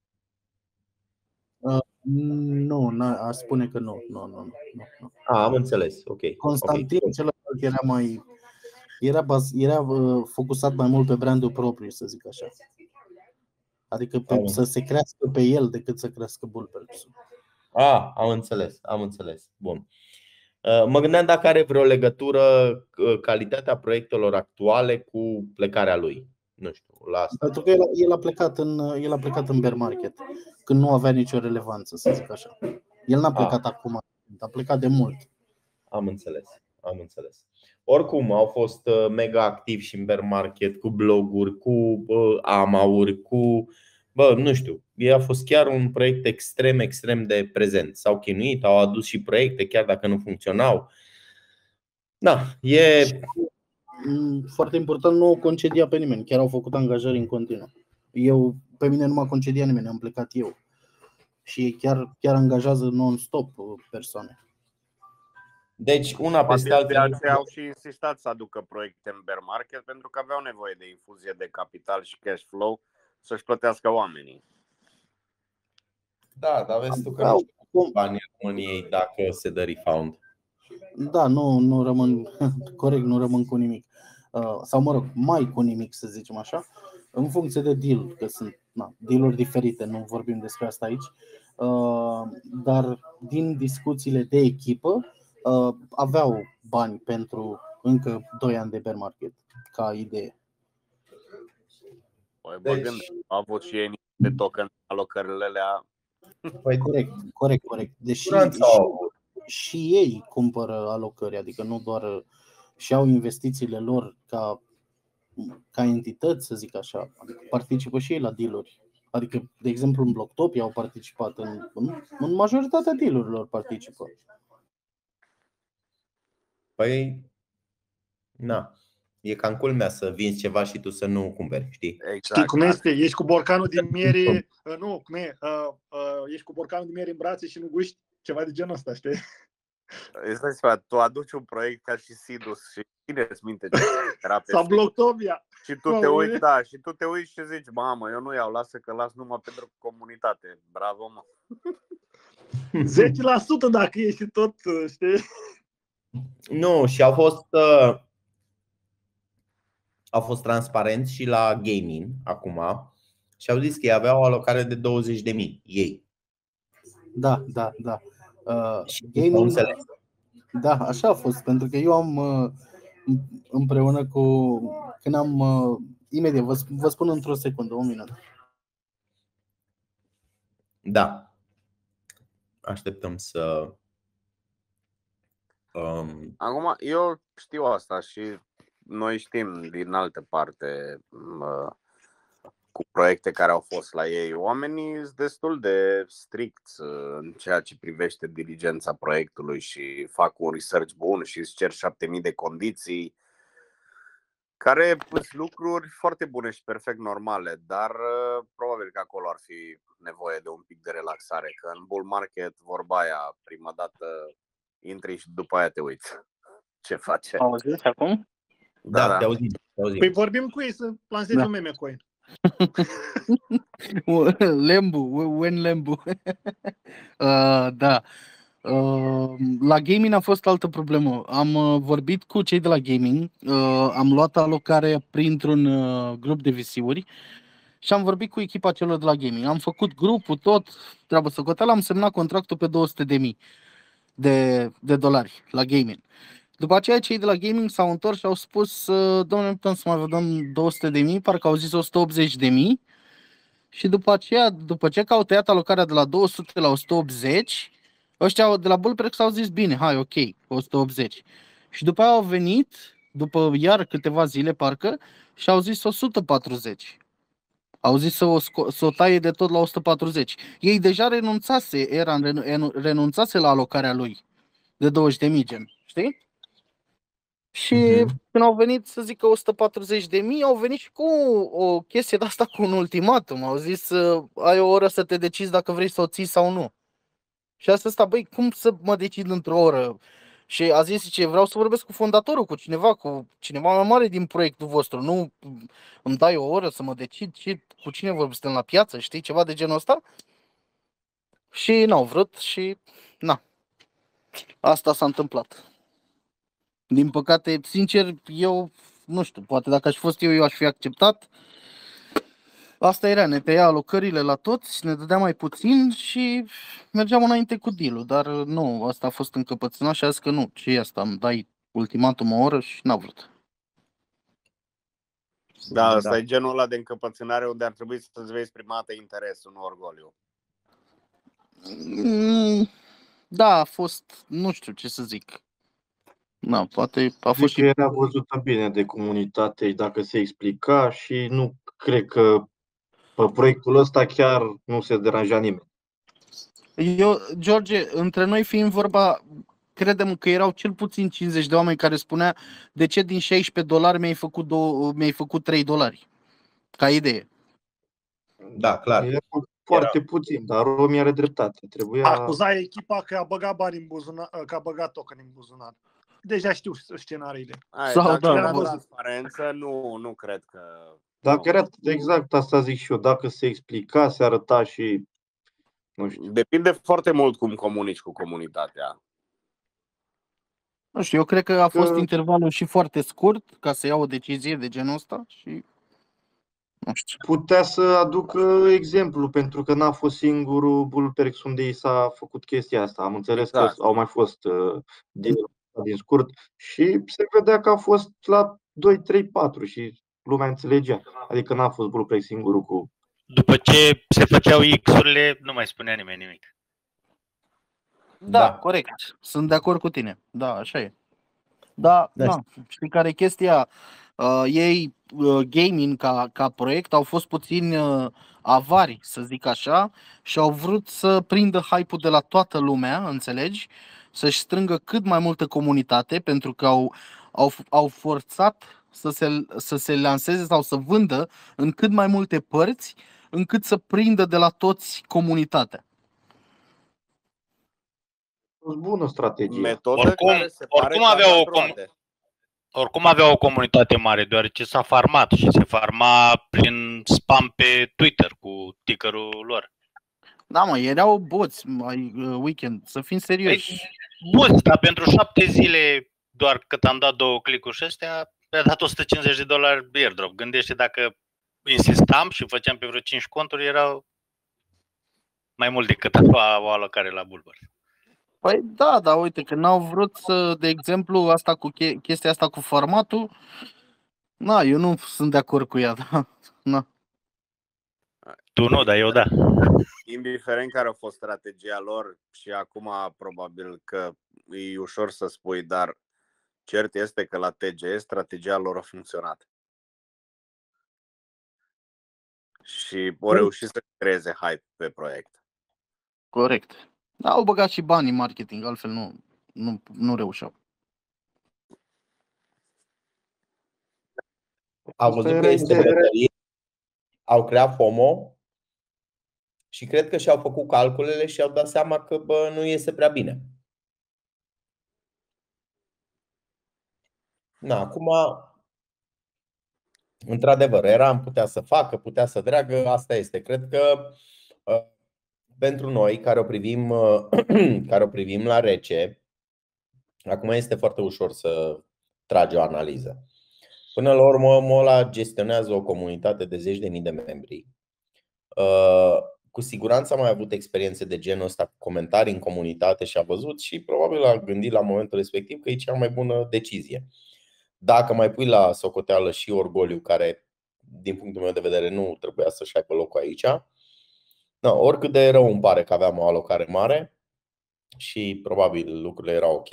Nu, aș spune că nu. Am înțeles, ok. Constantin celălalt era mai era focusat mai mult pe brandul propriu, să zic așa. Adică să se crească pe el decât să crească Bullperks-ul. Am înțeles. Bun. Mă gândeam dacă are vreo legătură calitatea proiectelor actuale cu plecarea lui. Nu știu, la asta. Pentru că el a plecat în bear market, când nu avea nicio relevanță, să zic așa. El n-a plecat acum, a plecat de mult. Am înțeles. Oricum, au fost mega activi și în bear market, cu bloguri, cu AMA-uri, cu... nu știu, a fost chiar un proiect extrem de prezent. S-au chinuit, au adus și proiecte, chiar dacă nu funcționau. Foarte important, nu au concediat pe nimeni, chiar au făcut angajări în continuu. Pe mine nu m-a concediat nimeni, am plecat eu. Și ei chiar angajează non-stop persoane. Deci, una peste alta. De aceea au și insistat să aducă proiecte în bear market, pentru că aveau nevoie de infuzie de capital și cash flow să-și plătească oamenii. Da, dar vezi tu că nu știu banii României dacă se dă refund. Da, nu rămân corect, nu rămân cu nimic. Sau mă rog, mai cu nimic, să zicem așa, în funcție de deal, că sunt deal-uri diferite, nu vorbim despre asta aici. Dar din discuțiile de echipă aveau bani pentru încă 2 ani de bear market, ca idee. Deci, au avut și ei niște token alocările alea. Corect. Deși și ei cumpără alocări, adică nu doar și au investițiile lor ca entități, să zic așa, adică participă și ei la deal-uri. Adică, de exemplu, în Blocktopia au participat, în majoritatea deal-urilor participă. Păi, e cam culmea să vinzi ceva și tu să nu cumperi, știi? Exact. Știi cum este? Ești cu borcanul din miere, ești cu borcanul din miere în brațe și nu guști, ceva de genul ăsta, știi? Tu aduci un proiect ca și Sidus și ține-ți minte ce era pe sau Blocktopia. Și tu te uiți și zici, mamă, eu nu iau, lasă că las numai pentru comunitate. Bravo, mă. 10% dacă ești tot, știi? Nu, și au fost transparenți și la gaming acum și au zis că ei aveau o alocare de 20.000 ei. Da. Gaming, da, așa a fost, pentru că eu am împreună cu când am imediat vă spun într-o secundă, 1 minut. Da. Așteptăm să Acum, eu știu asta și noi știm din altă parte cu proiecte care au fost la ei. Oamenii sunt destul de stricți în ceea ce privește diligența proiectului și fac un research bun și îți cer 7.000 de condiții, care sunt lucruri foarte bune și perfect normale, dar probabil că acolo ar fi nevoie de un pic de relaxare, că în bull market, vorba aia, prima dată intri și după aia te uiți ce face. Auziți acum? Da. Te auzim. Păi vorbim cu ei să lansezi un meme coin. Lembu. Da. La gaming a fost altă problemă. Am vorbit cu cei de la gaming, am luat alocare printr-un grup de VC-uri și am vorbit cu echipa celor de la gaming. Am făcut grupul, tot, treabă socoteală, am semnat contractul pe 200.000 de dolari la gaming. După aceea cei de la gaming s-au întors și au spus, domnule, putem să mai vă dăm 200.000, parcă au zis 180.000. Și după aceea, după ce au tăiat alocarea de la 200 la 180, ăștia de la Bullperks au zis, bine, hai, ok, 180. Și după aia au venit, după iar câteva zile, parcă, și au zis 140. Au zis să o taie de tot la 140. Ei deja renunțase la alocarea lui de 20.000, gen, știi? Și când au venit să zică 140.000, au venit și cu o chestie de asta, cu un ultimatum. Au zis, ai o oră să te decizi dacă vrei să o ții sau nu. Și asta, băi, cum să mă decid într-o oră? Și a zis, zice, vreau să vorbesc cu fondatorul, cu cineva mai mare din proiectul vostru. Nu îmi dai o oră să mă decid și cu cine vorbesc la piață, știi, ceva de genul ăsta. Și n-au vrut și na. Asta s-a întâmplat. Din păcate, sincer, eu nu știu, poate dacă aș fi fost eu aș fi acceptat. Asta era, ne tăia alocările la toți, ne dădea mai puțin și mergeam înainte cu deal-ul, dar nu, asta a fost încăpățânat și a zis că nu, ce e asta, îmi dai ultimatum o oră și n-a vrut. Da, asta e genul ăla de încăpățânare unde ar trebui să-ți vezi prima dată interesul, nu orgoliu. Da, a fost, nu știu ce să zic. Da, poate a fost și era văzută bine de comunitate dacă se explica și nu cred că pe proiectul ăsta chiar nu se deranja nimeni. Eu, George, între noi fiind vorba, credem că erau cel puțin 50 de oameni care spunea de ce din $16 mi-ai făcut $3, ca idee. Da, clar. Era foarte puțin, dar Romi are dreptate. Trebuia... Acuza echipa că a băgat bani în buzunar, că a băgat token în buzunar. Deja știu scenariile. Dacă era transparență, nu cred că... Dacă era exact asta zic și eu, dacă se explica, se arăta și... Nu știu. Depinde foarte mult cum comunici cu comunitatea. Nu știu, eu cred că a fost intervalul și foarte scurt ca să iau o decizie de genul ăsta și... Nu știu. Putea să aducă exemplu, pentru că n-a fost singurul Bullperks unde i s-a făcut chestia asta. Am înțeles că au mai fost din scurt și se vedea că a fost la 2, 3, 4 și lumea înțelegea. Adică n-a fost Bullperks singurul cu... După ce se făceau X-urile, nu mai spunea nimeni nimic. Da, corect. Sunt de acord cu tine. Da, așa e. Da, da. Știi care e chestia? Ei, gaming ca proiect, au fost puțin avari, să zic așa, și au vrut să prindă hype-ul de la toată lumea, înțelegi? Să-și strângă cât mai multă comunitate, pentru că au forțat să se lanseze sau să vândă în cât mai multe părți, încât să prindă de la toți comunitatea. Bună strategie. Oricum avea o comunitate mare, deoarece s-a farmat și se farma prin spam pe Twitter cu tickerul lor. Da, mă, erau boți mai weekend, să fim serioși. Boți, dar pentru 7 zile, doar cât am dat 2 click-uri și astea, mi-a dat $150 airdrop. Gândește dacă insistam și făceam pe vreo 5 conturi, erau mai mult decât o alocare la Bulbar. Păi da, dar uite că n-au vrut să, de exemplu, asta cu chestia asta cu formatul. Na, eu nu sunt de acord cu ea, da. Na. Tu nu, dar eu da. Indiferent care a fost strategia lor și acum probabil că e ușor să spui, dar cert este că la TGS strategia lor a funcționat. Și au reușit să creeze hype pe proiect. Corect. Da, au băgat și bani în marketing, altfel nu reușeau. Au văzut că este bătălie, au creat FOMO și cred că și-au făcut calculele și au dat seama că nu iese prea bine. Na, acum, într-adevăr, Eram putea să facă, putea să treagă, asta este. Cred că pentru noi care o privim la rece, acum este foarte ușor să tragi o analiză. Până la urmă, Mola gestionează o comunitate de 10.000 de membri. Cu siguranță a mai avut experiențe de genul ăsta cu comentarii în comunitate și a văzut și probabil a gândit la momentul respectiv că e cea mai bună decizie. Dacă mai pui la socoteală și orgoliu, care din punctul meu de vedere nu trebuia să-și aibă locul aici, oricât de rău îmi pare că aveam o alocare mare și probabil lucrurile erau ok,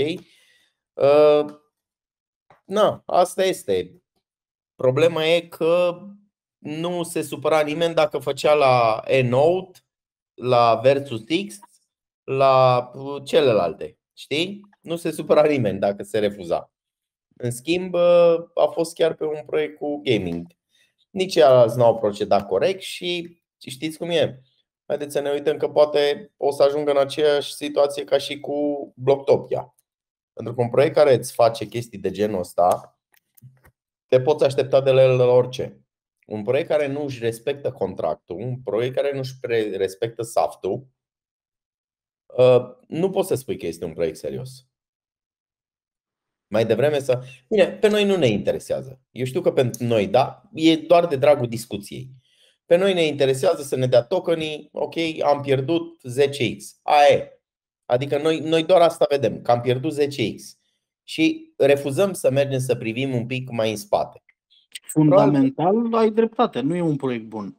asta este. Problema e că nu se supăra nimeni dacă făcea la e-note, la Versus X, la celelalte. Știi? Nu se supăra nimeni dacă se refuza. În schimb, a fost chiar pe un proiect cu gaming. Nici ceilalți n-au procedat corect și știți cum e. Haideți să ne uităm că poate o să ajungă în aceeași situație ca și cu Blocktopia. Pentru că un proiect care îți face chestii de genul ăsta, te poți aștepta de la el la orice. Un proiect care nu își respectă contractul, un proiect care nu își respectă SAFT-ul, nu poți să spui că este un proiect serios. Mai devreme să... Bine, pe noi nu ne interesează. Eu știu că pentru noi, da, e doar de dragul discuției. Pe noi ne interesează să ne dea tokenii, ok, am pierdut 10x. Aia e. Adică noi doar asta vedem, că am pierdut 10x. Și refuzăm să mergem să privim un pic mai în spate. Fundamental, ai dreptate, nu e un proiect bun.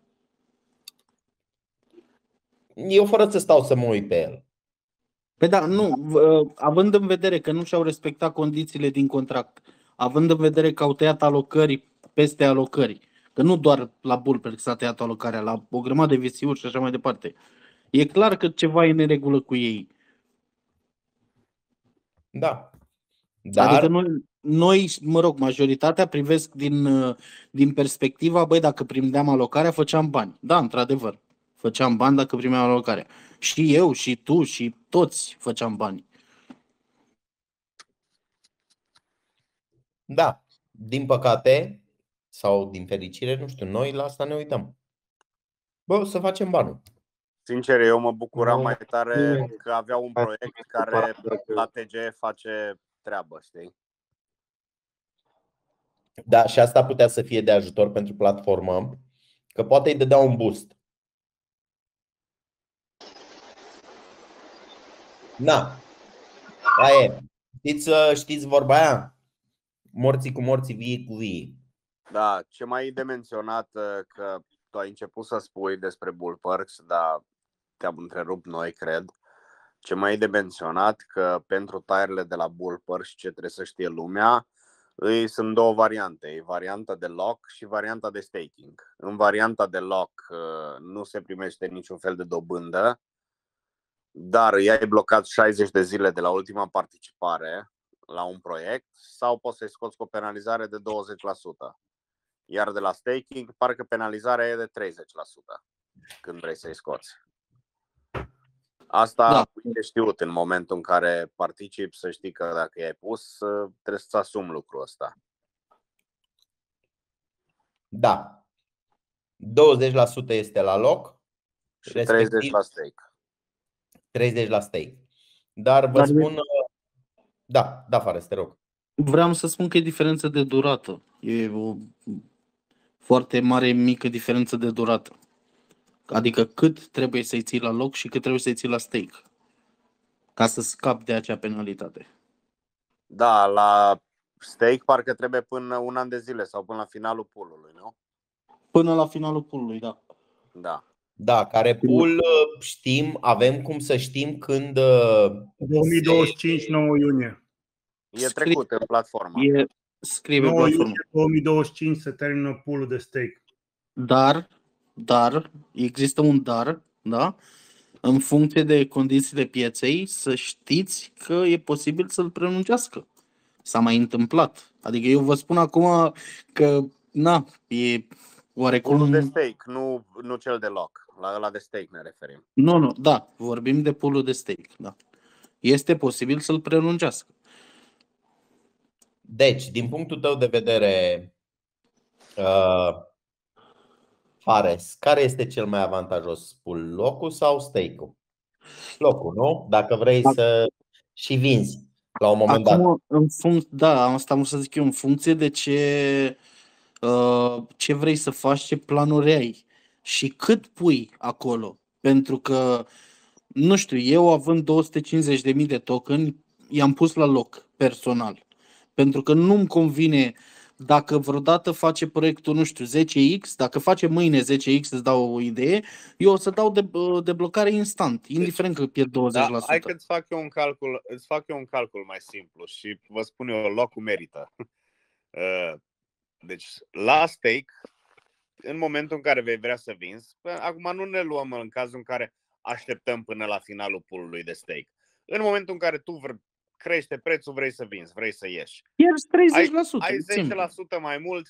Eu fără să stau să mă uit pe el. Păi da, nu, având în vedere că nu și-au respectat condițiile din contract, având în vedere că au tăiat alocări peste alocări, că nu doar la Bullperk s-a tăiat alocarea, la o grămadă de VC-uri și așa mai departe, e clar că ceva e în neregulă cu ei. Da. Dar... Adică noi, mă rog, majoritatea privesc din perspectiva, băi, dacă primeam alocarea, făceam bani. Da, într-adevăr, făceam bani dacă primeam alocarea. Și eu, și tu, și toți făceam bani. Da, din păcate, sau din fericire, nu știu, noi la asta ne uităm. Bă, să facem banul. Sincer, eu mă bucuram mai tare că avea un proiect care la TG face treabă, știi? Da, și asta putea să fie de ajutor pentru platformă, că poate îi dădea un boost. Da, aia e. Știți vorba aia? Morții cu morții, vii cu vii. Da, ce mai e de menționat, că tu ai început să spui despre Bullperks, dar te-am întrerupt noi, cred. Ce mai e de menționat, că pentru tire-le de la Bullperks, ce trebuie să știe lumea, sunt două variante. E varianta de lock și varianta de staking. În varianta de lock nu se primește niciun fel de dobândă, dar i-ai blocat 60 de zile de la ultima participare la un proiect sau poți să-i scoți cu o penalizare de 20%. Iar de la staking, parcă penalizarea e de 30% când vrei să-i scoți. Asta e știut în momentul în care participi, să știi că dacă i-ai pus, trebuie să asumi lucrul ăsta. Da. 20% este la loc și 30% la stake. 30% la stake. Dar vă spun... Da, Fares, te rog. Vreau să spun că e diferență de durată. E o foarte mare, mică diferență de durată. Adică cât trebuie să-i ții la loc și cât trebuie să-i ții la stake. Ca să scapi de acea penalitate. Da, la stake parcă trebuie până un an de zile sau până la finalul pool-ului, nu? Până la finalul pool-ului, da. Da. Da, care pool știm, avem cum să știm când... 2025, 9 iunie. E trecut în platformă. Scrie pe 9 platformă. iunie 2025 se termină pool-ul de stake. Dar, există un dar, da? În funcție de condițiile pieței, să știți că e posibil să-l prelungească. S-a mai întâmplat. Adică eu vă spun acum că, e oarecum... Pool-ul de stake, nu cel de lock. La ăla de stake ne referim. Nu, da, vorbim de pool-ul de stake, da. Este posibil să-l prelungească. Deci, din punctul tău de vedere, Fares, care este cel mai avantajos pool? Locul sau stake-ul? Locul, nu? Dacă vrei să și vinzi la un moment dat. Asta am să zic eu, în funcție de ce vrei să faci, ce planuri ai și cât pui acolo. Pentru că, nu știu, eu având 250.000 de token, i-am pus la loc personal. Pentru că nu-mi convine dacă vreodată face proiectul, nu știu, 10x, dacă face mâine 10x, îți dau o idee, eu o să dau deblocare instant, indiferent că pierd 20%. Da, hai că îți fac eu un calcul mai simplu și vă spun eu, locul merită. Deci, la stake, în momentul în care vei vrea să vinzi, acum nu ne luăm în cazul în care așteptăm până la finalul pool-ului de stake. În momentul în care tu crește prețul, vrei să vinzi, vrei să ieși. Pierzi 30%. Ai 10% mai mult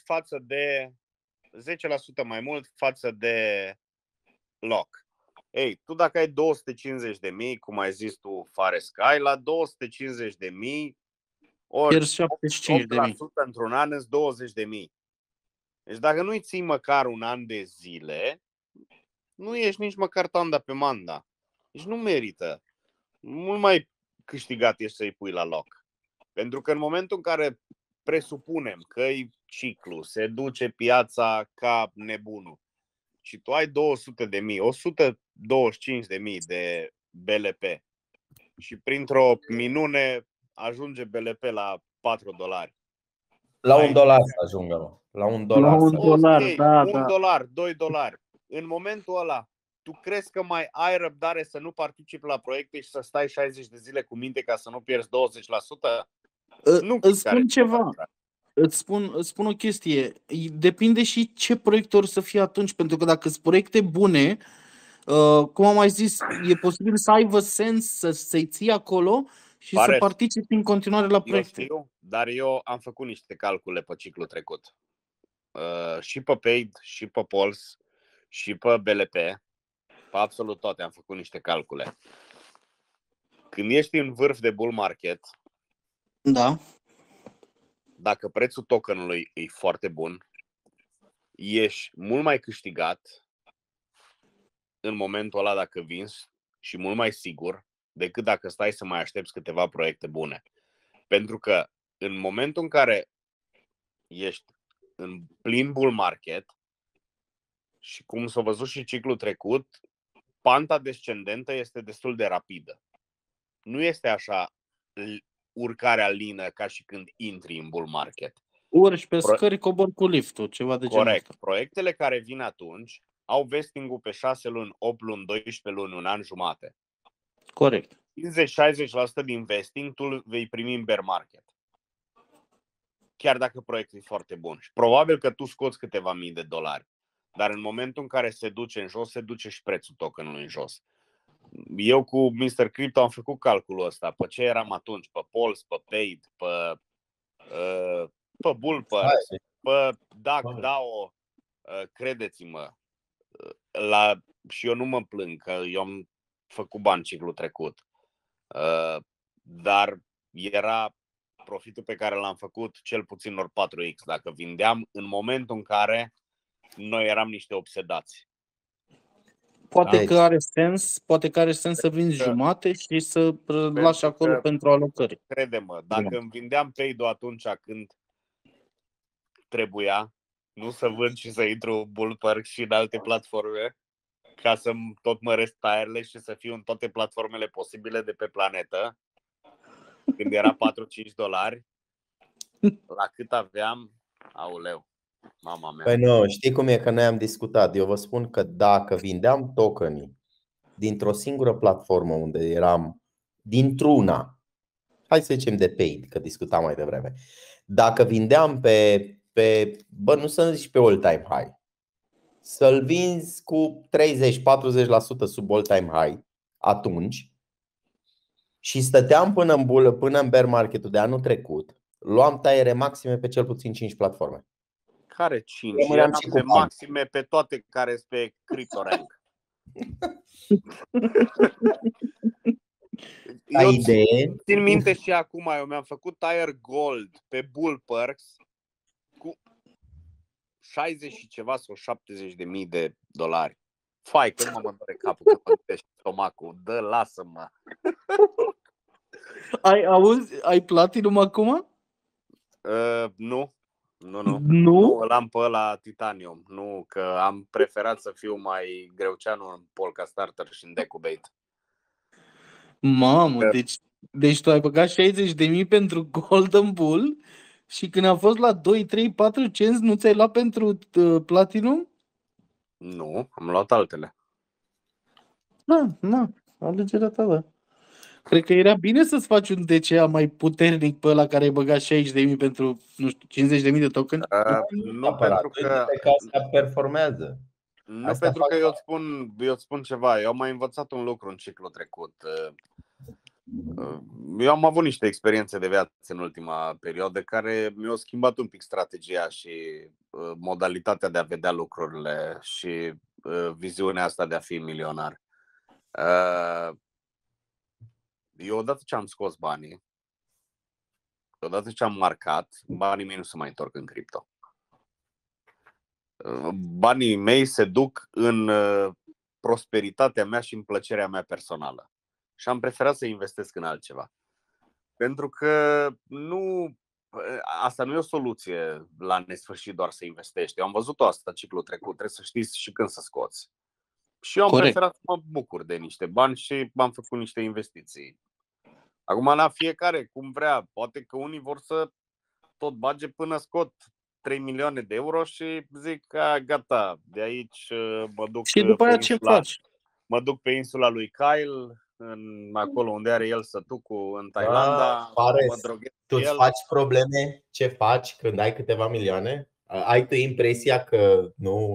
față de lock. Ei, tu dacă ai 250.000, cum ai zis tu, Fares, ai la 250.000 Ori Pierzi 75.000. 8% într-un an îți 20.000. Deci dacă nu-i ții măcar un an de zile, nu ești nici măcar tanda pe manda. Deci nu merită. Mult mai câștigat ești să-i pui la loc. Pentru că în momentul în care presupunem că e ciclu, se duce piața ca nebunul și tu ai 200.000, 125.000 de BLP și printr-o minune ajunge BLP la $4. La $1 să ajungă, mă. La $1. La $1, da, $1, $2. În momentul ăla, tu crezi că mai ai răbdare să nu participi la proiecte și să stai 60 de zile cu minte ca să nu pierzi 20%? Nu. Îți spun ceva. Îți spun o chestie. Depinde și ce proiect or să fie atunci, pentru că dacă sunt proiecte bune, cum am mai zis, e posibil să aibă sens să-i ții acolo și să participi în continuare la proiecte. Eu știu, dar eu am făcut niște calcule pe ciclul trecut. Și pe Paid, și pe Pulse, și pe BLP. Pe absolut toate am făcut niște calcule. Când ești în vârf de bull market, da. Dacă prețul tokenului e foarte bun, ești mult mai câștigat în momentul ăla dacă vinzi și mult mai sigur decât dacă stai să mai aștepți câteva proiecte bune. Pentru că în momentul în care ești în plin bull market și cum s-a văzut și ciclul trecut, panta descendentă este destul de rapidă. Nu este așa urcarea lină ca și când intri în bull market. Urci pe scări, cobor cu liftul, ceva de genul ăsta. Corect. Proiectele care vin atunci au vesting-ul pe 6 luni, 8 luni, 12 luni, un an jumate. Corect. 50-60% din vesting tu vei primi în bear market. Chiar dacă proiectul e foarte bun. Și probabil că tu scoți câteva mii de dolari. Dar în momentul în care se duce în jos, se duce și prețul tokenului în jos. Eu cu Mr. Crypto am făcut calculul ăsta. Pe ce eram atunci? Pe Pulse, pe Paid, pe Bullpurse, pe DAO. Credeți-mă, și eu nu mă plâng că eu am făcut bani ciclul trecut. Dar era profitul pe care l-am făcut cel puțin ori 4x. Dacă vindeam în momentul în care noi eram niște obsedați. Poate că are sens să vinzi jumate și să lași acolo pentru alocări. Crede-mă, dacă îmi vindeam Paid-ul atunci când trebuia, nu să vând și să intru Bullpark și în alte platforme, ca să tot măresc taierele și să fiu în toate platformele posibile de pe planetă, când era $4-5, la cât aveam, auleu. Mama mea. Păi nu, știi cum e că noi am discutat. Eu vă spun că dacă vindeam tokenii dintr-o singură platformă unde eram, dintr-una, hai să zicem de Paid, că discutam mai devreme. Dacă vindeam nu să zici pe all-time high, să-l vinzi cu 30-40% sub all-time high atunci și stăteam până în bear market-ul de anul trecut, luam taiere maxime pe cel puțin 5 platforme. Care 5? Eram pe maxime pe toate care sunt pe CryptoRank. Eu țin minte și acum, eu mi-am făcut tire gold pe Bullpurse cu 60 și ceva sau 70.000 de dolari. Fai, că mă doare capul că mă gândești stomacul. Dă, lasă-mă. Ai Platinum acum? Nu. Nu, îl am pe ăla Titanium. Nu, că am preferat să fiu mai greuceanu în Polka Starter și în Decubate. Mamă, deci tu ai băgat 60.000 pentru Golden Bull și când a fost la 2, 3, 4 cenți nu ți-ai luat pentru Platinum? Nu, am luat altele. Da, alegerea ta, da. Cred că era bine să-ți faci un DCA mai puternic pe ăla care ai băgat 60.000 pentru, nu știu, 50.000 de token? Nu, pentru că asta performează. Nu, asta pentru că eu îți spun ceva. Eu am mai învățat un lucru în ciclul trecut. Eu am avut niște experiențe de viață în ultima perioadă care mi-au schimbat un pic strategia și modalitatea de a vedea lucrurile și viziunea asta de a fi milionar. Eu odată ce am scos banii, odată ce am marcat, banii mei nu se mai întorc în cripto. Banii mei se duc în prosperitatea mea și în plăcerea mea personală. Și am preferat să investesc în altceva. Pentru că asta nu e o soluție la nesfârșit doar să investești. Eu am văzut asta ciclul trecut, trebuie să știi și când să scoți. Și eu am preferat să mă bucur de niște bani și am făcut niște investiții. Acum la fiecare cum vrea, poate că unii vor să tot bage până scot 3 milioane de euro și zic că gata, de aici mă duc. Și după aia ce faci? Mă duc pe insula lui Kyle, acolo unde are el sătucul, în Thailanda. Tu îți faci probleme ce faci când ai câteva milioane? Ai tu impresia că nu...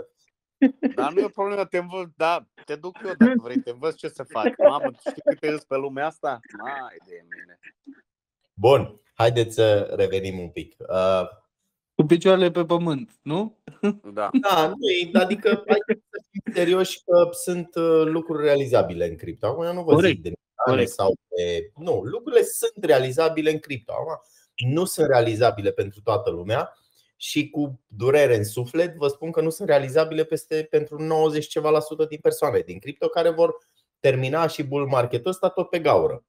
Dar nu e o problemă, te duc eu dacă vrei, te învăț ce să faci. Mamă, tu știi câte îți pe lumea asta? Mai de mine. Bun, haideți să revenim un pic. Cu picioarele pe pământ, nu? Da. Adică hai să fim serioși că sunt lucruri realizabile în cripto. Acum eu nu vă zic de milioane sau de... Nu, lucrurile sunt realizabile în cripto. Acum nu sunt realizabile pentru toată lumea și cu durere în suflet vă spun că nu sunt realizabile pentru 90 ceva la sută din persoane din cripto care vor termina și bull marketul ăsta tot pe gaură.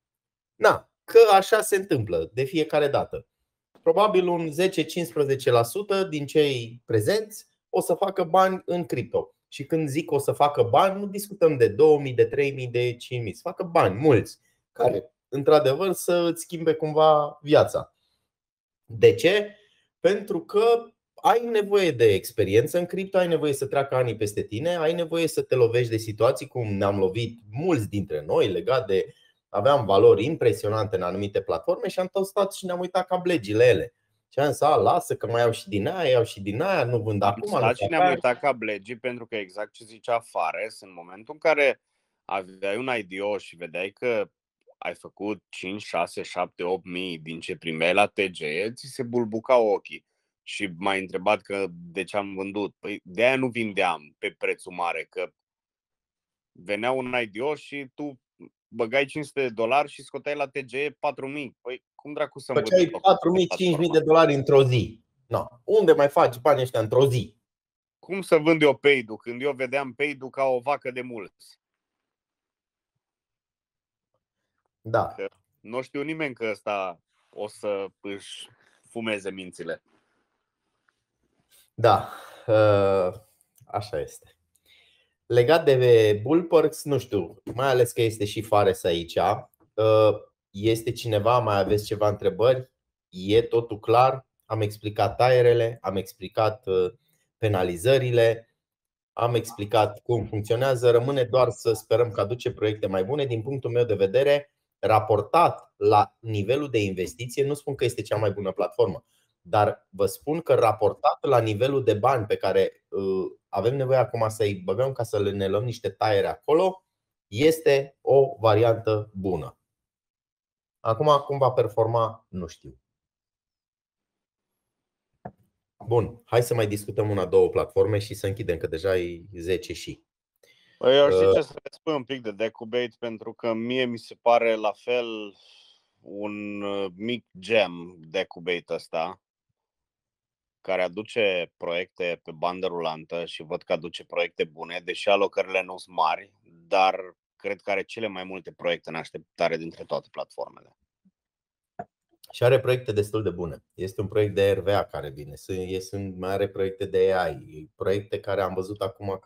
Că așa se întâmplă de fiecare dată. Probabil un 10-15% din cei prezenți o să facă bani în cripto. Și când zic o să facă bani, nu discutăm de 2000, de 3000, de 5000. Să facă bani mulți, care într-adevăr să îți schimbe cumva viața. De ce? Pentru că ai nevoie de experiență în cripto, ai nevoie să treacă anii peste tine, ai nevoie să te lovești de situații cum ne-am lovit mulți dintre noi legat de... Aveam valori impresionante în anumite platforme și am tot stat și ne-am uitat ca blegile ele. Și am zis, lasă că mai iau și din aia, nu vând acum. Și ne-am uitat ca blegii pentru că exact ce zicea Fares, în momentul în care aveai un IDO și vedeai că ai făcut 5, 6, 7, 8 mii din ce primeai la TG, ți se bulbucau ochii. Și m-ai întrebat că de ce am vândut. Păi de-aia nu vindeam pe prețul mare, că venea un IDO și tu băgai $500 și scoteai la TG 4.000. Păi cum dracu să făceai 4.000, 5.000 de dolari într-o zi. Unde mai faci banii ăștia într-o zi? Cum să vând eu Paydu când eu vedeam Paydu ca o vacă de mulți? Da. Că nu știu nimeni că ăsta o să își fumeze mințile. Da, așa este. Legat de Bullperks, nu știu, mai ales că este și Fares aici. Este cineva, mai aveți ceva întrebări? E totul clar? Am explicat taierele, am explicat penalizările, am explicat cum funcționează. Rămâne doar să sperăm că aduce proiecte mai bune. Din punctul meu de vedere, raportat la nivelul de investiție, nu spun că este cea mai bună platformă, dar vă spun că raportat la nivelul de bani pe care avem nevoie acum să-i băgăm ca să ne luăm niște taiere acolo, este o variantă bună. Acum cum va performa, nu știu. Bun, hai să mai discutăm una, două platforme și să închidem, că deja e 10 și. Păi eu știu ce să le spui un pic de Decubate, pentru că mie mi se pare la fel un mic gem Decubate ăsta, care aduce proiecte pe bandă rulantă și văd că aduce proiecte bune, deși alocările nu sunt mari, dar cred că are cele mai multe proiecte în așteptare dintre toate platformele. Și are proiecte destul de bune. Este un proiect de RVA care vine, mai are proiecte de AI, proiecte care am văzut acum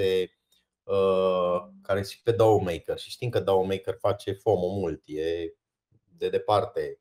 care și pe DAO Maker. Și știm că DAO Maker face FOMO mult, e de departe.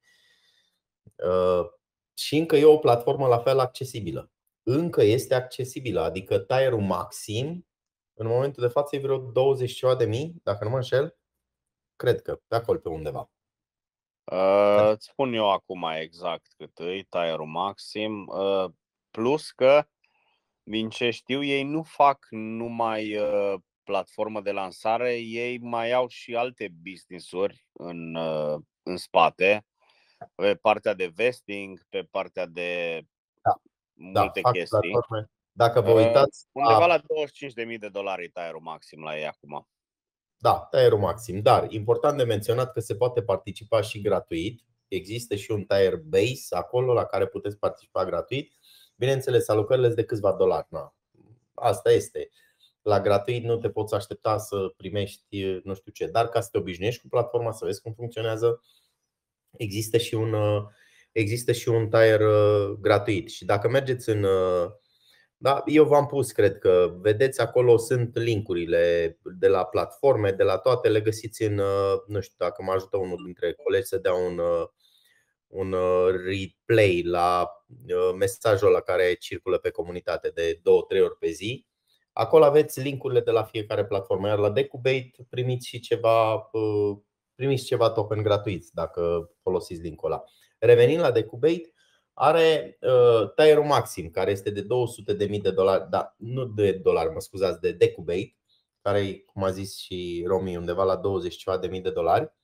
Și încă e o platformă la fel accesibilă. Încă este accesibilă, adică tierul maxim în momentul de față e vreo 20 ceva de mii, dacă nu mă înșel. Cred că pe acolo pe undeva. Îți spun eu acum exact cât e tierul maxim. Plus că, din ce știu, ei nu fac numai platformă de lansare, ei mai au și alte business-uri în spate, pe partea de vesting, pe partea de multe chestii. Platforme. Dacă vă uitați, undeva la $25.000 tierul maxim la ei acum. Da, tierul maxim, dar important de menționat că se poate participa și gratuit. Există și un Tire Base acolo la care puteți participa gratuit. Bineînțeles, alocările sunt de câțiva dolari. Asta este. La gratuit nu te poți aștepta să primești nu știu ce, dar ca să te obișnuiești cu platforma, să vezi cum funcționează, există și un Tire gratuit. Și dacă mergeți în... Da, eu v-am pus, cred că vedeți acolo, sunt linkurile de la platforme, de la toate, le găsiți în, nu știu dacă mă ajută unul dintre colegi să dea un replay la mesajul ăla care circulă pe comunitate de 2-3 ori pe zi. Acolo aveți linkurile de la fiecare platformă, iar la Decubate primiți și ceva token gratuit dacă folosiți linkul ăla. Revenind la Decubate, are Tire-ul maxim, care este de $200.000, da, nu de dolari, mă scuzați, de Decubate, care e, cum a zis și Romi, undeva la 20 ceva de mii de dolari.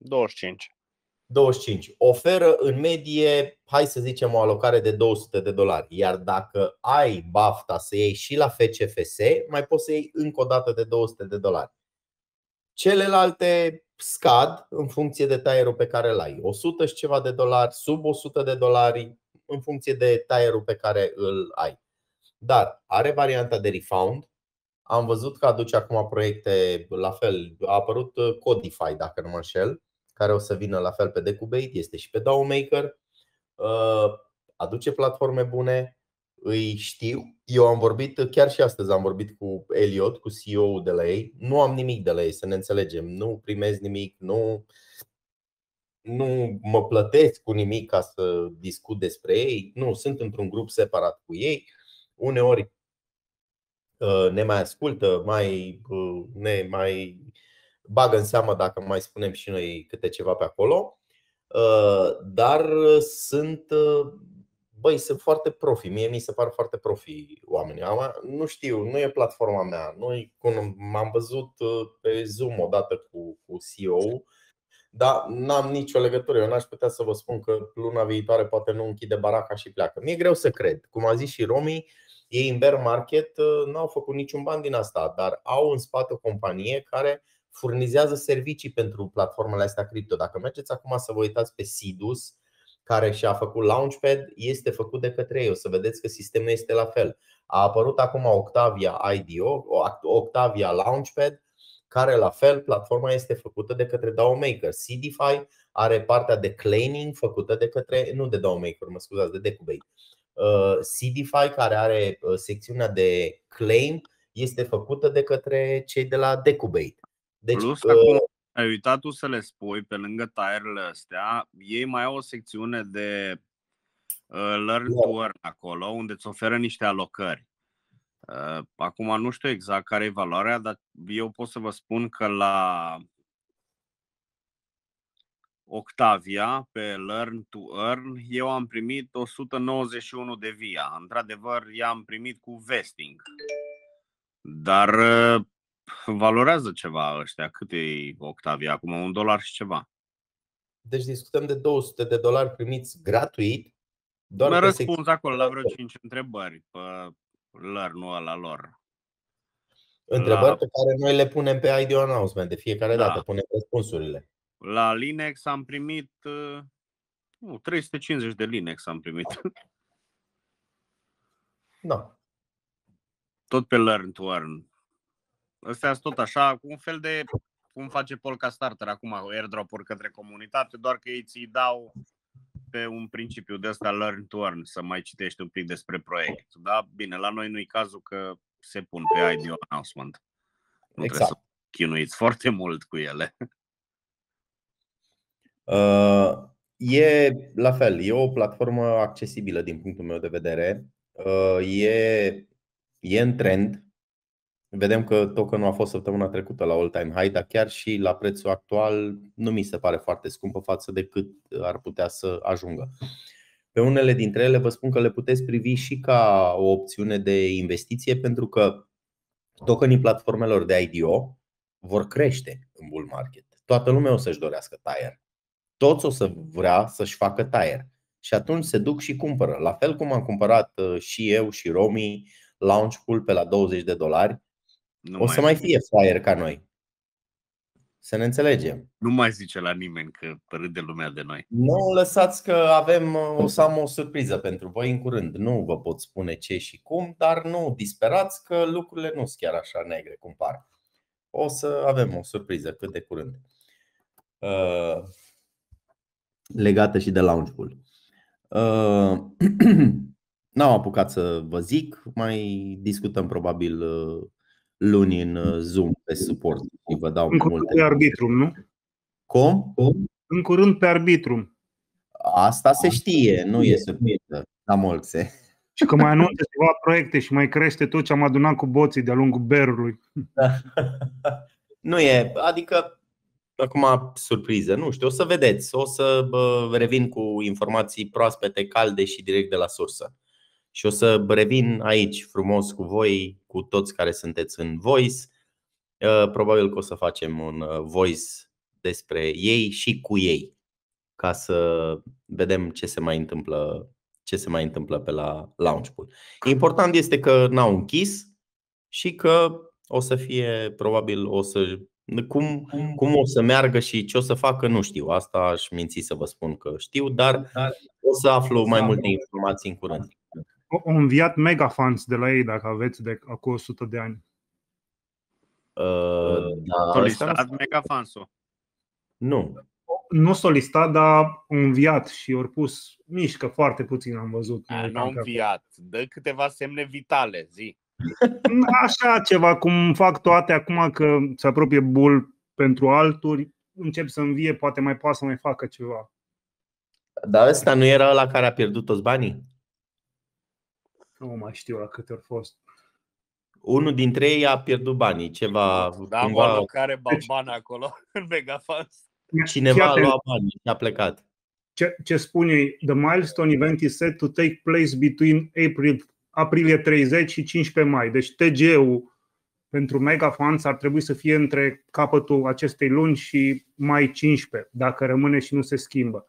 25. Oferă în medie, hai să zicem, o alocare de $200. Iar dacă ai bafta să iei și la FCFS, mai poți să iei încă o dată de $200. Celelalte scad în funcție de tire-ul pe care îl ai. 100 și ceva de dolari, sub $100, în funcție de tire-ul pe care îl ai. Dar are varianta de refound. Am văzut că aduce acum proiecte la fel. A apărut Codify, dacă nu mă înșel, care o să vină la fel pe Decubate, este și pe DAO Maker. Aduce platforme bune. Îi știu. Eu am vorbit, chiar și astăzi am vorbit cu Elliot, cu CEO-ul de la ei. Nu am nimic de la ei, să ne înțelegem. Nu primez nimic, nu mă plătesc cu nimic ca să discut despre ei. Nu, sunt într-un grup separat cu ei. Uneori ne mai ascultă, ne mai bagă în seamă dacă mai spunem și noi câte ceva pe acolo. Dar sunt foarte profi. Mie mi se par foarte profi oamenii. Nu știu, nu e platforma mea. M-am văzut pe Zoom odată cu CEO-ul, dar n-am nicio legătură. Eu n-aș putea să vă spun că luna viitoare poate nu închide baraca și pleacă. Mi-e greu să cred. Cum a zis și Romi, ei în bear market n-au făcut niciun ban din asta, dar au în spate o companie care furnizează servicii pentru platformele astea cripto. Dacă mergeți acum să vă uitați pe Sidus, care și-a făcut Launchpad, este făcut de către ei. O să vedeți că sistemul este la fel. A apărut acum Octavia IDO, Octavia Launchpad, care la fel, platforma este făcută de către DAO Maker. Seedify are partea de claiming făcută de către, nu de DAO Maker, mă scuzați, de Decubate. Seedify, care are secțiunea de claim, este făcută de către cei de la Decubate. Deci, plus, acum ai uitat tu să le spui, pe lângă tire-urile astea, ei mai au o secțiune de learn to earn acolo, unde îți oferă niște alocări. Acum nu știu exact care e valoarea, dar eu pot să vă spun că la Octavia, pe Learn to Earn, eu am primit 191 de VIA. Într-adevăr, i-am primit cu vesting. Dar valorează ceva ăștia. Cât e Octavia acum? $1 și ceva. Deci discutăm de $200 primiți gratuit. Mă răspuns acolo la vreo 5 întrebări pe learn-ul ăla lor. Întrebări pe care noi le punem pe IDO Announcement de fiecare dată, punem răspunsurile. La Linux am primit 350 de Linux am primit. Da. Tot pe Learn to Earn. Ăstea sunt tot așa, un fel de cum face Polka Starter acum, airdrop-uri către comunitate, doar că ei ți dau pe un principiu de ăsta Learn to Earn, să mai citești un pic despre proiect. Da, bine, la noi nu-i cazul că se pun pe IDO Announcement. Nu trebuie să chinuiți foarte mult cu ele. E la fel, e o platformă accesibilă din punctul meu de vedere. E în trend. Vedem că tokenul a fost săptămâna trecută la all-time high, dar chiar și la prețul actual nu mi se pare foarte scumpă față de cât ar putea să ajungă. Pe unele dintre ele vă spun că le puteți privi și ca o opțiune de investiție, pentru că tokenii platformelor de IDO vor crește în bull market. Toată lumea o să-și dorească tire. Toți o să vrea să-și facă tire. Și atunci se duc și cumpără. La fel cum am cumpărat și eu și Romi Launchpool pe la $20. O să mai fie flyer ca noi. Să ne înțelegem. Nu mai zice la nimeni că râde lumea de noi. Nu lăsați că o să am o surpriză pentru voi în curând. Nu vă pot spune ce și cum, dar nu disperați că lucrurile nu sunt chiar așa negre cum par. O să avem o surpriză cât de curând, legată și de Launch Pool. N-am apucat să vă zic, mai discutăm probabil luni în Zoom pe suport și vă dau în curând multe. pe Arbitrum, nu? Cum? În curând pe Arbitrum. Asta se știe, nu e surpriză la Molxe. Și că mai anunță ceva proiecte și mai crește tot ce am adunat cu boții de-a lungul berului. Nu e, adică acum surpriză, nu știu, o să vedeți. O să revin cu informații proaspete, calde și direct de la sursă. Și o să revin aici frumos cu voi, cu toți care sunteți în Voice. Probabil că o să facem un Voice despre ei și cu ei, ca să vedem ce se mai întâmplă pe la Launch Pool. Important este că n-au închis și că o să fie, probabil, cum o să meargă și ce o să facă, nu știu. Asta aș minți să vă spun că știu, dar o să aflu mai multe informații în curând. Au înviat megafans de la ei, dacă aveți de acum 100 de ani. Solicitat megafansul. Nu. Nu solistat, dar au înviat și au pus mișcă foarte puțin, am văzut. Nu au înviat, dă câteva semne vitale, zi. Așa ceva, cum fac toate acum că se apropie Bull pentru alturi, încep să învie, poate mai poate să mai facă ceva. Dar ăsta nu era ăla care a pierdut toți banii? Nu mai știu la câte ori fost. Unul dintre ei a pierdut banii, ceva. Da, cumva... care bani acolo în megafans. Cineva a luat banii și a plecat. Ce spune? The milestone event is set to take place between aprilie 30 și 15 mai. Deci TG-ul pentru megafans ar trebui să fie între capătul acestei luni și mai 15, dacă rămâne și nu se schimbă.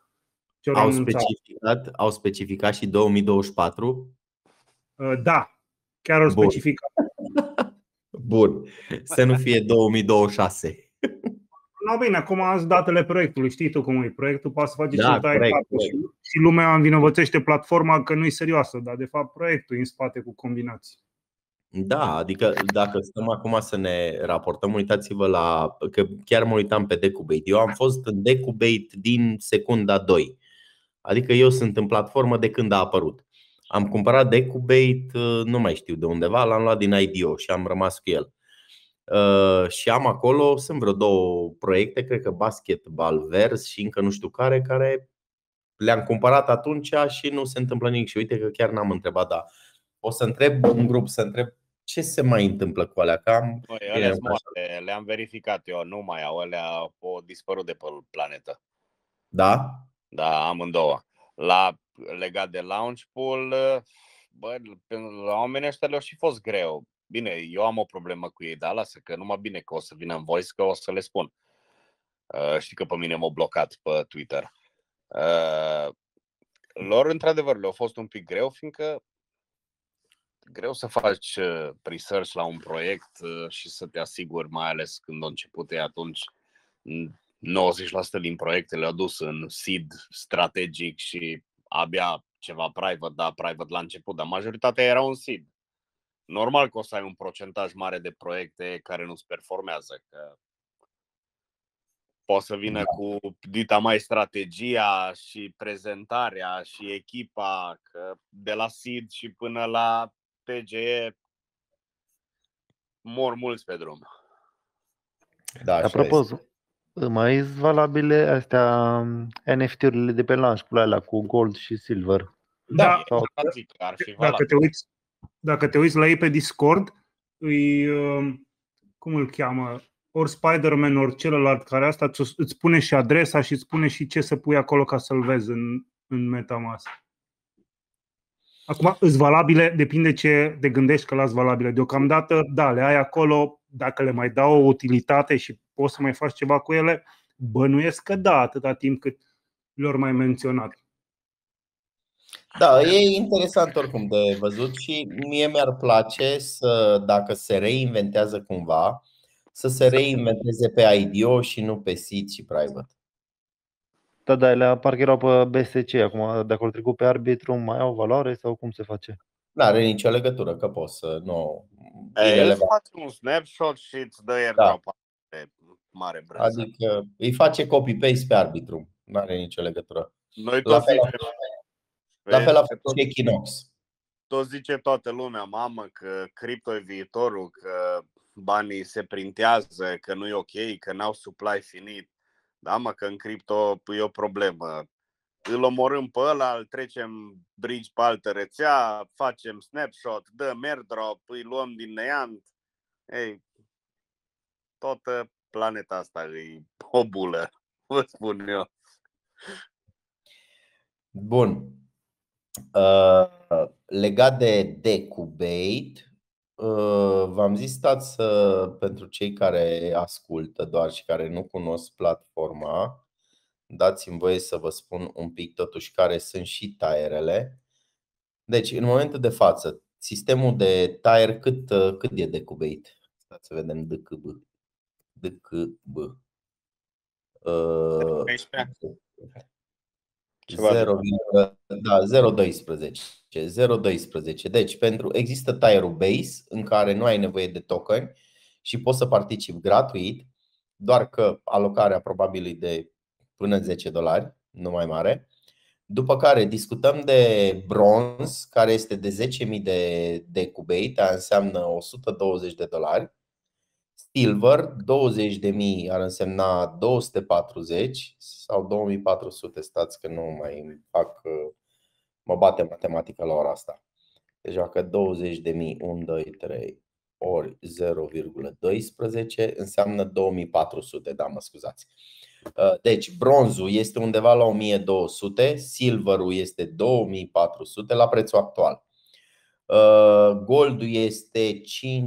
Au specificat și 2024? Da, chiar au specificat. Bun, să nu fie 2026. No, bine, acum azi datele proiectului, știi tu cum e. Proiectul poate să face și alta etapă și lumea învinovățește platforma că nu e serioasă, dar de fapt proiectul e în spate cu combinații. Da, adică dacă stăm acum să ne raportăm, uitați-vă că chiar mă uitam pe Decubate. Eu am fost în Decubate din secunda 2. Adică eu sunt în platformă de când a apărut. Am cumpărat Decubate, nu mai știu de undeva, l-am luat din IDO și am rămas cu el. Și am acolo, sunt vreo 2 proiecte, cred că Basketball Vers și încă nu știu care le-am cumpărat atunci și nu se întâmplă nimic. Și uite că chiar n-am întrebat, dar o să întreb în grup, să întreb ce se mai întâmplă cu alea. Le-am verificat eu, nu mai au, alea au dispărut de pe planetă. Da? Da, amândouă. Legat de Launch Pool, la oamenii ăștia le-a și fost greu. Bine, eu am o problemă cu ei, dar lasă că numai bine că o să vină în Voice, că o să le spun. Știi că pe mine m-au blocat pe Twitter. Lor, într-adevăr, le-a fost un pic greu, fiindcă greu să faci research la un proiect și să te asiguri, mai ales când a început atunci, 90% din proiecte le-au dus în seed strategic și abia ceva private la început, dar majoritatea erau în seed. Normal că o să ai un procentaj mare de proiecte care nu-ți performează, că poți să vină cu dita mai strategia și prezentarea și echipa, că de la seed și până la TGE mor mulți pe drum. Da, apropo, mai sunt valabile astea NFT-urile de pe Launch Pool alea cu gold și silver? Da, dacă te uiți la ei pe Discord, cum îl cheamă? Ori Spider-Man, ori celălalt care asta îți spune și adresa și îți spune și ce să pui acolo ca să-l vezi în MetaMask. Acum, îți valabile, depinde ce te gândești că las valabile. Deocamdată, da, le ai acolo, dacă le mai dau o utilitate și poți să mai faci ceva cu ele, bănuiesc că da, atâta timp cât le-or mai menționat. Da, e interesant oricum de văzut și mie mi-ar place să, dacă se reinventează cumva, să se reinventeze pe IDO și nu pe seed și private. Da, ele parcă erau pe BSC acum, dacă au trecut pe Arbitrum, mai au valoare sau cum se face? N-are nicio legătură, că poți să nu. Îți face un snapshot și îți dă airdrop pe mare brânză. Adică îi face copy-paste pe Arbitrum. N-are nicio legătură. Noi La toți fel a făcut și Equinox. Tot zice toată lumea, mamă, că cripto e viitorul, că banii se printează, că nu e ok, că n-au supply finit. Da, mă, că în cripto e o problemă. Îl omorâm pe ăla, îl trecem bridge pe altă rețea, facem snapshot, dăm airdrop, îi luăm din neant. Ei, toată planeta asta e o bulă, vă spun eu. Bun. Legat de Decubate, v-am zis, stați pentru cei care ascultă doar și care nu cunosc platforma, dați-mi voie să vă spun un pic totuși care sunt și tierele. Deci, în momentul de față, sistemul de tier cât e Decubate? Stați să vedem DKB. 0,12. Deci există tierul base în care nu ai nevoie de token și poți să participi gratuit, doar că alocarea probabil e de până $10, nu mai mare. După care discutăm de bronze, care este de 10.000 de Decubate, aia înseamnă $120. Silver, 20.000 ar însemna 240 sau 2400, stați că nu mai fac, mă bate matematica la ora asta. Deci dacă 20.000, 1, 2, 3 ori 0,12 înseamnă 2400, da, mă scuzați. Deci bronzul este undeva la 1200, silverul este 2400 la prețul actual. Goldul este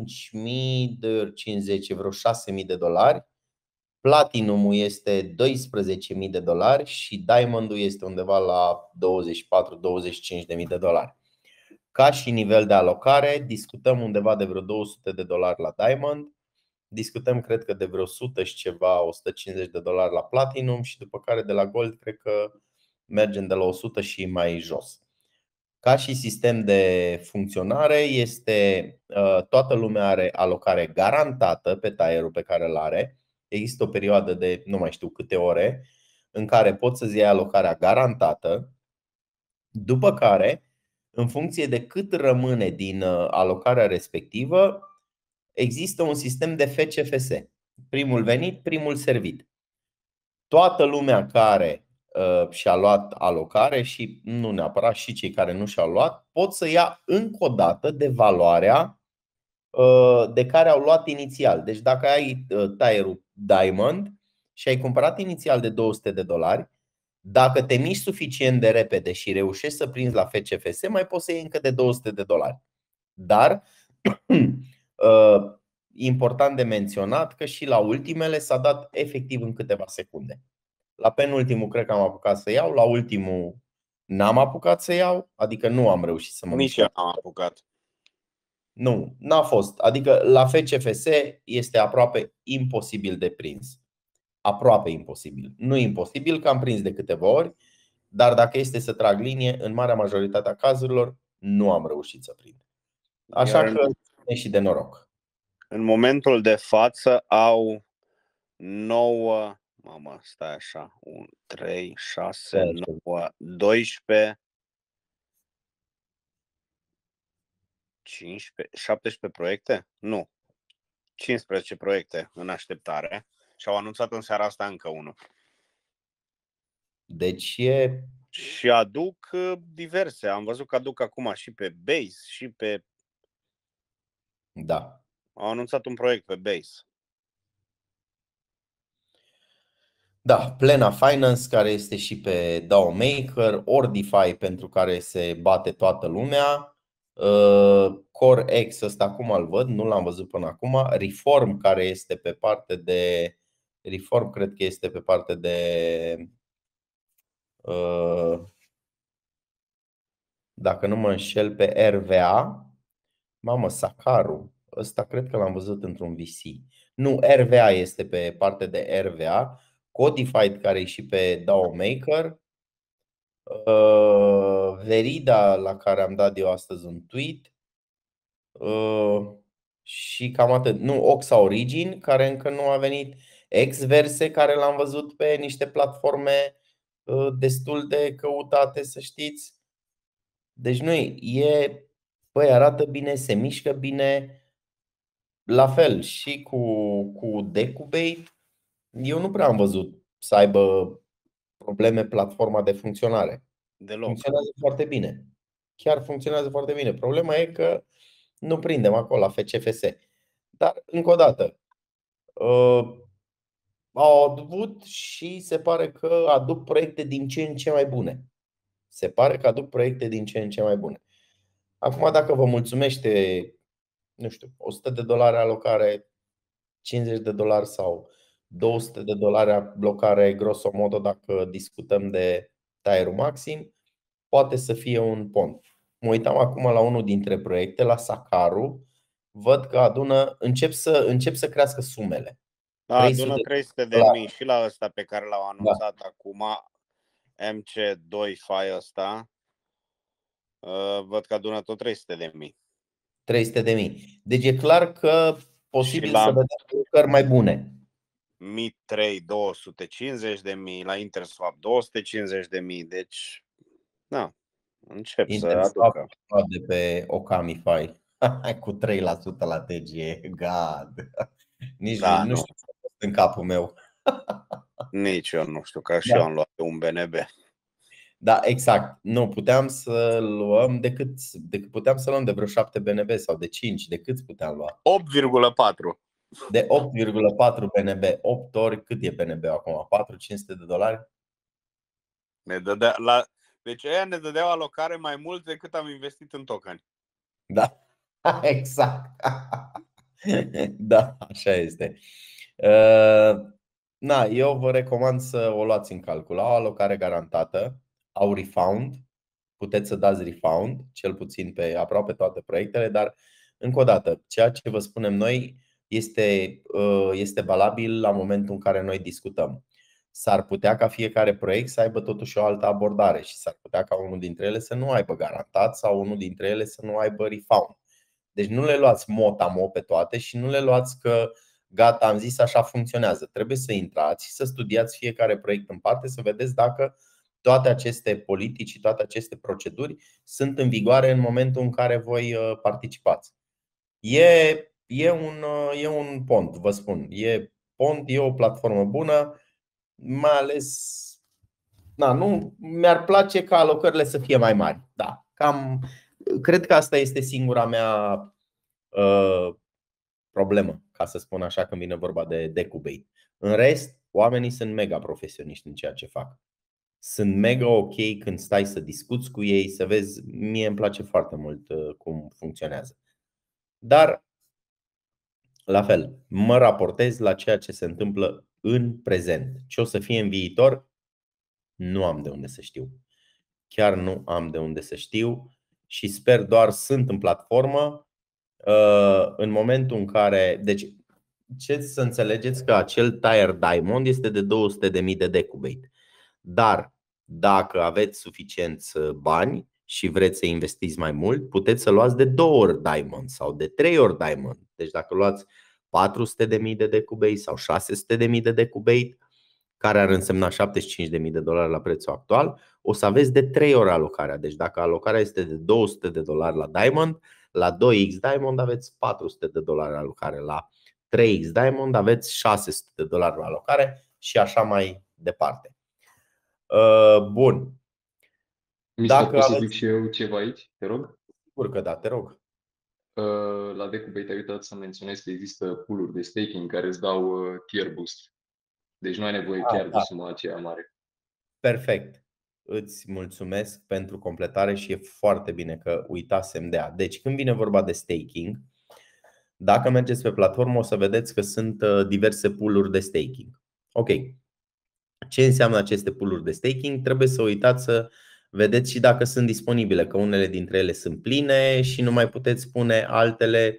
5.050, vreo $6.000. Platinumul este $12.000 și diamondul este undeva la $24-25.000. Ca și nivel de alocare, discutăm undeva de vreo $200 la diamond, discutăm cred că de vreo 100 și ceva, $150 la platinum și după care de la gold cred că mergem de la 100 și mai jos. Ca și sistem de funcționare, toată lumea are alocare garantată pe tierul pe care îl are. Există o perioadă de nu mai știu câte ore în care poți să-ți iei alocarea garantată. După care, în funcție de cât rămâne din alocarea respectivă, există un sistem de FCFS. Primul venit, primul servit. Toată lumea care și-a luat alocare și nu neapărat și cei care nu și-au luat pot să ia încă o dată de valoarea de care au luat inițial. Deci dacă ai tierul Diamond și ai cumpărat inițial de $200, dacă te miști suficient de repede și reușești să prinzi la FCFS, mai poți să iei încă de $200. Dar important de menționat că și la ultimele s-a dat efectiv în câteva secunde. La penultimul cred că am apucat să iau, la ultimul n-am apucat să iau, adică nu am reușit să mă mișc. Nici eu n-am apucat. Nu, n-a fost. Adică la FCFS este aproape imposibil de prins. Aproape imposibil. Nu imposibil, că am prins de câteva ori, dar dacă este să trag linie, în marea majoritate a cazurilor nu am reușit să prind. Așa că e și de noroc. În momentul de față au 9, mamă, stai așa, 1, 3, 6, 9, 12, 15, 17 proiecte? Nu. 15 proiecte în așteptare și au anunțat în seara asta încă unul. Deci și aduc diverse. Am văzut că aduc acum și pe Base și pe... Da. Au anunțat un proiect pe Base. Da, Plena Finance, care este și pe DAO Maker, Ordify, pentru care se bate toată lumea, CoreX, ăsta acum îl văd, nu l-am văzut până acum, Reform, care este pe parte de Reform, cred că este pe parte de dacă nu mă înșel, pe RVA. Mamă, Sakaru, Ăsta cred că l-am văzut într-un VC. Nu, RVA este pe partea de RVA. Codified, care e și pe DAO Maker. Verida, la care am dat eu astăzi un tweet. Și cam atât. Nu, Oxa Origin, care încă nu a venit. Xverse, care l-am văzut pe niște platforme destul de căutate, să știți. Deci nu e, băi, arată bine, se mișcă bine. La fel și cu Decubate. Eu nu prea am văzut să aibă probleme platforma de funcționare. Deloc. Funcționează foarte bine. Chiar funcționează foarte bine. Problema e că nu prindem acolo la FCFS. Dar, încă o dată, au avut și se pare că aduc proiecte din ce în ce mai bune. Se pare că aduc proiecte din ce în ce mai bune. Acum, dacă vă mulțumește, nu știu, $100 alocare, $50 sau $200 alocare, grosomodo, dacă discutăm de tire-ul maxim, poate să fie un pont. Mă uitam acum la unul dintre proiecte, la Sakaru, văd că încep să crească sumele. Adună 300.000 și la ăsta pe care l-au anunțat acum, MC2 Fi ăsta, văd că adună tot 300.000. 300.000. Deci e clar că posibil să vedem lucrări mai bune. Mi3 250.000, la Interswap 250.000, deci da, încep să aducă. De pe Okamify cu 3% la TG, God. Nici nu știu ce a fost în capul meu. Nici eu nu știu, că și eu am luat un BNB. Da, exact. Nu, puteam să luăm puteam să luăm de vreo 7 BNB sau de 5, de câți puteam lua? 8,4. De 8,4 BNB, 8 ori cât e BNB acum? $400-500? Deci ăia ne dădeau alocare mai mult decât am investit în token. Da, exact. Da, așa este. Eu vă recomand să o luați în calcul. Au alocare garantată, au refund, puteți să dați refund, cel puțin pe aproape toate proiectele, dar încă o dată, ceea ce vă spunem noi este valabil la momentul în care noi discutăm. S-ar putea ca fiecare proiect să aibă totuși o altă abordare și s-ar putea ca unul dintre ele să nu aibă garantat sau unul dintre ele să nu aibă refund. Deci nu le luați mot-a-mot pe toate și nu le luați că gata, am zis, așa funcționează. Trebuie să intrați și să studiați fiecare proiect în parte, să vedeți dacă toate aceste politici și toate aceste proceduri sunt în vigoare în momentul în care voi participați. E un pont, vă spun. E o platformă bună, mai ales nu mi-ar place ca alocările să fie mai mari. Da, cred că asta este singura mea problemă, ca să spun așa, când vine vorba de Decubate. În rest, oamenii sunt mega profesioniști în ceea ce fac. Sunt mega ok când stai să discuți cu ei, să vezi. Mie îmi place foarte mult cum funcționează. Dar, la fel, mă raportez la ceea ce se întâmplă în prezent. Ce o să fie în viitor, nu am de unde să știu. Chiar nu am de unde să știu și sper doar, sunt în platformă. În momentul în care, deci, ce să înțelegeți că acel Tire Diamond este de 200.000 de Decubate. Dar dacă aveți suficienți bani și vreți să investiți mai mult, puteți să luați de 2 ori Diamond sau de 3 ori Diamond. Deci dacă luați 400.000 de Decubate sau 600.000 de Decubate, care ar însemna $75.000 la prețul actual, o să aveți de 3 ori alocarea. Deci dacă alocarea este de $200 la Diamond, la 2x Diamond aveți $400 alocare, la 3x Diamond aveți $600 alocare și așa mai departe. Bun. Dacă pot să zic și eu ceva aici, te rog? Sigur că da, te rog. La Decubate ai uitat să menționez că există pool-uri de staking care îți dau tier boost. Deci nu ai nevoie chiar de suma aceea mare. Perfect. Îți mulțumesc pentru completare și e foarte bine că uitasem de ea. Deci când vine vorba de staking, dacă mergeți pe platformă o să vedeți că sunt diverse pool-uri de staking. Ok. Ce înseamnă aceste pool-uri de staking? Trebuie să uitați să vedeți și dacă sunt disponibile, că unele dintre ele sunt pline și nu mai puteți pune altele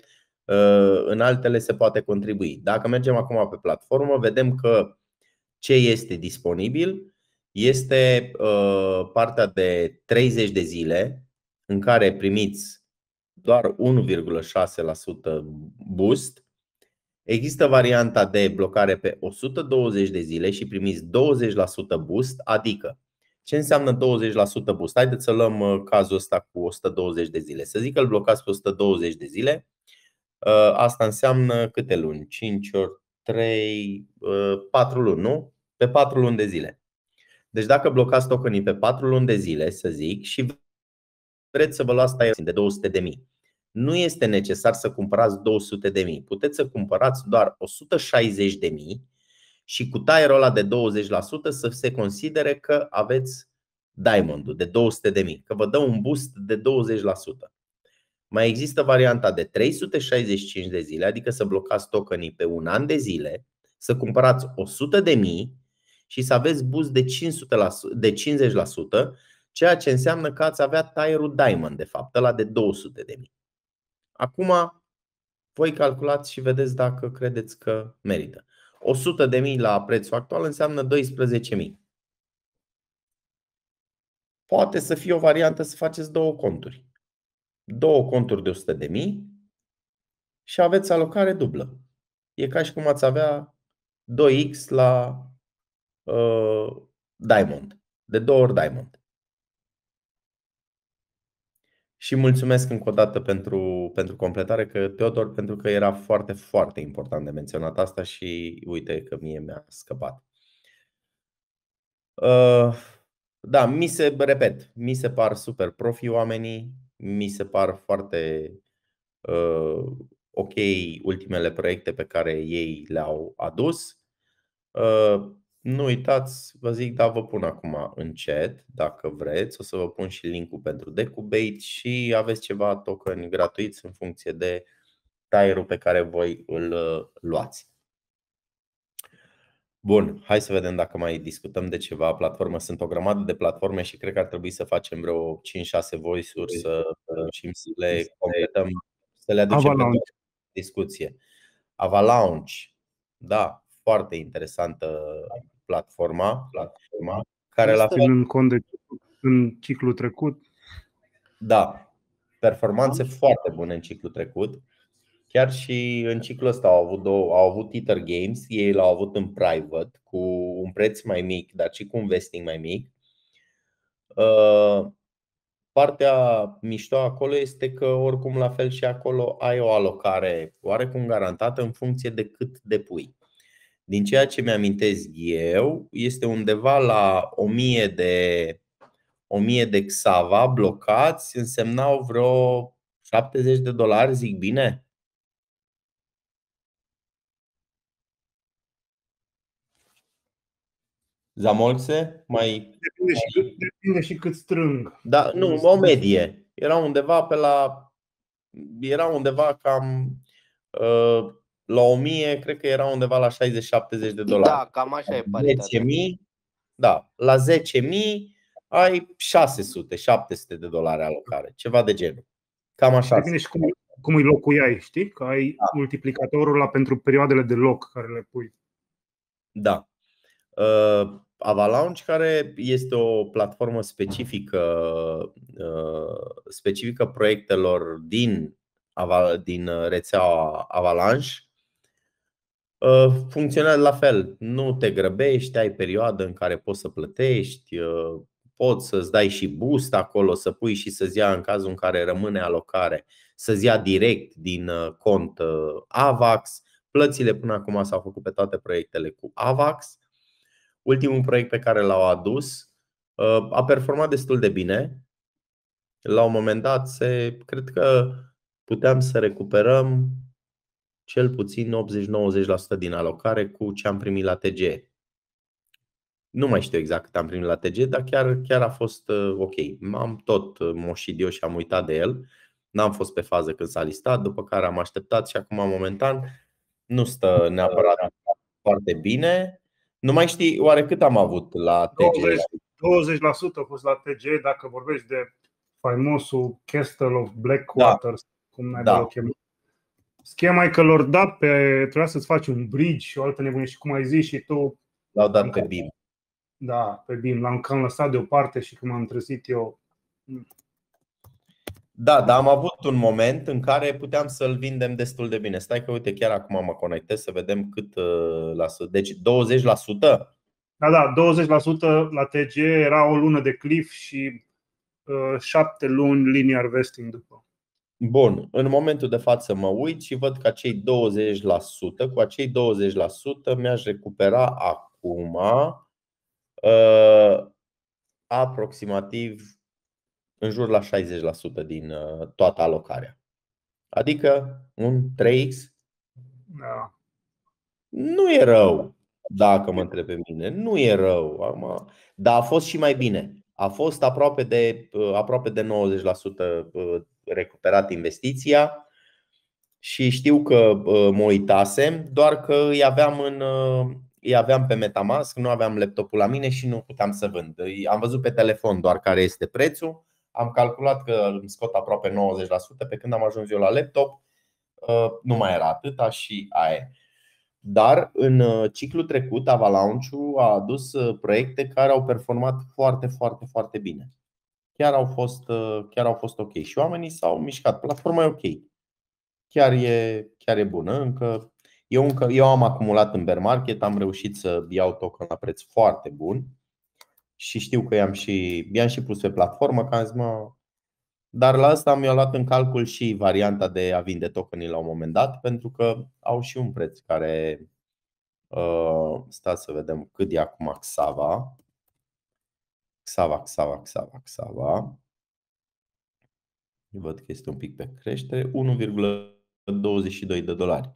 în altele se poate contribui. Dacă mergem acum pe platformă, vedem că ce este disponibil este partea de 30 de zile în care primiți doar 1,6% boost. Există varianta de blocare pe 120 de zile și primiți 20% boost, adică ce înseamnă 20% boost? Haideți să luăm cazul ăsta cu 120 de zile. Să zic că îl blocați pe 120 de zile. Asta înseamnă câte luni? 5 ori 3, 4 luni, nu? Pe 4 luni de zile. Deci dacă blocați tokenii pe 4 luni de zile, să zic, și vreți să vă luați tire de 200.000, nu este necesar să cumpărați 200.000. Puteți să cumpărați doar 160.000 și cu tire-ul ăla de 20% să se considere că aveți diamond-ul de 200.000, că vă dă un boost de 20%. Mai există varianta de 365 de zile, adică să blocați tokenii pe un an de zile, să cumpărați 100.000 și să aveți boost de 50%, ceea ce înseamnă că ați avea tire-ul diamond, de fapt, ăla de 200.000. Acum voi calculați și vedeți dacă credeți că merită. 100.000 la prețul actual înseamnă 12.000. Poate să fie o variantă să faceți două conturi. Două conturi de 100.000 și aveți alocare dublă. E ca și cum ați avea 2x la Diamond, de 2 ori Diamond. Și mulțumesc încă o dată pentru completare, Teodor, pentru că era foarte, foarte important de menționat asta și uite că mie mi-a scăpat. Da, mi se par super profi oamenii, mi se par foarte ok ultimele proiecte pe care ei le-au adus. Nu uitați, vă zic, da, vă pun acum în chat, dacă vreți, o să vă pun și linkul pentru Decubate și aveți ceva token gratuiți în funcție de tire-ul pe care voi îl luați. Bun, hai să vedem dacă mai discutăm de ceva platformă. Sunt o grămadă de platforme și cred că ar trebui să facem vreo 5-6 voice-uri să reușim să le completăm, să le aducem pentru discuție. Avalanche, da, foarte interesantă platforma care la fel în cont de în ciclul trecut. Da, performanțe foarte bune în ciclul trecut. Chiar și în ciclul ăsta au avut Tether Games, ei l-au avut în private cu un preț mai mic, dar și cu un vesting mai mic. Partea mișto acolo este că oricum la fel și acolo ai o alocare oarecum garantată în funcție de cât depui. Din ceea ce mi-amintesc eu, este undeva la 1000 de Xava blocați, însemnau vreo $70, zic bine? Zamolxe? Depinde și cât strâng. Da, nu, o medie. Era undeva cam la 1000, cred că era undeva la $60-70. Da, cam așa e paritatea. 10.000, da, la 10.000 ai $600-700 alocare, ceva de genul. Cam așa. Depinde și cum îi locuiai, știi? Că ai multiplicatorul ăla pentru perioadele de loc care le pui. Da. Avalanche, care este o platformă specifică proiectelor din rețeaua Avalanche, funcționează la fel. Nu te grăbești, ai perioadă în care poți să plătești, poți să-ți dai și boost acolo, să pui și să-ți ia în cazul în care rămâne alocare, să-ți ia direct din cont AVAX. Plățile până acum s-au făcut pe toate proiectele cu AVAX. Ultimul proiect pe care l-au adus a performat destul de bine. La un moment dat cred că puteam să recuperăm cel puțin 80-90% din alocare cu ce am primit la TG. Nu mai știu exact cât am primit la TG, dar chiar a fost ok. M-am tot moșit eu și am uitat de el. N-am fost pe fază când s-a listat, după care am așteptat și acum momentan nu stă neapărat foarte bine. Nu mai știi oare cât am avut la TG? 20% a fost la TG, dacă vorbești de faimosul Castle of Blackwater, cum n-ai o chemat. Schema e că lor dat trebuia să-ți faci un bridge și o altă nebunie și cum ai zis și tu. L-au dat pe BIM. Da, pe BIM. L-am cam lăsat deoparte și când m-am trezit eu. Da, dar am avut un moment în care puteam să-l vindem destul de bine. Stai că uite, chiar acum mă conectez să vedem cât lasă. Deci 20%? Da, 20% la TG era o lună de cliff și 7 luni linear vesting după. Bun, în momentul de față mă uit și văd că acei 20%, cu acei 20% mi-aș recupera acum aproximativ în jur la 60% din toată alocarea. Adică un 3x. Da. Nu e rău, dacă mă întreb pe mine. Nu e rău, dar a fost și mai bine. A fost aproape de 90% recuperat investiția și știu că mă uitasem, doar că îi aveam pe MetaMask, nu aveam laptopul la mine și nu puteam să vând. Am văzut pe telefon doar care este prețul, am calculat că îmi scot aproape 90%, pe când am ajuns eu la laptop nu mai era atâta și aia. Dar în ciclul trecut Avalanche-ul a adus proiecte care au performat foarte, foarte, foarte bine. Chiar au fost ok și oamenii s-au mișcat. Platforma e ok. Chiar e bună. Eu am acumulat în bear market, am reușit să iau token la preț foarte bun și știu că i-am și pus pe platformă, că am zis, dar la asta mi-a luat în calcul și varianta de a vinde tokenii la un moment dat, pentru că au și un preț care stați să vedem cât e acum Xava. Văd că este un pic pe creștere, $1,22.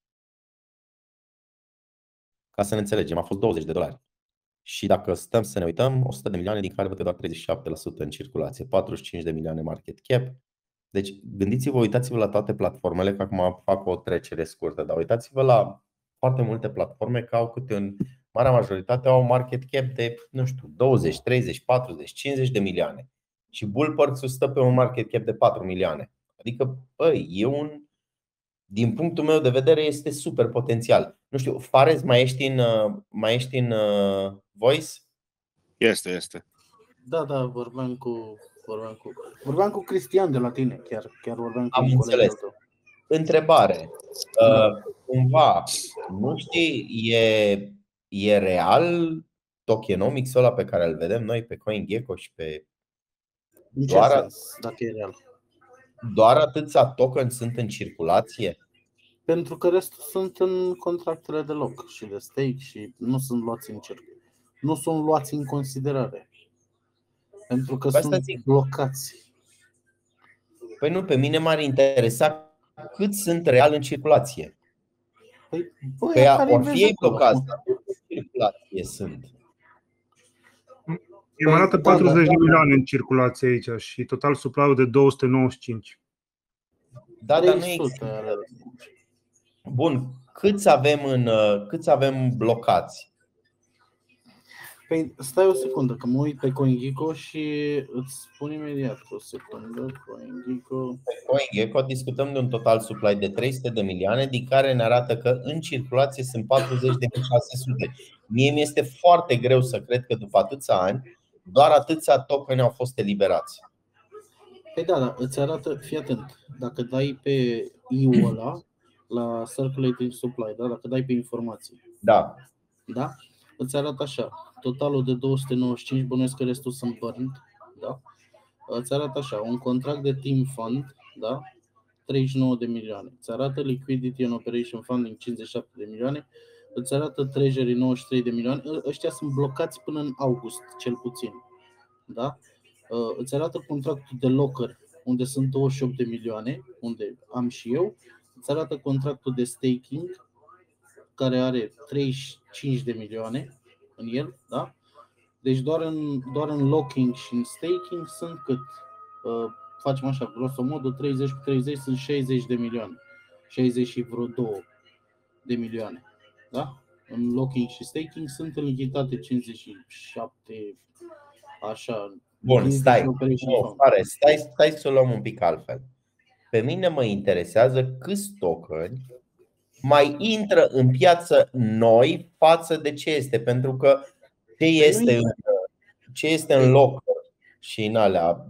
Ca să ne înțelegem, a fost $20. Și dacă stăm să ne uităm, 100 de milioane, din care văd că doar 37% în circulație, 45 de milioane market cap. Deci gândiți-vă, uitați-vă la toate platformele, că acum fac o trecere scurtă, dar uitați-vă la foarte multe platforme că au câte în marea majoritate au un market cap de, nu știu, 20, 30, 40, 50 de milioane. Și Bullperks stă pe un market cap de 4 milioane. Adică, din punctul meu de vedere, este super potențial. Nu știu, Fares, mai ești în voice? Este. Da, vorbeam cu Cristian de la tine, chiar vorbeam cu Am înțeles. Întrebare. Cumva, nu știi, e real tokenomics-ul ăla pe care îl vedem noi pe CoinGecko și pe dacă e real. Doar atâția tokeni sunt în circulație? Pentru că restul sunt în contractele de loc și de stake și nu sunt luați în considerare. Pentru că sunt blocați. Păi nu, pe mine m-ar interesa cât sunt real în circulație. Că or fi ei blocați, dar cât în circulație sunt? Îmi arată 40 de milioane în circulație aici și total supply de 295. Da, dar nu există. Bun, câți avem blocați? Păi stai o secundă, că mă uit pe CoinGecko și îți spun imediat o secundă. Pe CoinGecko discutăm de un total supply de 300 de milioane, din care ne arată că în circulație sunt 40.600. Mie mi este foarte greu să cred că după atâția ani doar atâția tokeni au fost eliberați. Păi da, îți arată, fii atent, dacă dai pe EU ăla, la Circulating Supply, da? Dacă dai pe informații, da? Îți arată așa, totalul de 295, bănuiesc că restul sunt burned, da? Îți arată așa, un contract de Team Fund, da? 39 de milioane. Îți arată Liquidity and Operation Funding 57 de milioane. Îți arată Treasury 93 de milioane. Ăștia sunt blocați până în august, cel puțin, da? Îți arată contractul de Locker, unde sunt 28 de milioane, unde am și eu. Îți arată contractul de staking, care are 35 de milioane în el, da? Deci doar în locking și în staking sunt cât? Facem așa, grosomodul 30 cu 30 sunt 60 de milioane. 60 și vreo 2 de milioane, da? În locking și staking sunt în lichiditate 57, așa. Bun, stai să o luăm un pic altfel. Pe mine mă interesează câți tokeni mai intră în piață noi față de ce este. Pentru că ce este în loc și în alea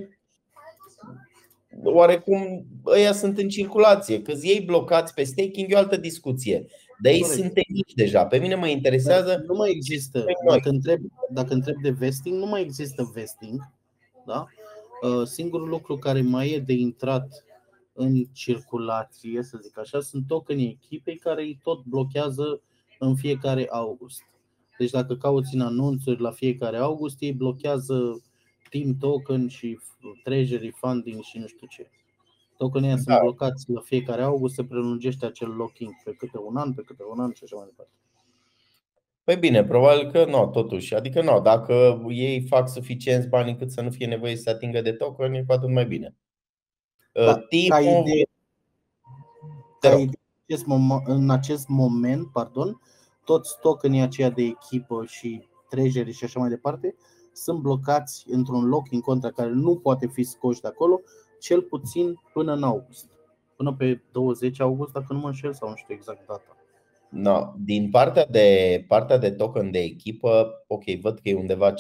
oarecum ăia sunt în circulație. Câți ei blocați pe staking e o altă discuție. Dar ei sunt tehnici deja. Pe mine mă interesează. Nu mai există. Dacă întreb de vesting, nu mai există vesting. Da? Singurul lucru care mai e de intrat în circulație, să zic așa, sunt tokenii echipei care îi tot blochează în fiecare august. Deci dacă cauți în anunțuri la fiecare august, ei blochează Team Token și Treasury Funding și nu știu ce. Tokenii sunt blocați la fiecare august, se prelungește acel locking pe câte un an și așa mai departe. Păi bine, probabil că nu, totuși. Adică nu, dacă ei fac suficienți bani încât să nu fie nevoie să se atingă de token, e cu atât mai bine. În acest moment, toți tokenii aceia de echipă și treasury și așa mai departe sunt blocați într-un locking contra care nu poate fi scoși de acolo, cel puțin până în august. Până pe 20 august, dacă nu mă înșel, sau nu știu exact data. No, din partea de token de echipă, ok, văd că e undeva 10-15%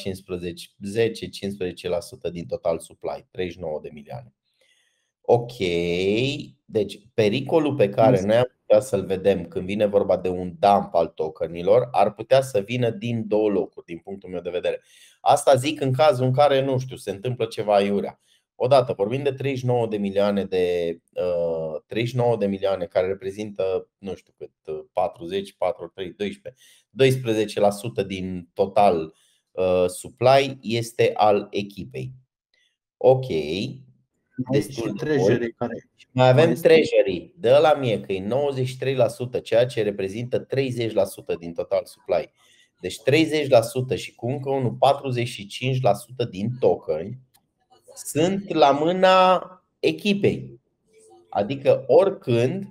din total supply, 39 de milioane. Ok, deci pericolul pe care noi am putea să-l vedem când vine vorba de un dump al tokenilor ar putea să vină din două locuri, din punctul meu de vedere. Asta zic în cazul în care, nu știu, se întâmplă ceva aiurea. Odată, vorbim de 39 de milioane care reprezintă, nu știu cât, 40, 4, 3, 12% din total supply este al echipei. Ok. Mai avem treasury. De ăla mie că e 93%, ceea ce reprezintă 30% din total supply. Deci 30% și cu încă unul 45% din token sunt la mâna echipei. Adică oricând,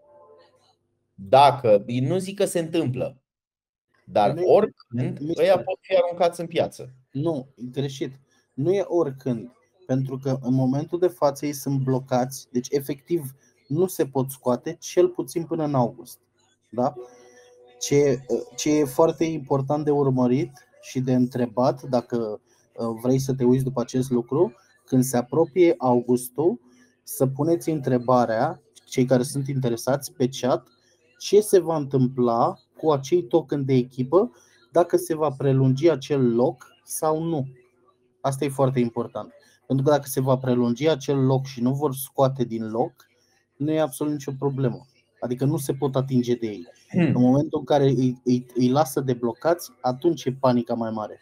dacă, nu zic că se întâmplă, dar oricând ăia pot fi aruncați în piață. Nu, greșit. Nu e oricând. Pentru că în momentul de față ei sunt blocați, deci efectiv nu se pot scoate, cel puțin până în august. Da? Ce e foarte important de urmărit și de întrebat, dacă vrei să te uiți după acest lucru, când se apropie augustul, să puneți întrebarea, cei care sunt interesați, pe chat, ce se va întâmpla cu acei token de echipă, dacă se va prelungi acel loc sau nu. Asta e foarte important. Pentru că dacă se va prelungi acel loc și nu vor scoate din loc, nu e absolut nicio problemă. Adică nu se pot atinge de ei. În momentul în care îi lasă deblocați, atunci e panica mai mare.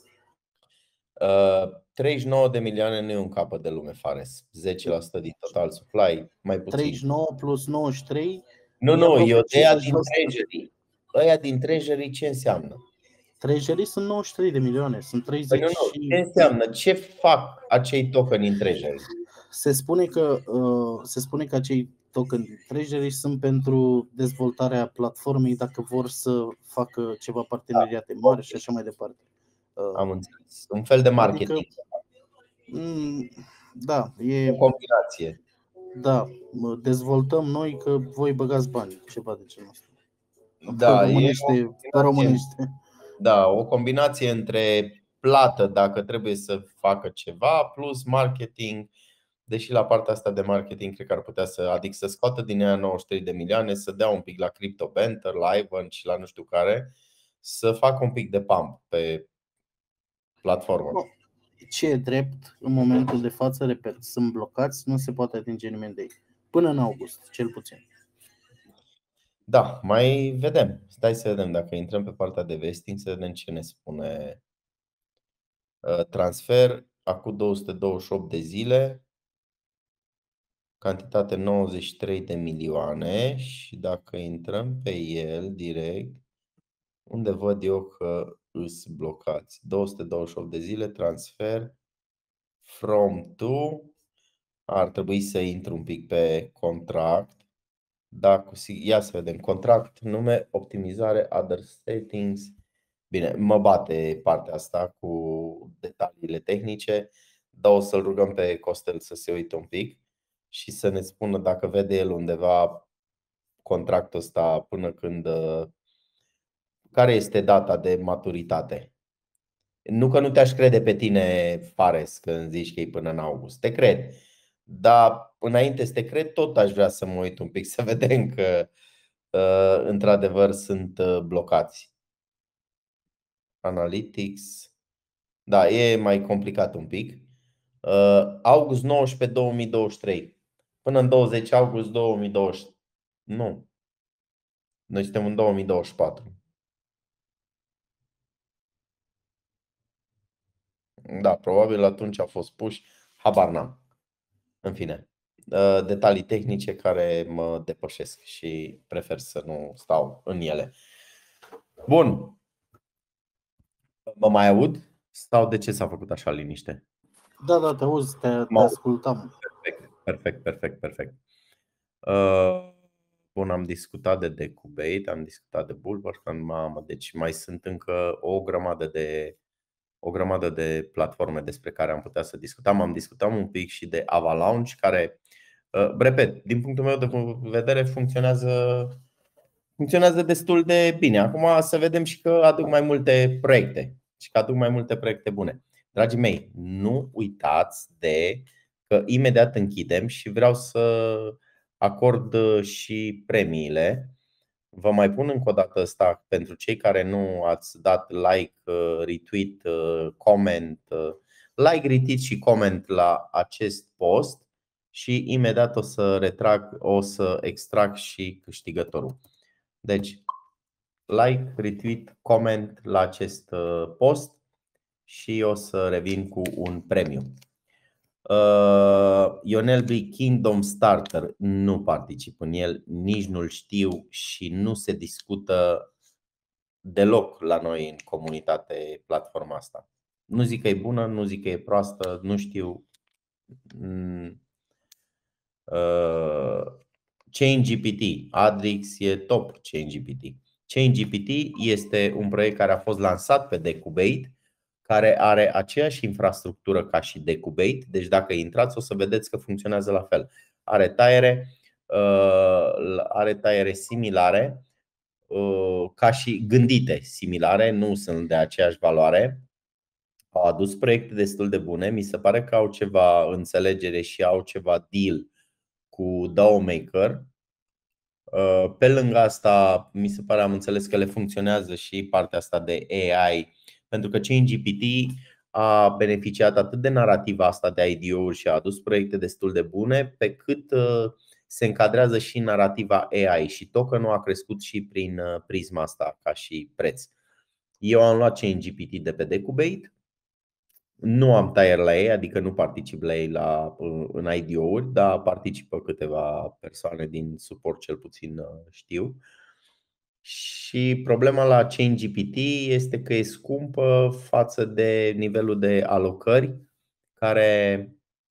39 de milioane nu e un capăt de lume, Fares. 10% din total supply, mai puțin. 39 plus 93. Nu, eu de aia din treasury. Ăia din treasury ce înseamnă? Treasury sunt 93 de milioane, sunt 30 păi nu. Ce înseamnă? Ce fac acei tokeni în treasury? Se spune că acei tokeni din treasury sunt pentru dezvoltarea platformei, dacă vor să facă ceva parteneriate mari și așa mai departe. Am înțeles. Un fel de marketing. Adică, da, e o combinație. Da, dezvoltăm noi că voi băgați bani, ceva de genul ăsta. Da, românește. Da, o combinație între plată dacă trebuie să facă ceva plus marketing. Deși la partea asta de marketing cred că ar putea să scoată din ea 93 de milioane, să dea un pic la Crypto Banter, la Ivan și la nu știu care, să facă un pic de pump pe platformă. Ce e drept, în momentul de față, repet, sunt blocați, nu se poate atinge nimeni de ei. Până în august, cel puțin. Da, mai vedem. Stai să vedem dacă intrăm pe partea de vesting, să vedem ce ne spune transfer. Acum 228 de zile. Cantitate 93 de milioane și dacă intrăm pe el direct, unde văd eu că îs blocați? 228 de zile, transfer from to. Ar trebui să intru un pic pe contract. Da, ia să vedem. Contract, nume, optimizare, other settings. Bine, mă bate partea asta cu detaliile tehnice, dar o să-l rugăm pe Costel să se uite un pic și să ne spună dacă vede el undeva contractul ăsta până când, care este data de maturitate. Nu că nu te-aș crede pe tine, Fares, când zici că e până în august. Te cred. Dar înainte să te cred, tot aș vrea să mă uit un pic să vedem că într-adevăr sunt blocați. Analytics. Da, e mai complicat un pic. August 19 2023. Până în 20 august 2020. Nu. Noi suntem în 2024. Da, probabil atunci a fost puși. Habar n-am. În fine, detalii tehnice care mă depășesc și prefer să nu stau în ele. Bun. Mă mai aud? Sau de ce s-a făcut așa liniște? Da, te auzi, te ascultam. Perfect. Bun, am discutat de Decubate, am discutat de Bulwark, mamă, deci mai sunt încă o grămadă de platforme despre care am putea să discutăm. Am discutat un pic și de Avalanche, care, repet, din punctul meu de vedere funcționează destul de bine. Acum să vedem și că aduc mai multe proiecte și că aduc mai multe proiecte bune. Dragii mei, nu uitați de că imediat închidem și vreau să acord și premiile. Vă mai pun încă o dată asta pentru cei care nu ați dat like, retweet, comment, like, retweet și comment la acest post și imediat o să extrag și câștigătorul. Deci, like, retweet, comment la acest post și o să revin cu un premiu. Ionel B. Kingdom Starter, nu particip în el, nici nu-l știu și nu se discută deloc la noi în comunitate platforma asta. Nu zic că e bună, nu zic că e proastă, nu știu. ChainGPT, Adrix e top ChainGPT. ChainGPT este un proiect care a fost lansat pe Decubate, care are aceeași infrastructură ca și Decubate. Deci dacă intrați o să vedeți că funcționează la fel. Are taiere similare, ca și gândite similare, nu sunt de aceeași valoare. Au adus proiecte destul de bune. Mi se pare că au ceva înțelegere și au ceva deal cu DAO-Maker. Pe lângă asta, mi se pare, am înțeles că le funcționează și partea asta de AI, pentru că ChainGPT a beneficiat atât de narativa asta de IDO-uri și a adus proiecte destul de bune, pe cât se încadrează și în narativa AI și tokenul a crescut și prin prisma asta ca și preț. Eu am luat ChainGPT de pe Decubate. Nu am tire la ei, adică nu particip la ei în IDO-uri, dar participă câteva persoane din suport, cel puțin știu. Și problema la ChainGPT este că e scumpă față de nivelul de alocări care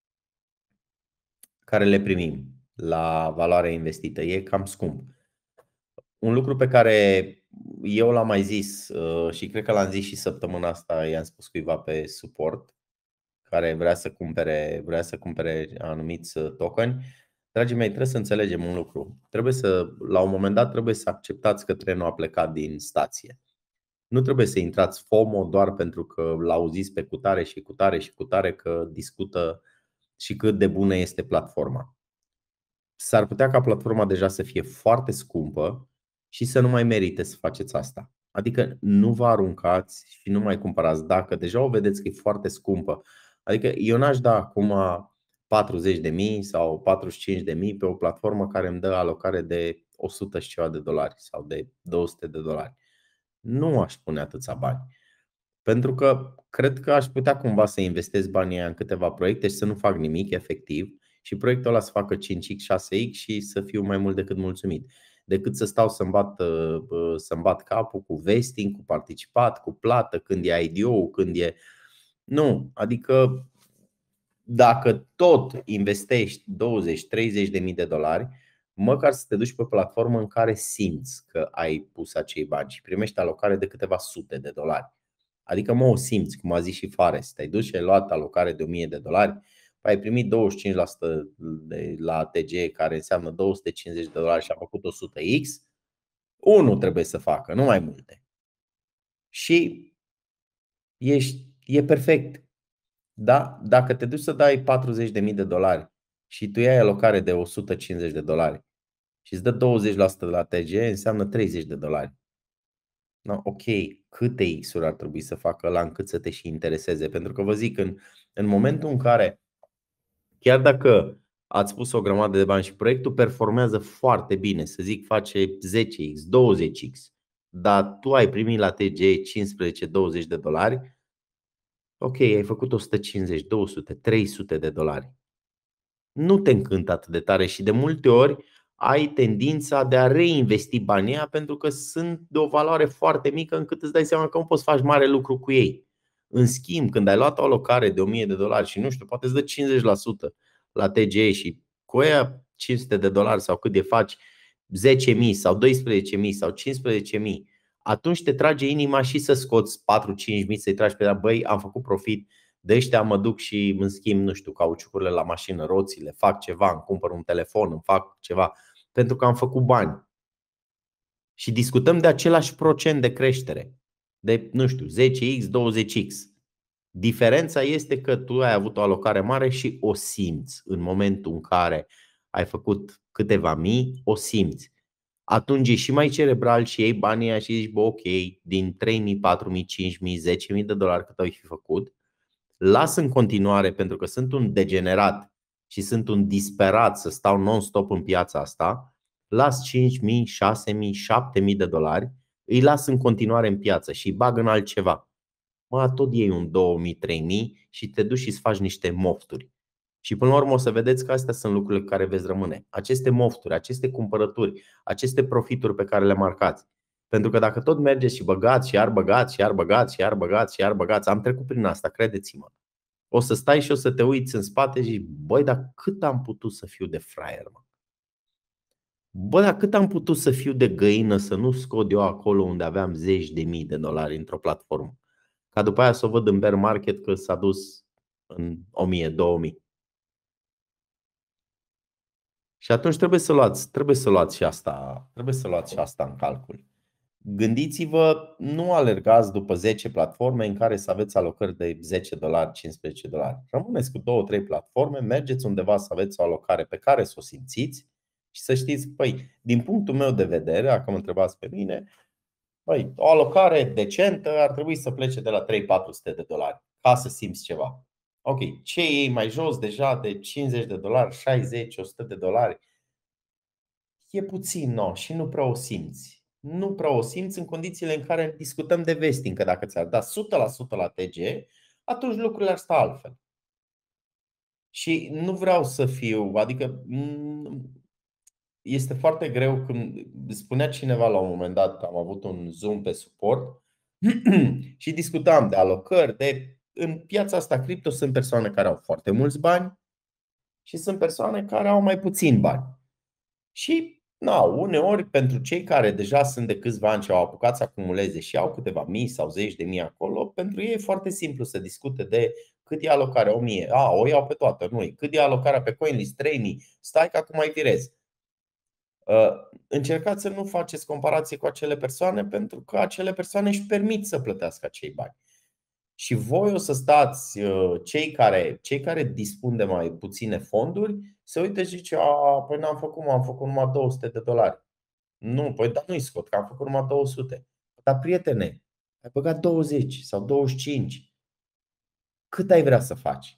le primim la valoarea investită. E cam scump. Un lucru pe care eu l-am mai zis și cred că l-am zis și săptămâna asta, i-am spus cuiva pe suport care vrea să cumpere anumiți tokeni. Dragii mei, trebuie să înțelegem un lucru. La un moment dat trebuie să acceptați că trenul a plecat din stație. Nu trebuie să intrați FOMO doar pentru că l-auziți pe cutare și cutare și cutare că discută și cât de bună este platforma. S-ar putea ca platforma deja să fie foarte scumpă și să nu mai merite să faceți asta. Adică nu vă aruncați și nu mai cumpărați dacă deja o vedeți că e foarte scumpă. Adică eu n-aș da acum 40.000 sau 45.000 pe o platformă care îmi dă alocare de 100 și ceva de dolari sau de 200 de dolari. Nu aș pune atâția bani. Pentru că cred că aș putea cumva să investesc banii în câteva proiecte și să nu fac nimic efectiv și proiectul ăla să facă 5x, 6x și să fiu mai mult decât mulțumit. Decât să stau să-mi bat capul cu vesting, cu participat, cu plată, când e IDO, când e... Nu, adică dacă tot investești 20-30.000 de dolari, măcar să te duci pe platformă în care simți că ai pus acei bani și primești alocare de câteva sute de dolari. Adică o simți, cum a zis și Fares, te-ai dus și ai luat alocare de 1000 de dolari, ai primit 25% de la ATG, care înseamnă $250 și a făcut 100x, unul trebuie să facă, nu mai multe. Și e perfect. Da? Dacă te duci să dai $40.000 și tu iei alocare de $150 și îți dă 20% de la TG, înseamnă $30. No, ok, câte X-uri ar trebui să facă ăla încât să te și intereseze? Pentru că vă zic, în momentul în care, chiar dacă ați pus o grămadă de bani și proiectul performează foarte bine, să zic face 10x, 20x, dar tu ai primit la TG $15-20, ok, ai făcut 150, 200, $300. Nu te încântă atât de tare și de multe ori ai tendința de a reinvesti banii ăia pentru că sunt de o valoare foarte mică încât îți dai seama că nu poți să faci mare lucru cu ei. În schimb, când ai luat o alocare de $1.000 și nu știu, poate îți dă 50% la TGE și cu aia $500 sau cât de faci 10.000 sau 12.000 sau 15.000, atunci te trage inima și să scoți 4-5.000 să-i tragi pe ea, băi, am făcut profit. De ăștia mă duc și îmi schimb, nu știu, cauciucurile la mașină, roțile, fac ceva, îmi cumpăr un telefon, îmi fac ceva, pentru că am făcut bani. Și discutăm de același procent de creștere, de, nu știu, 10x, 20x. Diferența este că tu ai avut o alocare mare și o simți. În momentul în care ai făcut câteva mii, o simți. Atunci e și mai cerebral și iei banii ăia și zici, bă, ok, din 3.000, 4.000, 5.000, $10.000 cât ai fi făcut, las în continuare, pentru că sunt un degenerat și sunt un disperat să stau non-stop în piața asta, las 5.000, 6.000, $7.000, îi las în continuare în piață și îi bag în altceva. Mă, tot iei un 2.000, 3.000 și te duci și îți faci niște mofturi. Și până la urmă o să vedeți că astea sunt lucrurile cu care veți rămâne. Aceste mofturi, aceste cumpărături, aceste profituri pe care le marcați. Pentru că dacă tot mergeți și băgați și iar băgați și iar băgați și iar băgați și iar băgați, am trecut prin asta, credeți-mă. O să stai și o să te uiți în spate și zici, băi, dar cât am putut să fiu de fraier, mă? Bă, dar cât am putut să fiu de găină să nu scot eu acolo unde aveam $10.000 într-o platformă, ca după aia să o văd în bear market că s-a dus în 1.000-2.000. Și atunci trebuie să luați și asta în calcul. Gândiți-vă, nu alergați după 10 platforme în care să aveți alocări de $10, $15. Rămâneți cu 2-3 platforme, mergeți undeva să aveți o alocare pe care să o simțiți și să știți, păi, din punctul meu de vedere, dacă mă întrebați pe mine, păi, o alocare decentă ar trebui să plece de la $300-400 ca să simți ceva. Ok, ce iei mai jos deja de $50, $60, $100, e puțin, no, și nu prea o simți. Nu prea o simți în condițiile în care discutăm de vesting, că dacă ți-ar da 100% la TG, atunci lucrurile ar sta altfel. Și nu vreau să fiu, adică este foarte greu când spunea cineva la un moment dat, am avut un Zoom pe suport și discutam de alocări, în piața asta cripto sunt persoane care au foarte mulți bani și sunt persoane care au mai puțini bani. Și uneori pentru cei care deja sunt de câțiva ani și au apucat să acumuleze și au câteva mii sau zeci de mii acolo, pentru ei e foarte simplu să discute de cât e alocarea, 1.000, o iau pe toată, nu, cât e alocarea pe CoinList, 3.000, stai că acum mai virez. Încercați să nu faceți comparație cu acele persoane, pentru că acele persoane își permit să plătească acei bani. Și voi o să stați, cei care dispun de mai puține fonduri, se uită și zice, păi n-am făcut, am făcut numai $200. Nu, păi dar nu-i scot, că am făcut numai 200. Dar prietene, ai băgat 20 sau 25. Cât ai vrea să faci?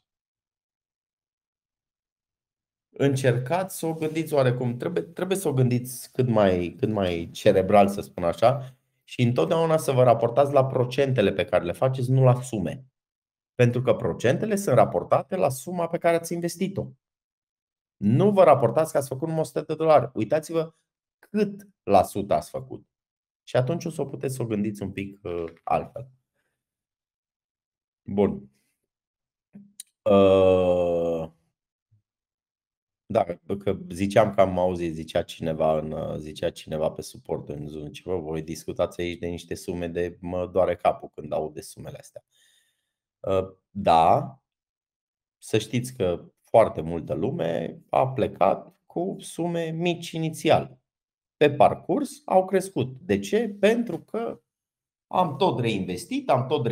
Încercați să o gândiți oarecum. Trebuie să o gândiți cât mai cerebral, să spun așa. Și întotdeauna să vă raportați la procentele pe care le faceți, nu la sume. Pentru că procentele sunt raportate la suma pe care ați investit-o. Nu vă raportați că ați făcut numai $100. Uitați-vă cât la sută ați făcut. Și atunci o să puteți să o gândiți un pic altfel. Bun. Da, că ziceam că am auzit, zicea cineva pe suport în Zoom, ceva, voi discutați aici de niște sume de mă doare capul când aud de sumele astea. Da, să știți că foarte multă lume a plecat cu sume mici inițial. Pe parcurs au crescut. De ce? Pentru că am tot reinvestit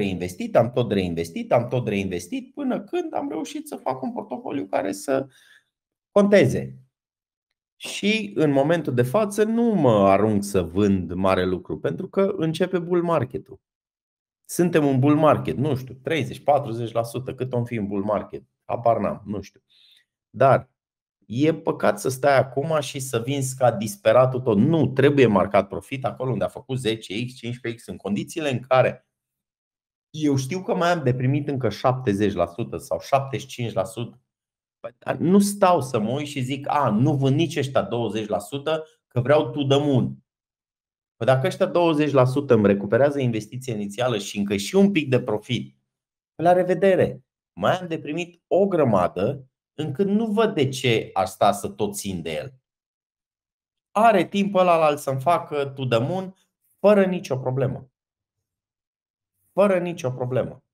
până când am reușit să fac un portofoliu care să conteze. Și în momentul de față nu mă arunc să vând mare lucru, pentru că începe bull market-ul. Suntem în bull market, nu știu, 30-40%, cât om fi în bull market, habar n-am, nu știu. Dar e păcat să stai acum și să vinzi ca disperatul tot. Nu, trebuie marcat profit acolo unde a făcut 10x, 15x, în condițiile în care eu știu că mai am de primit încă 70% sau 75%. Nu stau să mă uit și zic, nu vând nici ăștia 20% că vreau to the moon. Păi dacă ăștia 20% îmi recuperează investiția inițială și încă și un pic de profit, la revedere. Mai am de primit o grămadă încât nu văd de ce ar sta să tot țin de el. Are timp ăla să-mi facă to the moon fără nicio problemă. Fără nicio problemă.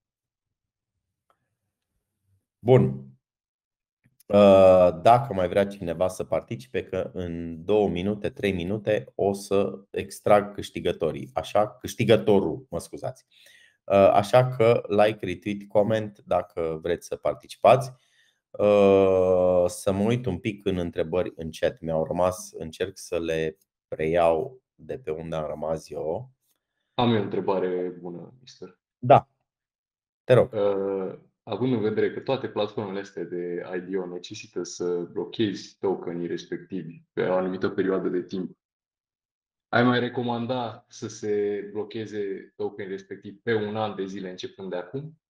Bun. Dacă mai vrea cineva să participe, că în 2 minute, 3 minute o să extrag câștigătorii. Câștigătorul, mă scuzați. Așa că like, retweet, comment dacă vreți să participați. Să mă uit un pic în întrebări în chat. Mi-au rămas, încerc să le preiau de pe unde am rămas eu. Am eu o întrebare bună, mister. Da, te rog. Având în vedere că toate platformele astea de IDO necesită să blochezi tokenii respectivi pe o anumită perioadă de timp, ai mai recomanda să se blocheze tokenii respectiv pe 1 an de zile începând de acum?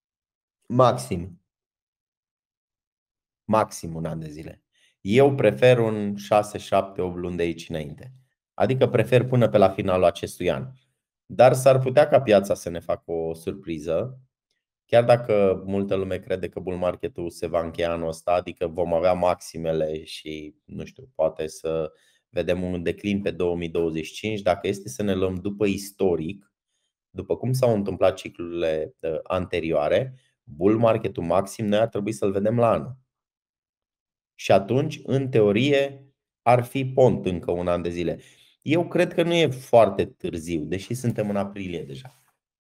Maxim 1 an de zile. Eu prefer un 6, 7, 8 luni de aici înainte. Adică prefer până pe la finalul acestui an. Dar s-ar putea ca piața să ne facă o surpriză. Chiar dacă multă lume crede că bull market-ul se va încheia anul ăsta, adică vom avea maximele și nu știu, poate să vedem un declin pe 2025, dacă este să ne luăm după istoric, după cum s-au întâmplat ciclurile anterioare, bull market-ul maxim noi ar trebui să-l vedem la anul. Și atunci, în teorie, ar fi pont încă 1 an de zile. Eu cred că nu e foarte târziu, deși suntem în aprilie deja.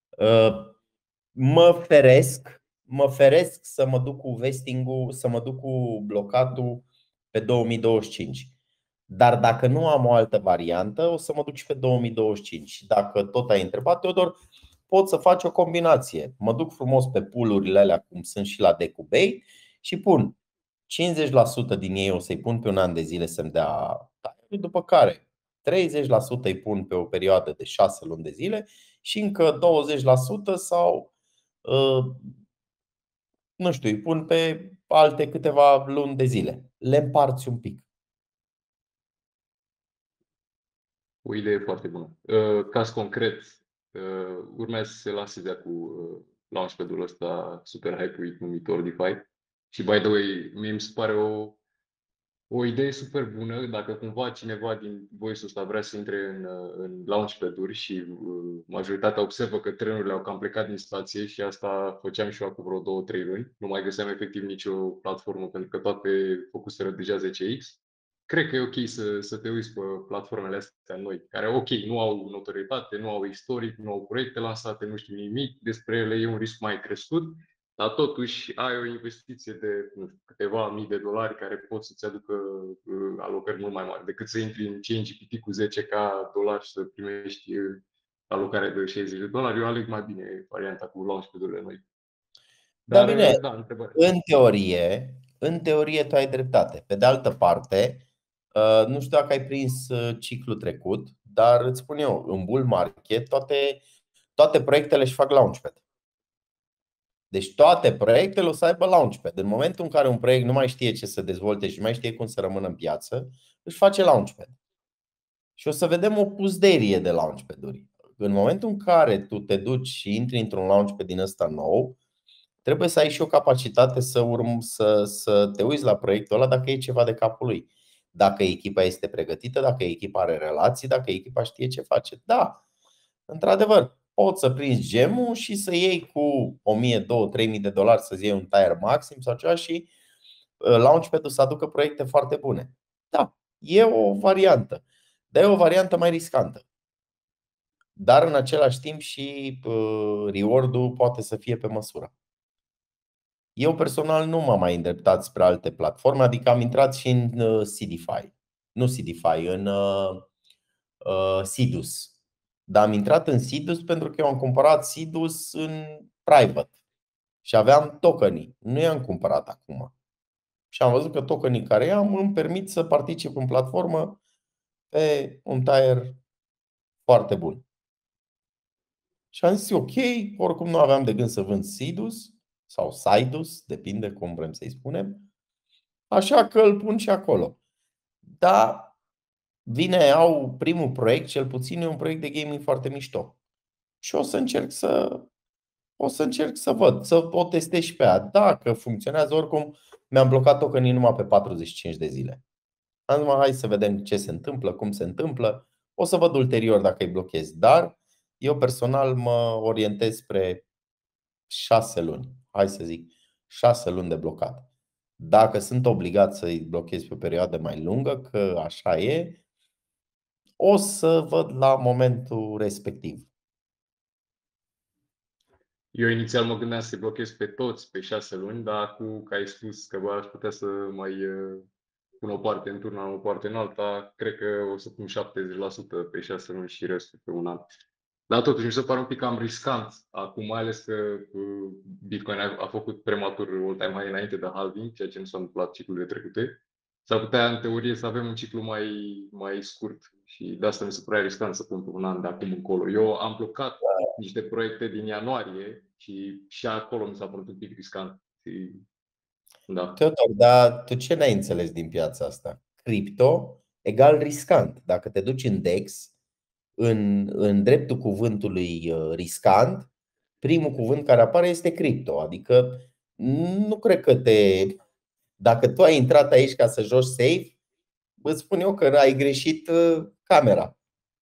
Mă feresc să mă duc cu vesting-ul, să mă duc cu blocatul pe 2025. Dar dacă nu am o altă variantă, o să mă duc și pe 2025. Dacă tot ai întrebat, Teodor, pot să faci o combinație. Mă duc frumos pe pool-urile alea, cum sunt și la Decubate, și pun 50% din ei o să-i pun pe 1 an de zile să-mi dea time, după care 30% îi pun pe o perioadă de 6 luni de zile și încă 20% sau nu știu, îi pun pe alte câteva luni de zile. Le împarți un pic. O idee foarte bună. Caz concret, urmează să se lanseze cu launchpad-ul ăsta super hype-uit numit Ordify. Și by the way, mie mi se pare o idee super bună. Dacă cumva cineva din voice-ul ăsta vrea să intre în launchpad-uri și majoritatea observă că trenurile au cam plecat din stație, și asta făceam și eu acum vreo 2-3 luni, nu mai găseam efectiv nicio platformă pentru că toate focuseră deja 10x. Cred că e ok să te uiți pe platformele astea noi, care ok, nu au notorietate, nu au istoric, nu au proiecte lansate, nu știu nimic despre ele, e un risc mai crescut. Dar totuși ai o investiție de câteva mii de dolari care pot să-ți aducă alocări mult mai mari decât să intri în ChainGPT cu 10k dolari și să primești alocare de 60 de dolari. Eu aleg mai bine varianta cu launchpad-urile noi. Dar bine, în teorie tu ai dreptate. Pe de altă parte, nu știu dacă ai prins ciclul trecut, dar îți spun eu, în bull market toate proiectele își fac launchpad. Deci toate proiectele o să aibă launchpad. În momentul în care un proiect nu mai știe ce să dezvolte și nu mai știe cum să rămână în piață, își face launchpad. Și o să vedem o puzderie de launchpad-uri. În momentul în care tu te duci și intri într-un launchpad din ăsta nou, trebuie să ai și o capacitate să te uiți la proiectul ăla dacă e ceva de capul lui. Dacă echipa este pregătită, dacă echipa are relații, dacă echipa știe ce face. Da, într-adevăr, poți să prinzi gemul și să iei cu 1000, 2000, 3000 de dolari să-ți iei un tire maxim sau ceva și Launchpad-ul să aducă proiecte foarte bune. Da, e o variantă, dar e o variantă mai riscantă. Dar în același timp și reward-ul poate să fie pe măsură. Eu personal nu m-am mai îndreptat spre alte platforme, adică am intrat și în Seedify. Nu Seedify, în Seedus. Dar am intrat în Seedus pentru că eu am cumpărat Seedus în private și aveam tokenii. Nu i-am cumpărat acum. Și am văzut că tokenii care am îmi permit să particip în platformă pe un tier foarte bun. Și am zis ok, oricum nu aveam de gând să vând Seedus sau Sidus, depinde cum vrem să-i spunem. Așa că îl pun și acolo. Dar au primul proiect, cel puțin e un proiect de gaming foarte mișto. Și o să încerc să văd, să o testez și pe ea. Dacă funcționează, oricum mi-am blocat tokenii numai pe 45 de zile. Am zis, hai să vedem ce se întâmplă, cum se întâmplă. O să văd ulterior dacă îi blochez. Dar eu personal mă orientez spre 6 luni. Hai să zic, 6 luni de blocat. Dacă sunt obligat să îi blochez pe o perioadă mai lungă, că așa e, o să văd la momentul respectiv. Eu inițial mă gândeam să-i blochez pe toți pe 6 luni, dar acum că ai spus că aș putea să mai pun o parte în turn, o parte în alta, cred că o să pun 70% pe 6 luni și restul pe un an. Dar totuși mi se pare un pic cam riscant acum, mai ales că Bitcoin a făcut prematur all-time high înainte de halving, ceea ce nu s-a întâmplat ciclurile trecute. S-ar putea, în teorie, să avem un ciclu mai scurt și de asta mi se pare riscant să pun pe un an de acum încolo. Eu am blocat niște proiecte din ianuarie și acolo mi s-a părut un pic riscant. Da. Teodor, dar tu ce n-ai înțeles din piața asta? Cripto egal riscant. Dacă te duci în DEX, în dreptul cuvântului riscant, primul cuvânt care apare este cripto. Adică nu cred că dacă tu ai intrat aici ca să joci safe, îți spun eu că ai greșit camera.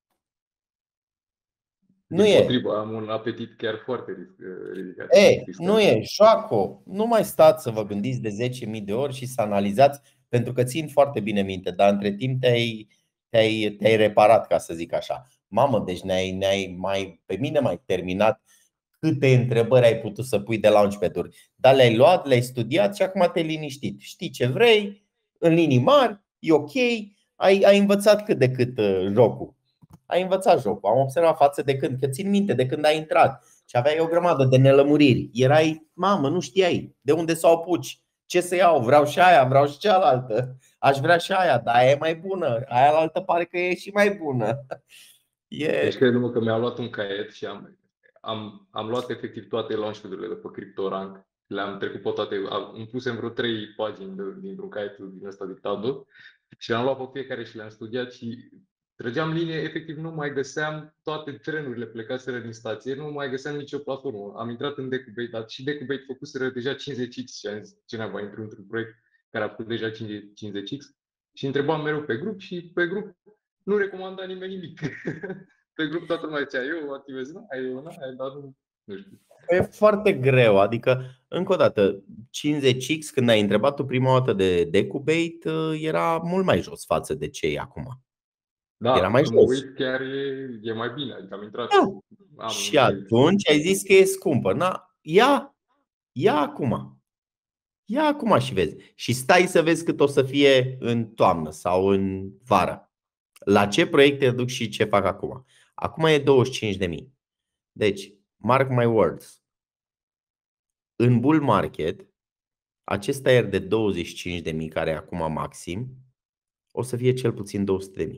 Nu e. Potrivă, am un apetit chiar foarte ridicat. Nu e. Joacă. Nu mai stați să vă gândiți de 10.000 de ori și să analizați, pentru că țin foarte bine minte, dar între timp te-ai reparat, ca să zic așa. Mamă, deci pe mine m-ai terminat câte întrebări ai putut să pui de launchpad-uri. Dar le-ai luat, le-ai studiat și acum te-ai liniștit. Știi ce vrei, în linii mari, e ok, ai învățat cât de cât jocul. Ai învățat jocul, am observat față de când, că țin minte de când ai intrat și aveai o grămadă de nelămuriri. Erai, mamă, nu știai de unde să o apuci, ce să iau, vreau și aia, vreau și cealaltă. Aș vrea și aia, dar aia e mai bună, aia altă pare că e și mai bună. Deci cred că mi-am luat un caiet și am luat efectiv toate launchpad-urile de pe CryptoRank. Le-am trecut pe toate, îmi pusem vreo 3 pagini dintr-un caiet din ăsta de Tado și le-am luat pe fiecare și le-am studiat și trăgeam linie, efectiv nu mai găseam, toate trenurile plecaseră din stație, nu mai găseam nicio platformă. Am intrat în Decubate, dar și Decubate făcuseră deja 50x și am zis, ce n-am intru într-un proiect care a făcut deja 50x și întrebam mereu pe grup și pe grup nu recomanda nimeni nimic. Pe grup toată lumea zicea, eu activez, dar nu știu. E foarte greu, adică, încă o dată, 50x, când ai întrebat tu prima dată de Decubate, era mult mai jos față de ce e acum. Da, era mai jos. jos. Chiar e mai bine, adică am intrat. Da. Și atunci ai zis că e scumpă. Ia acum. Ia acum și vezi. Și stai să vezi cât o să fie în toamnă sau în vară. La ce proiecte duc și ce fac acum. Acum e 25.000. Deci, mark my words. În bull market, acest tier de 25.000 care e acum maxim, o să fie cel puțin 200.000.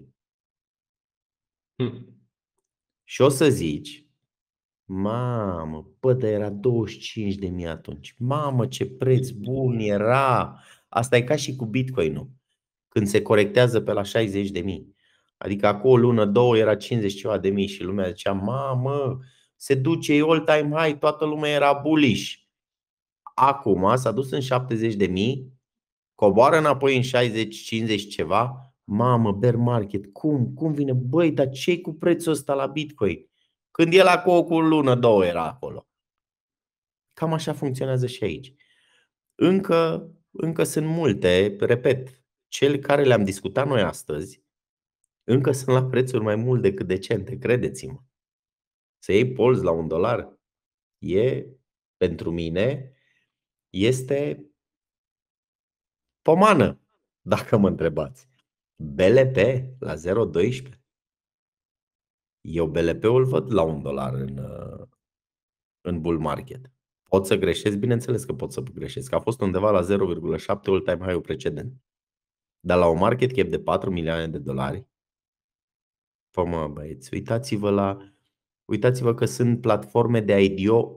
Și o să zici, mamă, dar era 25.000 atunci. Mamă, ce preț bun era. Asta e ca și cu Bitcoin-ul. Când se corectează pe la 60.000. Adică acum o lună, două era 50 ceva de mii și lumea zicea, mamă, se duce, e all-time high, toată lumea era bullish. Acum s-a dus în 70.000, coboară înapoi în 60, 50 ceva. Mamă, bear market, cum vine? Băi, dar ce-i cu prețul ăsta la Bitcoin? Când el acolo cu o lună, două era acolo. Cam așa funcționează și aici. Încă încă sunt multe, repet, cele care le-am discutat noi astăzi încă sunt la prețuri mai mult decât decente, credeți-mă. Să iei Polz la $1 pentru mine este pomană, dacă mă întrebați. BLP la 0,12. Eu BLP-ul văd la $1 în bull market. Pot să greșesc? Bineînțeles că pot să greșesc. A fost undeva la 0,7 all-time high-ul precedent. Dar la un market cap de $4 milioane, păi mă băieți, uitați-vă că sunt platforme de IDO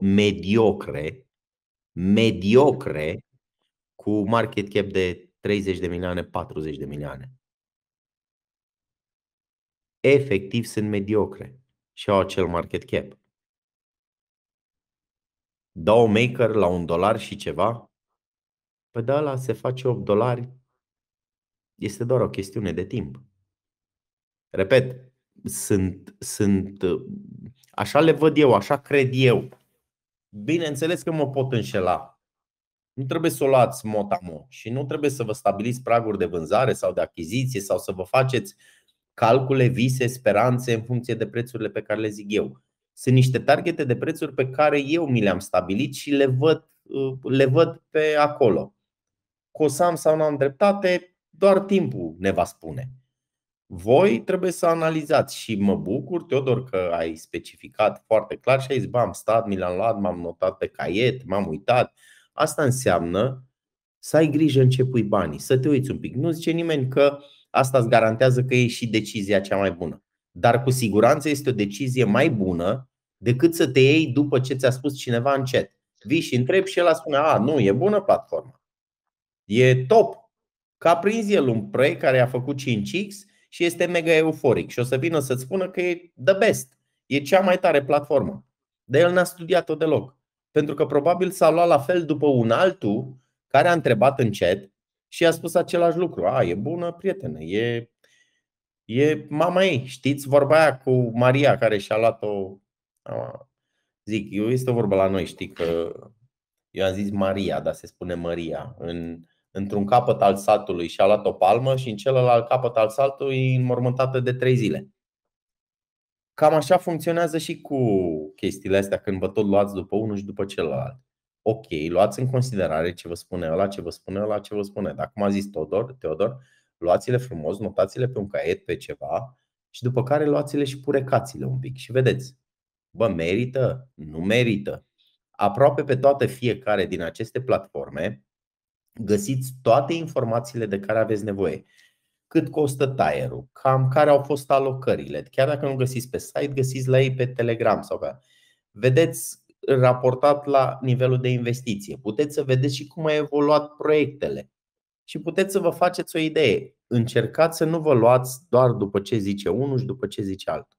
mediocre cu market cap de 30 de milioane, 40 de milioane. Efectiv sunt mediocre și au acel market cap. DAO Maker la $1 și ceva, păi de ăla se face $8. Este doar o chestiune de timp. Repet, așa le văd eu, așa cred eu. Bineînțeles că mă pot înșela. Nu trebuie să o luați mot-a-mot și nu trebuie să vă stabiliți praguri de vânzare sau de achiziție sau să vă faceți calcule, vise, speranțe în funcție de prețurile pe care le zic eu. Sunt niște targete de prețuri pe care eu mi le-am stabilit și le văd pe acolo. Că o să am sau nu am dreptate, doar timpul ne va spune. Voi trebuie să analizați și mă bucur, Teodor, că ai specificat foarte clar și ai zis, am stat, mi l-am luat, m-am notat pe caiet, m-am uitat. Asta înseamnă să ai grijă în ce pui banii, să te uiți un pic. Nu zice nimeni că asta îți garantează că e și decizia cea mai bună. Dar cu siguranță este o decizie mai bună decât să te iei după ce ți-a spus cineva în chat. Vii și întrebi și el spune, nu, e bună platforma, e top. Că a prins el un proiect care a făcut 5x și este mega euforic și o să vină să-ți spună că e the best, e cea mai tare platformă. Dar el n-a studiat-o deloc. Pentru că probabil s-a luat la fel după un altul care a întrebat în chat și a spus același lucru. E bună, prietene, e mama ei. Știți vorba aia cu Maria care și-a luat-o. Zic, este o vorbă la noi, știi că eu am zis Maria, dar se spune Maria. Într-un capăt al satului și-a luat o palmă și în celălalt capăt al satului e înmormântată de 3 zile. Cam așa funcționează și cu chestiile astea când vă tot luați după unul și după celălalt. Ok, luați în considerare ce vă spune ăla, ce vă spune ăla, ce vă spune. Dacă cum a zis Teodor, luați-le frumos, notați-le pe un caiet, pe ceva și după care luați-le și purecați-le un pic și vedeți. Bă, merită? Nu merită? Aproape pe toate fiecare din aceste platforme găsiți toate informațiile de care aveți nevoie. Cât costă tire-ul, cam care au fost alocările. Chiar dacă nu găsiți pe site, găsiți la ei pe Telegram sau pe. Vedeți raportat la nivelul de investiție. Puteți să vedeți și cum au evoluat proiectele. Și puteți să vă faceți o idee. Încercați să nu vă luați doar după ce zice unul și după ce zice altul.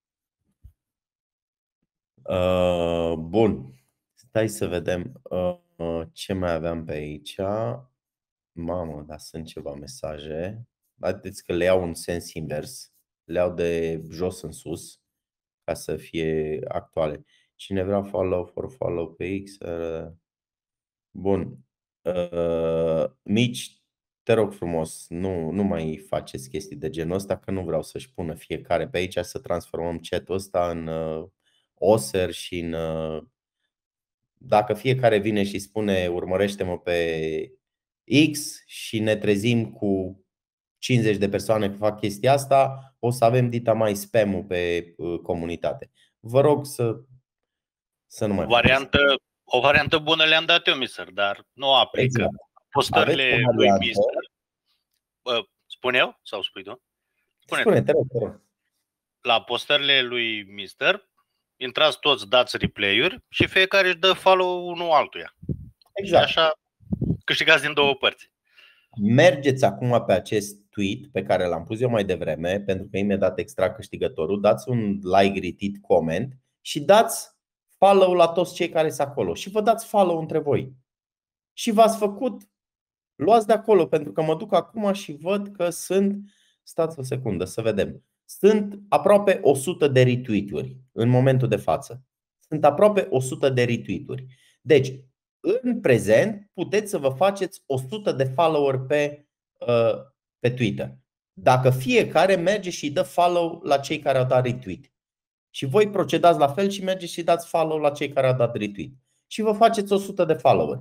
Bun. Stai să vedem ce mai aveam pe aici. Mamă, dar sunt ceva mesaje. Vedeți că le iau în sens invers. Le iau de jos în sus ca să fie actuale. Cine vrea follow pe X. Bun. Mici, te rog frumos, nu mai faceți chestii de genul ăsta, că nu vreau să-și pună fiecare pe aici să transformăm chat-ul ăsta în oser și în. Dacă fiecare vine și spune urmărește-mă pe X și ne trezim cu 50 de persoane că fac chestia asta, o să avem dita mai spam-ul pe comunitate. Vă rog să nu mai o variantă bună le-am dat eu, mister, dar nu o aplică. Exact. Postările lui mister. Spun eu sau spui tu? Spune, te rog. La postările lui mister, intrați toți, dați replay-uri și fiecare își dă follow unul altuia. Exact. Și așa câștigați din două părți. Mergeți acum pe acest tweet pe care l-am pus eu mai devreme, pentru că imediat extrag câștigătorul. Dați un like, retweet, comment și dați follow la toți cei care sunt acolo. Și vă dați follow între voi. Și v-ați făcut, luați de acolo, pentru că mă duc acum și văd că sunt, stați o secundă să vedem, sunt aproape 100 de retweet-uri în momentul de față. Sunt aproape 100 de retweet-uri. Deci, în prezent puteți să vă faceți 100 de follower pe Twitter. Dacă fiecare merge și dă follow la cei care au dat retweet. Și voi procedați la fel și mergeți și dați follow la cei care au dat retweet. Și vă faceți 100 de follower.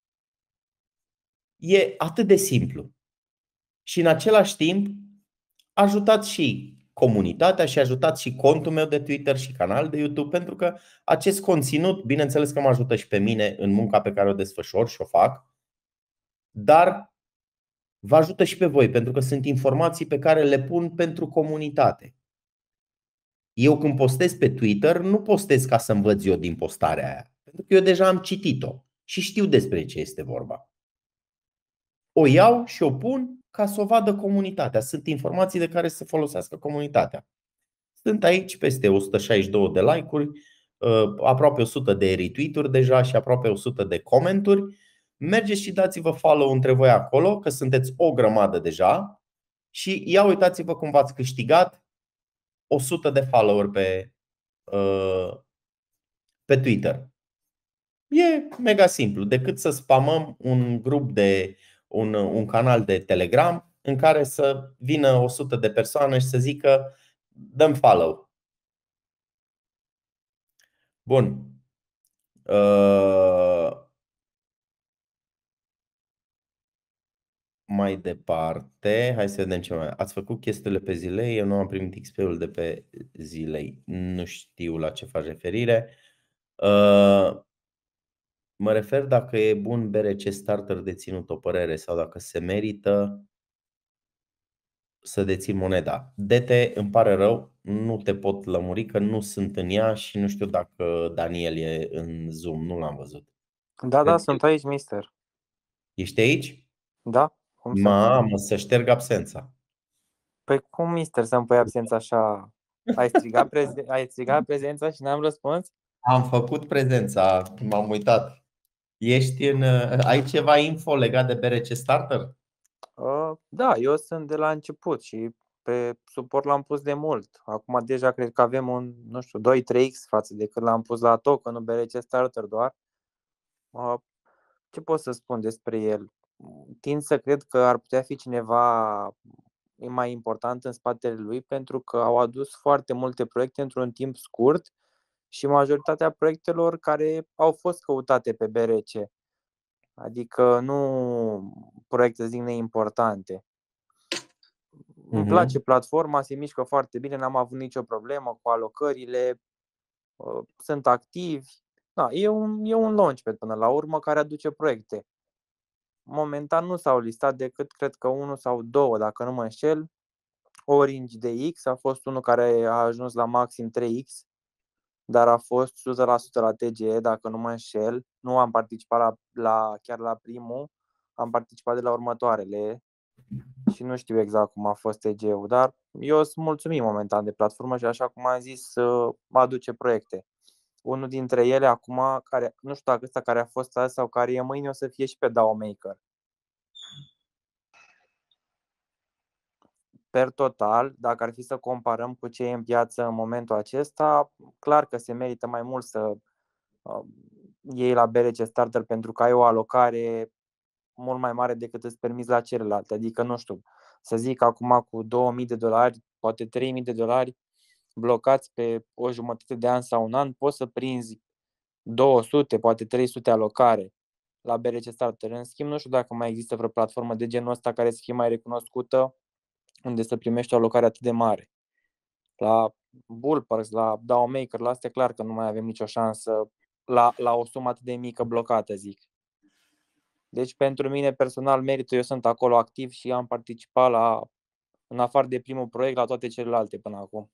E atât de simplu. Și în același timp ajutați și comunitatea și ajutați și contul meu de Twitter și canal de YouTube, pentru că acest conținut, bineînțeles că mă ajută și pe mine în munca pe care o desfășor și o fac, dar vă ajută și pe voi, pentru că sunt informații pe care le pun pentru comunitate. Eu când postez pe Twitter, nu postez ca să învăț eu din postarea aia, pentru că eu deja am citit-o și știu despre ce este vorba. O iau și o pun ca să o vadă comunitatea. Sunt informații de care să folosească comunitatea. Sunt aici peste 162 de like-uri, aproape 100 de retweet-uri deja și aproape 100 de comenturi. Mergeți și dați-vă follow între voi acolo, că sunteți o grămadă deja. Și ia uitați-vă cum v-ați câștigat 100 de follower pe Twitter. E mega simplu, decât să spamăm un grup de un canal de Telegram în care să vină 100 de persoane și să zică dăm follow. Bun. Mai departe, hai să vedem ce mai. Ați făcut chestiile pe Zilei, eu nu am primit XP-ul de pe Zilei. Nu știu la ce faci referire. Mă refer dacă e bun BRC Starter deținut, o părere, sau dacă se merită să dețin moneda. Dete, îmi pare rău, nu te pot lămuri că nu sunt în ea și nu știu dacă Daniel e în Zoom, nu l-am văzut. Da, sunt aici, mister. Ești aici? Da. Mamă, să șterg absența. Păi cum, mister, să-mi pui absența așa? Ai strigat prezența și n-am răspuns? Am făcut prezența, m-am uitat. Ai ceva info legat de BRC Starter? Da, eu sunt de la început și pe suport l-am pus de mult. Acum deja cred că avem un, 2-3x față de când l-am pus la tokenul BRC Starter doar. Ce pot să spun despre el? Tind să cred că ar putea fi cineva mai important în spatele lui, pentru că au adus foarte multe proiecte într-un timp scurt și majoritatea proiectelor care au fost căutate pe BRC. Adică nu proiecte, zic, neimportante. Îmi place platforma, se mișcă foarte bine, n-am avut nicio problemă cu alocările, sunt activi. Da, e un launchpad până la urmă care aduce proiecte. Momentan nu s-au listat decât, cred că 1 sau 2, dacă nu mă înșel. Orange DX a fost unul care a ajuns la maxim 3x, dar a fost 100% la TGE, dacă nu mă înșel. Nu am participat chiar la primul, am participat de la următoarele și nu știu exact cum a fost TGE-ul, dar eu sunt mulțumit momentan de platformă și, așa cum am zis, aduce proiecte. Unul dintre ele acum, care nu știu dacă ăsta care a fost azi sau care e mâine, o să fie și pe DAO Maker. Per total, dacă ar fi să comparăm cu ce e în piață în momentul acesta, clar că se merită mai mult să iei la BRC Starter, pentru că ai o alocare mult mai mare decât îți permiți la celelalte. Adică, nu știu, să zic acum cu $2.000, poate $3.000 blocați pe o jumătate de an sau un an, poți să prinzi 200, poate 300 alocare la BRC Starter. În schimb, nu știu dacă mai există vreo platformă de genul ăsta care să fie mai recunoscută, unde să primești o alocare atât de mare. La Bullparks, la DAO Maker, la astea clar că nu mai avem nicio șansă la o sumă atât de mică blocată, zic. Deci pentru mine personal merită, eu sunt acolo activ și am participat în afară de primul proiect, la toate celelalte până acum.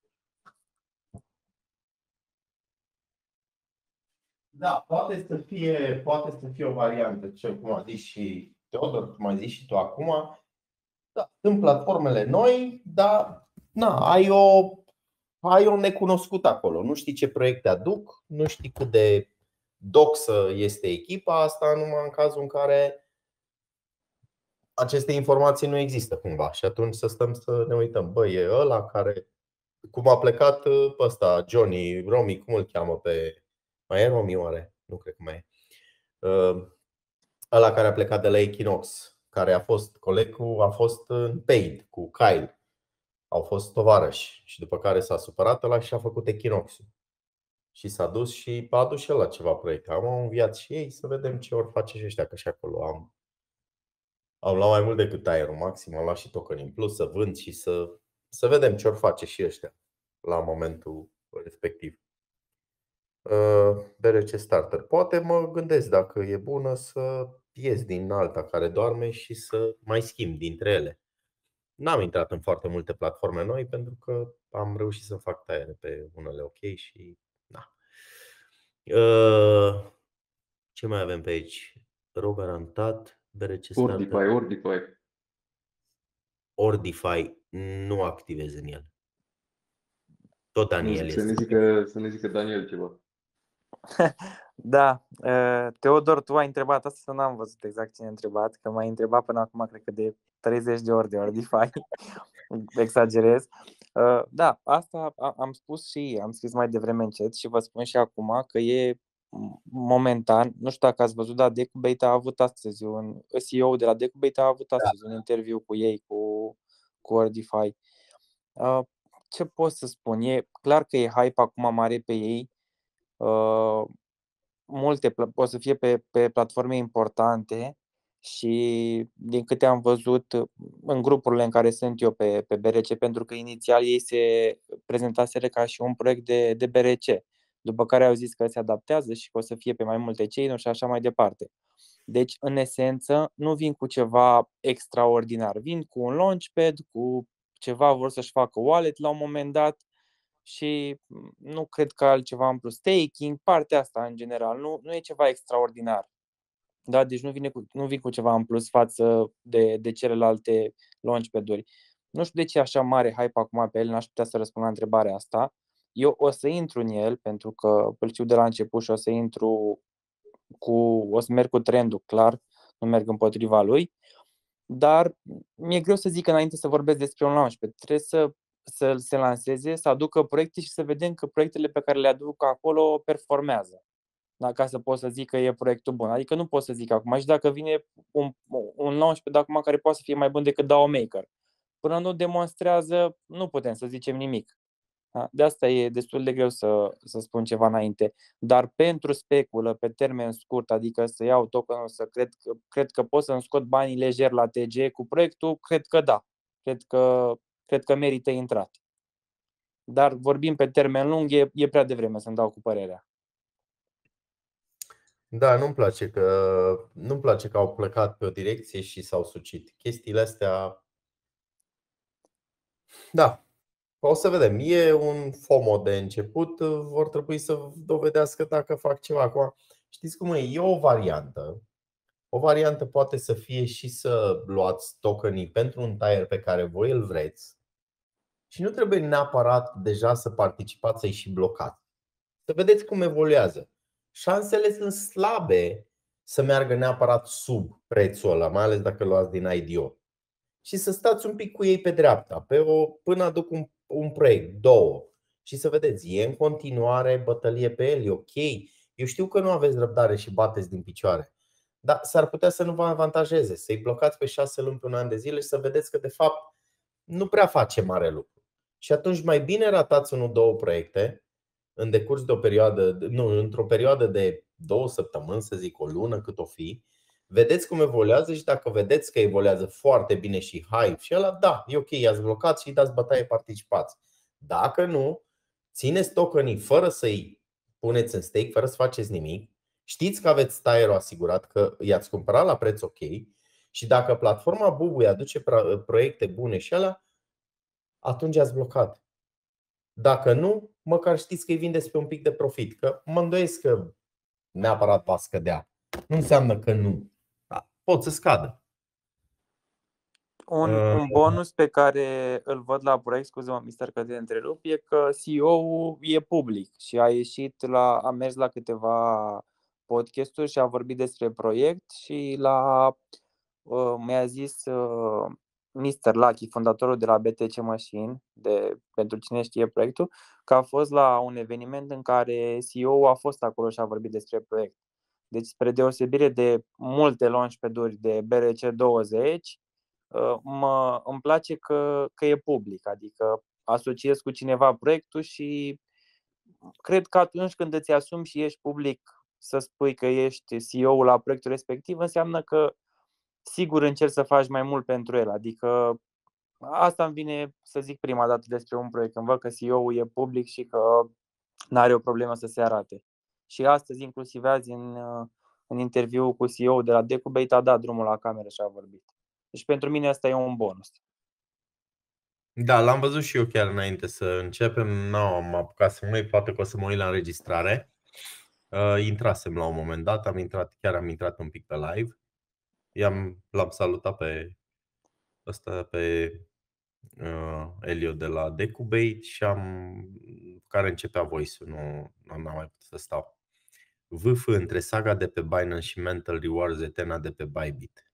Da, poate să fie o variantă, cel cum a zis și Teodor, cum ai zis și tu acum. Da, sunt platformele noi, dar ai o necunoscută acolo. Nu știi ce proiecte aduc, nu știi cât de doxă este echipa asta, numai în cazul în care aceste informații nu există cumva. Și atunci să stăm să ne uităm. Băi, e ăla care, cum a plecat ăsta, Johnny, Romi, cum îl cheamă pe... Mai e Romi oare? Nu cred că mai e. Ăla care a plecat de la Equinox, care a fost colegul, a fost în paid cu Kyle. Au fost tovarăși și după care s-a supărat ăla și a făcut Equinox-ul. Și s-a dus și a adus și el la ceva proiecte. Am înviat și ei să vedem ce ori face și ăștia, că și acolo am luat mai mult decât aerul maxim, am luat și token în plus să vând și să vedem ce ori face și ăștia la momentul respectiv. BRC Starter. Poate mă gândesc dacă e bună să ies din alta care doarme și să mai schimb dintre ele. N-am intrat în foarte multe platforme noi pentru că am reușit să fac tăiere pe unele ok și na. Ce mai avem pe aici? RAW garantat, BRC Starter. Ordify nu activez în el. Tot Daniel este. Să ne zică Daniel ceva. Da, Teodor, tu ai întrebat asta sau n-am văzut exact cine a întrebat, că m-ai întrebat până acum, cred că de 30 de ori de Ordify. Exagerez. Da, asta am spus și am scris mai devreme în chat și vă spun și acum că e momentan, nu știu dacă ați văzut, dar Decubate a avut astăzi un CEO de la Decubate a avut astăzi un interviu cu ei, cu Ordify. Ce pot să spun? E clar că e hype acum mare pe ei. Multe o să fie pe platforme importante și din câte am văzut în grupurile în care sunt eu pe BRC, pentru că inițial ei se prezentaseră ca și un proiect de BRC, după care au zis că se adaptează și că o să fie pe mai multe chain-uri și așa mai departe. Deci, în esență, nu vin cu ceva extraordinar, vin cu un launchpad, cu ceva, vor să-și facă wallet la un moment dat și nu cred că altceva în plus. Staking, partea asta în general, nu e ceva extraordinar. Da? Deci nu vin cu ceva în plus față de celelalte launchpad-uri. Nu știu de ce e așa mare hype acum pe el, n-aș putea să răspund la întrebarea asta. Eu o să intru în el pentru că îl știu de la început și o să merg cu trendul, clar, nu merg împotriva lui. Dar mi-e greu să zic înainte să vorbesc despre un launchpad. Trebuie să se lanseze, să aducă proiecte și să vedem că proiectele pe care le aduc acolo performează. Da, ca să pot să zic că e proiectul bun. Adică nu pot să zic acum. Și dacă vine un launchpad acum care poate să fie mai bun decât DAO Maker, până nu demonstrează, nu putem să zicem nimic. Da? De asta e destul de greu să spun ceva înainte. Dar pentru speculă, pe termen scurt, adică să iau tokenul, cred că pot să-mi scot banii lejer la TG cu proiectul, cred că da. Cred că merită intrat. Dar vorbim pe termen lung, e prea devreme să-mi dau cu părerea. Da, nu-mi place că au plecat pe o direcție și s-au sucit. Chestiile astea, da, o să vedem. E un FOMO de început, vor trebui să dovedească dacă fac ceva acum. Știți cum e o variantă. O variantă poate să fie și să luați tokenii pentru un tire pe care voi îl vreți și nu trebuie neapărat deja să participați, să-i și blocați. Să vedeți cum evoluează. Șansele sunt slabe să meargă neapărat sub prețul ăla, mai ales dacă luați din IDO. Și să stați un pic cu ei pe dreapta, până aduc un proiect, două. Și să vedeți, e în continuare bătălie pe el, e ok. Eu știu că nu aveți răbdare și bateți din picioare, dar s-ar putea să nu vă avantajeze, să-i blocați pe 6 luni, pe un an de zile și să vedeți că de fapt nu prea face mare lucru. Și atunci mai bine ratați 1-2 proiecte în decurs de o perioadă, într-o perioadă de 2 săptămâni, să zic o lună cât o fi. Vedeți cum evoluează și dacă vedeți că evoluează foarte bine și hype și ăla, da, e ok, i-ați blocat și îi dați bătaie, participați. Dacă nu, țineți tokenii fără să-i puneți în stake, fără să faceți nimic. Știți că aveți tire-ul asigurat, că i-ați cumpărat la preț ok. Și dacă platforma bubuie aduce proiecte bune și ăla, atunci ați blocat. Dacă nu, măcar știți că îi vindeți pe un pic de profit. Că mă îndoiesc că neapărat va scădea. Nu înseamnă că nu. Da, pot să scadă. Un bonus pe care îl văd la proiect, scuze-mă, Mister, că te întrerup, e că CEO-ul e public și a mers la câteva podcasturi și a vorbit despre proiect și mi-a zis Mr. Lucky, fondatorul de la BTC Machine, pentru cine știe proiectul, că a fost la un eveniment în care CEO-ul a fost acolo și a vorbit despre proiect. Deci, spre deosebire de multe launchpad-uri de BRC20, îmi place că e public, adică asociez cu cineva proiectul și cred că atunci când îți asumi și ești public să spui că ești CEO-ul la proiectul respectiv, înseamnă că sigur încerci să faci mai mult pentru el. Adică asta îmi vine să zic prima dată despre un proiect, când văd că CEO-ul e public și că nu are o problemă să se arate. Și astăzi, inclusiv azi, în interviu cu CEO-ul de la Decubate, a dat drumul la cameră și a vorbit. Deci pentru mine asta e un bonus. Da, l-am văzut și eu chiar înainte să începem. Nu am apucat să mă uit, poate că o să mă uit la înregistrare. Intrasem la un moment dat, am intrat un pic pe live. L-am salutat pe Elio de la Decubate și care începea voice-ul, nu am mai putut să stau. VF între saga de pe Binance și Mental Rewards Etena de pe Bybit.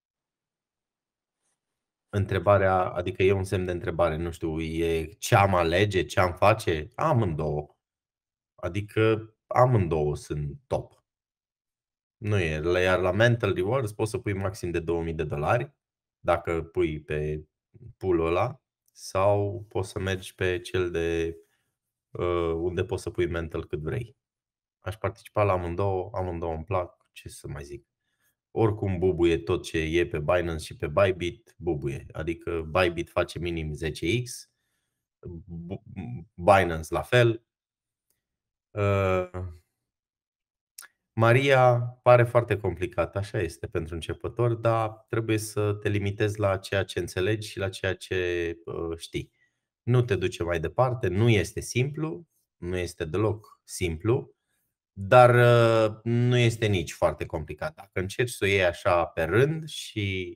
Întrebarea, adică e un semn de întrebare, nu știu, e ce am alege, ce am face? Amândouă. Adică amândouă sunt top. Nu e, iar la Mental Rewards poți să pui maxim de $2000 dacă pui pe pool-ul ăla, sau poți să mergi pe cel de unde poți să pui Mental cât vrei. Aș participa la amândouă îmi plac, ce să mai zic. Oricum bubuie tot ce e pe Binance și pe Bybit, bubuie. Adică Bybit face minim 10x, Binance la fel. Maria pare foarte complicat, așa este pentru începători, dar trebuie să te limitezi la ceea ce înțelegi și la ceea ce știi. Nu te duce mai departe, nu este simplu, nu este deloc simplu, dar nu este nici foarte complicat. Dacă încerci să o iei așa pe rând și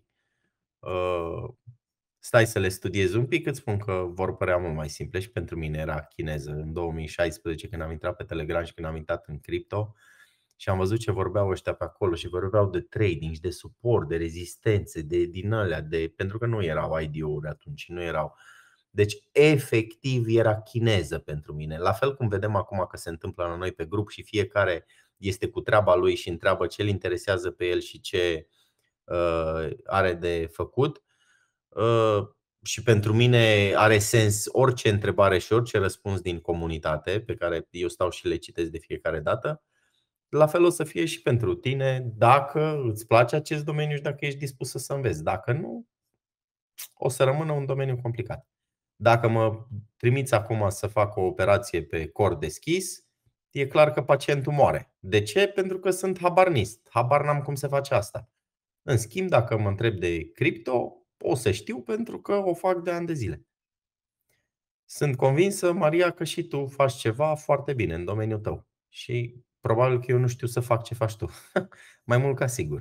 stai să le studiezi un pic, îți spun că vor părea mult mai simple. Și pentru mine era chineză. În 2016, când am intrat pe Telegram și când am intrat în cripto și am văzut ce vorbeau ăștia pe acolo și vorbeau de trading și de suport, de rezistențe, din alea, pentru că nu erau IDO-uri atunci, nu erau. Deci efectiv era chineză pentru mine. La fel cum vedem acum că se întâmplă la noi pe grup și fiecare este cu treaba lui și întreabă ce îl interesează pe el și ce are de făcut. Și pentru mine are sens orice întrebare și orice răspuns din comunitate, pe care eu stau și le citesc de fiecare dată. La fel o să fie și pentru tine, dacă îți place acest domeniu și dacă ești dispus să înveți. Dacă nu, o să rămână un domeniu complicat. Dacă mă trimiți acum să fac o operație pe cord deschis, e clar că pacientul moare. De ce? Pentru că sunt habarnist. Habar n-am cum se face asta. În schimb, dacă mă întreb de cripto, o să știu pentru că o fac de ani de zile. Sunt convinsă, Maria, că și tu faci ceva foarte bine în domeniul tău. Și probabil că eu nu știu să fac ce faci tu. Mai mult ca sigur.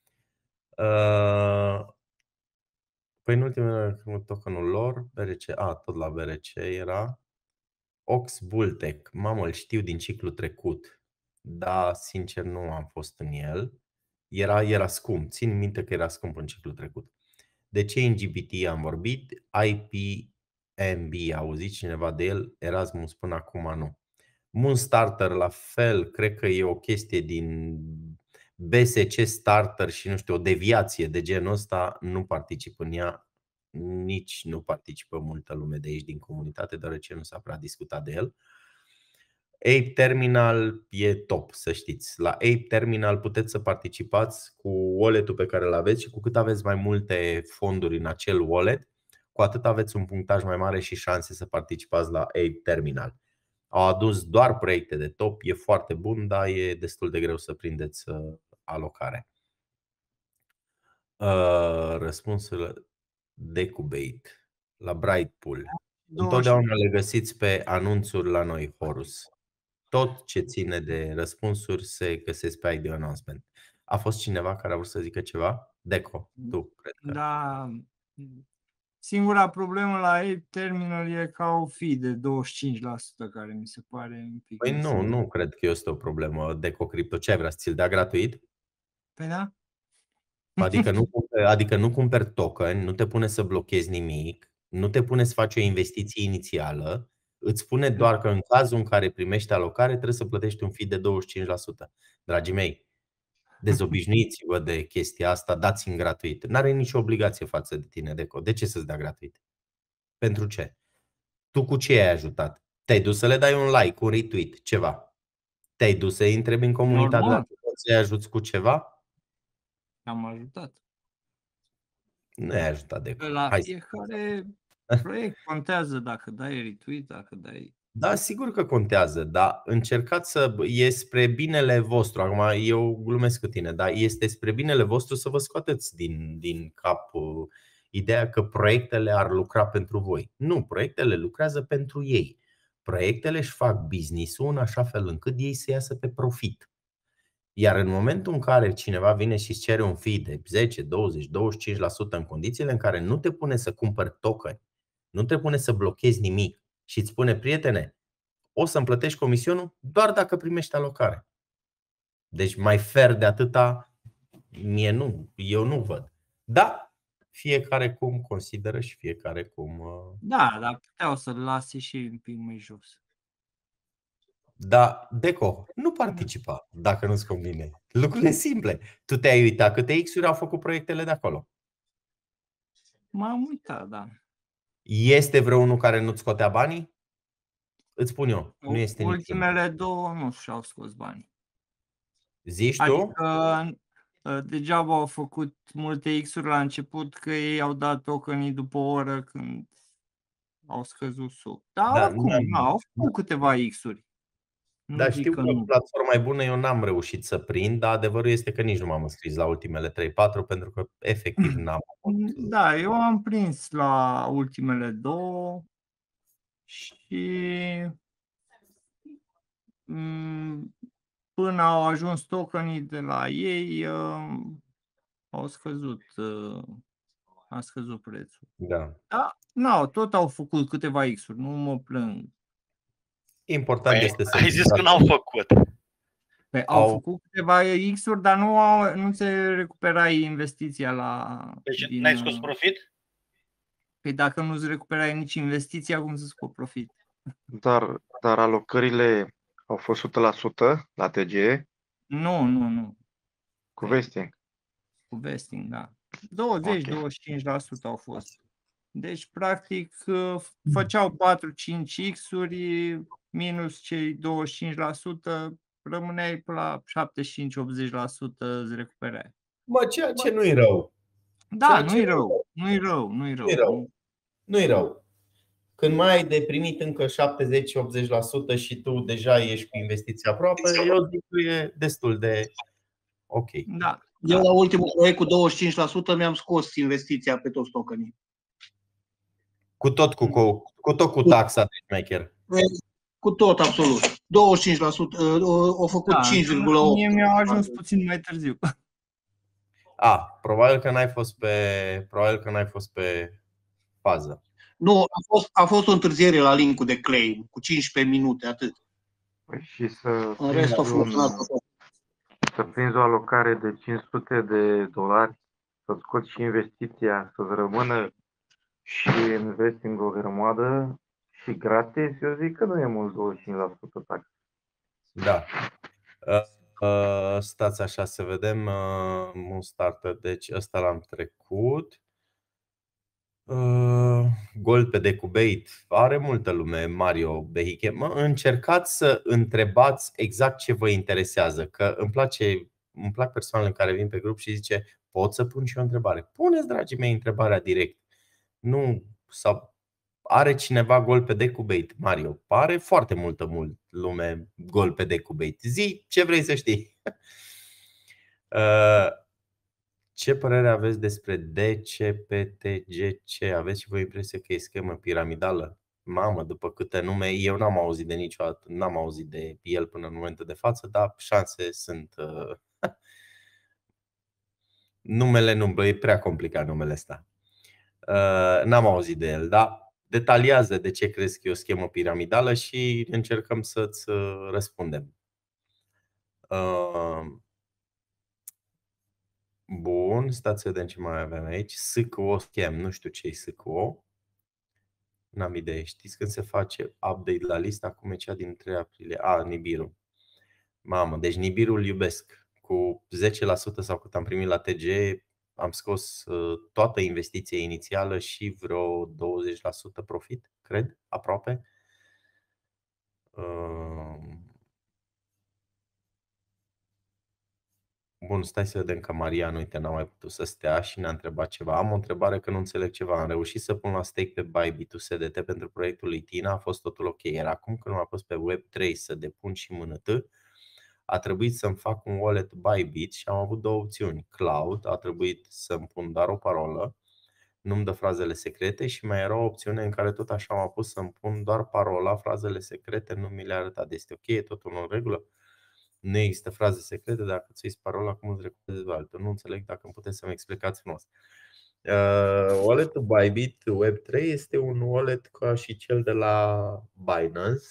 Păi în ultimele tokenul lor, BRC, tot la BRC era Ox Bultec. Mamă, îl știu din ciclu trecut. Da, sincer nu am fost în el. Era scump. Țin minte că era scump în ciclu trecut. De ce LGBT am vorbit? IPMB, a auzit cineva de el? Erasmus până acum nu. Moonstarter la fel, cred că e o chestie din BSC Starter și nu știu, o deviație de genul ăsta, nu particip în ea, nici nu participă multă lume de aici din comunitate, deoarece nu s-a prea discutat de el. Ape Terminal e top, să știți. La Ape Terminal puteți să participați cu wallet-ul pe care îl aveți și cu cât aveți mai multe fonduri în acel wallet, cu atât aveți un punctaj mai mare și șanse să participați la Ape Terminal. Au adus doar proiecte de top, e foarte bun, dar e destul de greu să prindeți alocare. Răspunsul Decubate la Brightpool. Întotdeauna le găsiți pe anunțuri la noi, Horus. Tot ce ține de răspunsuri se găsesc pe IDO Announcement. A fost cineva care a vrut să zică ceva? Deco, tu, cred că. Da. Singura problemă la Ape Terminal e că au fee de 25%, care mi se pare un pic. Păi nu cred că este o problemă. Deco Crypto, ce ai vrea să ți-l dea gratuit? Păi da. Adică nu cumperi token, nu te pune să blochezi nimic, nu te pune să faci o investiție inițială, îți spune doar că în cazul în care primești alocare trebuie să plătești un fee de 25%. Dragii mei, Dezobișnuiți-vă de chestia asta, dați-mi gratuit. N-are nicio obligație față de tine, Deco. De ce să-ți dea gratuit? Pentru ce? Tu cu ce ai ajutat? Te-ai dus să le dai un like, un retweet, ceva? Te-ai dus să-i întrebi în comunitate Normal. dacă poți să-i ajuți cu ceva? Am ajutat. Nu ai ajutat, Deco. La Hai. fiecare proiect contează dacă dai retweet, dacă dai... Da, sigur că contează, dar încercați să... E spre binele vostru. Acum eu glumesc cu tine, dar este spre binele vostru să vă scoateți din cap ideea că proiectele ar lucra pentru voi. Nu, proiectele lucrează pentru ei. Proiectele își fac business-ul în așa fel încât ei să iasă pe profit. Iar în momentul în care cineva vine și îți cere un fee de 10, 20, 25% în condițiile în care nu te pune să cumpări token, nu te pune să blochezi nimic și îți spune, prietene, o să-mi plătești comisionul doar dacă primești alocare. Deci mai fair de atâta, mie nu, eu nu văd. Da, fiecare cum consideră și fiecare cum... Da, dar puteau să-l lase și un pic mai jos. Da, Deco, nu participa dacă nu-ți convine. Lucrurile simple. Tu te-ai uitat câte X-uri au făcut proiectele de acolo? M-am uitat, da. Este vreunul care nu-ți scotea banii? Îți spun eu, nu este niciunul. Ultimele două nu și-au scos banii. Zici tu? Adică degeaba au făcut multe X-uri la început, că ei au dat tokenii după o oră când au scăzut sub. Dar Da, oricum, au făcut câteva X-uri. Da, știu că o platformă mai bună eu n-am reușit să prind, dar adevărul este că nici nu m-am înscris la ultimele 3-4 pentru că efectiv n-am avut. Da, eu am prins la ultimele două și până au ajuns tokenii de la ei, au scăzut, a scăzut prețul. Da. Da, tot au făcut câteva X-uri, nu mă plâng. Important este să... Ai zis că n-au făcut. Păi, au făcut câteva X-uri, dar nu se recupera investiția la... Deci n-ai scos profit? Păi dacă nu-ți recuperai nici investiția, cum să scot profit? Dar alocările au fost 100% la TG? Nu. Cu vesting? Cu vesting, da. 20-25% au fost. Deci, practic, făceau 4-5 X-uri minus cei 25%, rămâneai pe la 75-80% îți recuperai. Mă, ceea ce nu-i rău. Da, nu-i rău. Nu-i rău. Nu-i rău. Când mai ai de primit încă 70-80% și tu deja ești cu investiția aproape, eu zic că e destul de ok. Da. Eu la ultimul proiect cu 25% mi-am scos investiția pe toți tokenii. Cu tot cu taxa de șmecher. Cu tot, absolut. 25%, au făcut 5,8%. Mie mi-au ajuns puțin mai târziu. Probabil că n-ai fost pe fază. Nu, a fost o întârziere la link-ul de claim, cu 15 minute, atât. Păi și în rest a funcționat. Să prinzi o alocare de $500, să scoți și investiția, să-ți rămână și investing o grămadă și gratis, eu zic că nu e mult 25% tax. Da. Stați așa să vedem. Un starter, deci ăsta l-am trecut. Gol pe decubate. Are multă lume Mario Behiche. Încercați să întrebați exact ce vă interesează, că îmi plac persoanele care vin pe grup și zice: pot să pun și o întrebare? Puneți, dragii mei, întrebarea direct. Nu, sau are cineva gol pe decubate? Mario, pare foarte multă lume gol pe decubate. Zi ce vrei să știi. Ce părere aveți despre DCPTGC? Aveți și voi impresia că e schemă piramidală? Mamă, după câte nume, eu n-am auzit de niciodată, n-am auzit de el până în momentul de față, dar șanse sunt. Numele nu, e prea complicat numele ăsta. N-am auzit de el, dar detaliază de ce crezi că e o schemă piramidală și încercăm să-ți răspundem. Bun, stați să vedem ce mai avem aici. SKO schem, nu știu ce e SKO. N-am idee. Știți când se face update la listă? Acum e cea din 3 aprilie. Nibiru. Mamă, deci Nibiru îl iubesc. cu 10% sau cât am primit la TG, am scos toată investiția inițială și vreo 20% profit, cred, aproape. Bun, stai să vedem că Marian, uite, n-a mai putut să stea și ne-a întrebat ceva. Am o întrebare că nu înțeleg ceva. Am reușit să pun la stake pe Bybit USDT pentru proiectul lui Tina, a fost totul ok. Iar acum când m-am pus pe Web3 să depun și MNT, a trebuit să-mi fac un wallet Bybit și am avut două opțiuni. Cloud, a trebuit să-mi pun doar o parolă, nu-mi dă frazele secrete, și mai era o opțiune în care tot așa m-am pus să-mi pun doar parola, frazele secrete nu mi le-a arătat. Este ok, e totul în regulă? Nu există fraze secrete, dacă îți uiți parola, cum îți recomandezi altul? Nu înțeleg, dacă îmi puteți să-mi explicați frumos. Wallet-ul Bybit Web3 este un wallet ca și cel de la Binance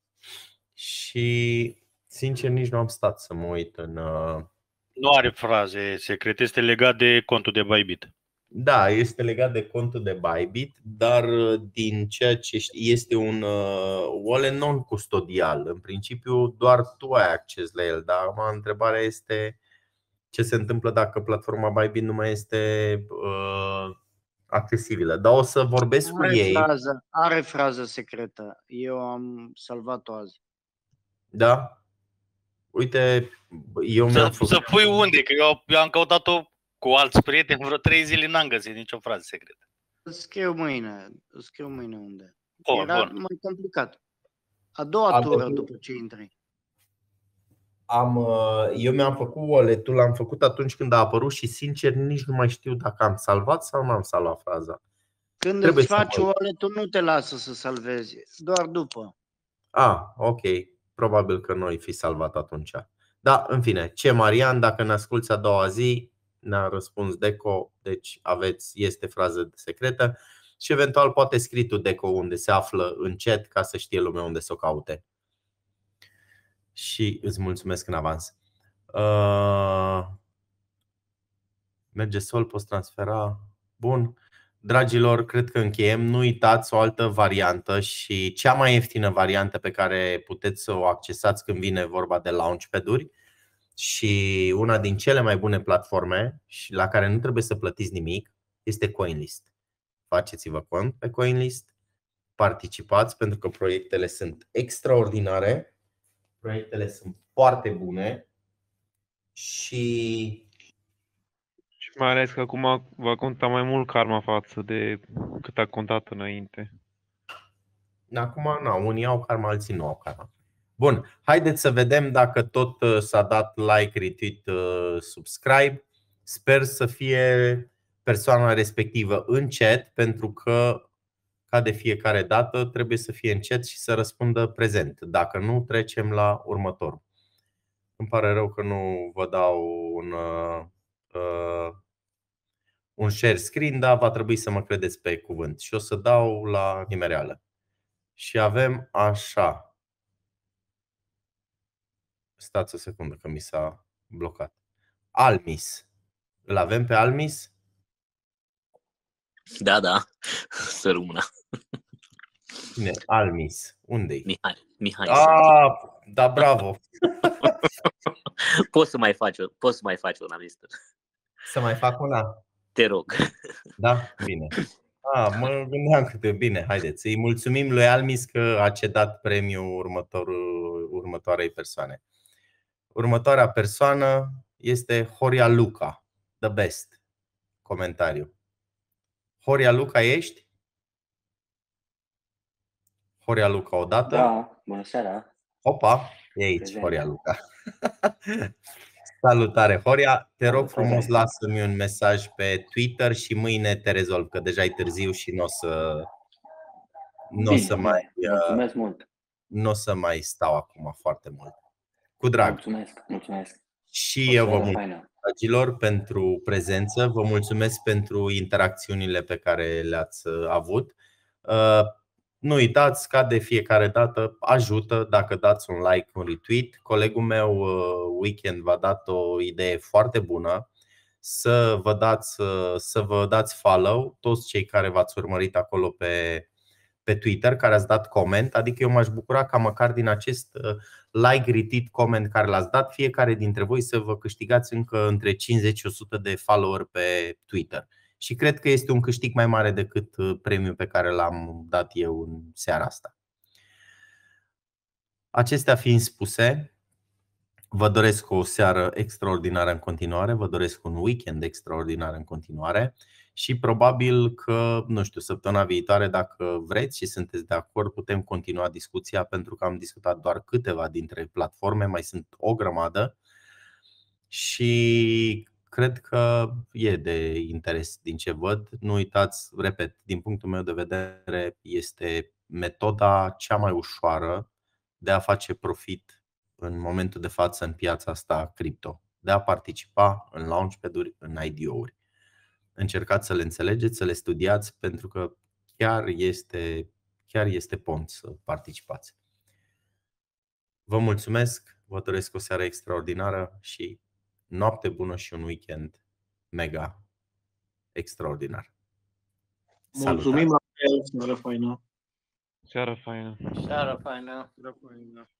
și sincer nici nu am stat să mă uit în... Nu are fraze secrete, este legat de contul de Bybit. Da, este legat de contul de Bybit, dar din ceea ce este un wallet non-custodial. În principiu doar tu ai acces la el, dar întrebarea este ce se întâmplă dacă platforma Bybit nu mai este accesibilă. Dar o să vorbesc cu ei. Are frază secretă. Eu am salvat-o azi. Da? Uite, eu mi-am făcut... Să pui unde? Că eu am căutat-o cu alți prieteni, vreo 3 zile n-am găsit nicio frază secretă. Îți scriu mâine unde. Era mai complicat. A doua tură după ce intri. Eu mi-am făcut wallet-ul, l-am făcut atunci când a apărut și sincer nici nu mai știu dacă am salvat sau nu am salvat fraza. Când îți faci wallet-ul nu te lasă să salvezi, doar după. Ok. Probabil că nu ai fi salvat atunci. Da, în fine, ce Marian, dacă ne asculți a doua zi, ne-a răspuns Deco, deci este frază secretă și eventual poate scrii tu Deco unde se află în chat ca să știe lumea unde să o caute. Și îți mulțumesc în avans. Merge sol, poți transfera. Bun. Dragilor, cred că încheiem. Nu uitați o altă variantă și cea mai ieftină variantă pe care puteți să o accesați când vine vorba de launchpad-uri și una din cele mai bune platforme și la care nu trebuie să plătiți nimic este CoinList. Faceți-vă cont pe CoinList, participați pentru că proiectele sunt extraordinare, proiectele sunt foarte bune și mai ales că acum va conta mai mult karma față de cât a contat înainte. Acum unii au karma, alții nu au karma. Bun, haideți să vedem dacă tot s-a dat like, retweet, subscribe. Sper să fie persoana respectivă în chat, pentru că ca de fiecare dată trebuie să fie în chat și să răspundă prezent. Dacă nu, trecem la următorul. Îmi pare rău că nu vă dau un share screen, dar va trebui să mă credeți pe cuvânt. Și o să dau la nimereală. Și avem așa. Stați o secundă că mi s-a blocat. Almis. Îl avem pe Almis? Da. Să rămână. Cine? Almis. Unde-i? Mihai. Da, bravo. Poți să mai faci una, mister. Să mai fac una? Te rog. Da? Bine. Mă gândeam câte bine, haideți. Îi mulțumim lui Almis că a cedat premiul următoarei persoane. Următoarea persoană este Horia Luca. The best. Comentariu. Horia Luca ești? Horia Luca odată? Da, bună seara. Opa, e aici prezent. Horia Luca. Salutare, Horia. Te rog frumos, lasă-mi un mesaj pe Twitter și mâine te rezolv, că deja e târziu și nu o să mai stau acum foarte mult. Cu drag. Mulțumesc. Și eu vă mulțumesc, dragilor, pentru prezență. Vă mulțumesc pentru interacțiunile pe care le-ați avut. Nu uitați, ca de fiecare dată, ajută dacă dați un like, un retweet. Colegul meu, Weekend, v-a dat o idee foarte bună. Să vă dați follow, toți cei care v-ați urmărit acolo pe Twitter care ați dat coment, adică eu m-aș bucura ca măcar din acest like, retweet, comment care l-ați dat, fiecare dintre voi să vă câștigați încă între 50 și 100 de follower pe Twitter. Și cred că este un câștig mai mare decât premiul pe care l-am dat eu în seara asta. Acestea fiind spuse, vă doresc o seară extraordinară în continuare, vă doresc un weekend extraordinar în continuare și probabil că, nu știu, săptămâna viitoare, dacă vreți și sunteți de acord, putem continua discuția, pentru că am discutat doar câteva dintre platforme, mai sunt o grămadă și cred că e de interes din ce văd. Nu uitați, repet, din punctul meu de vedere, este metoda cea mai ușoară de a face profit în momentul de față în piața asta cripto, de a participa în launchpad-uri, în IDO-uri. Încercați să le înțelegeți, să le studiați, pentru că chiar este pont să participați. Vă mulțumesc, vă doresc o seară extraordinară și noapte bună și un weekend mega extraordinar. Mulțumim, seară faină. Seară faină. Seară faină.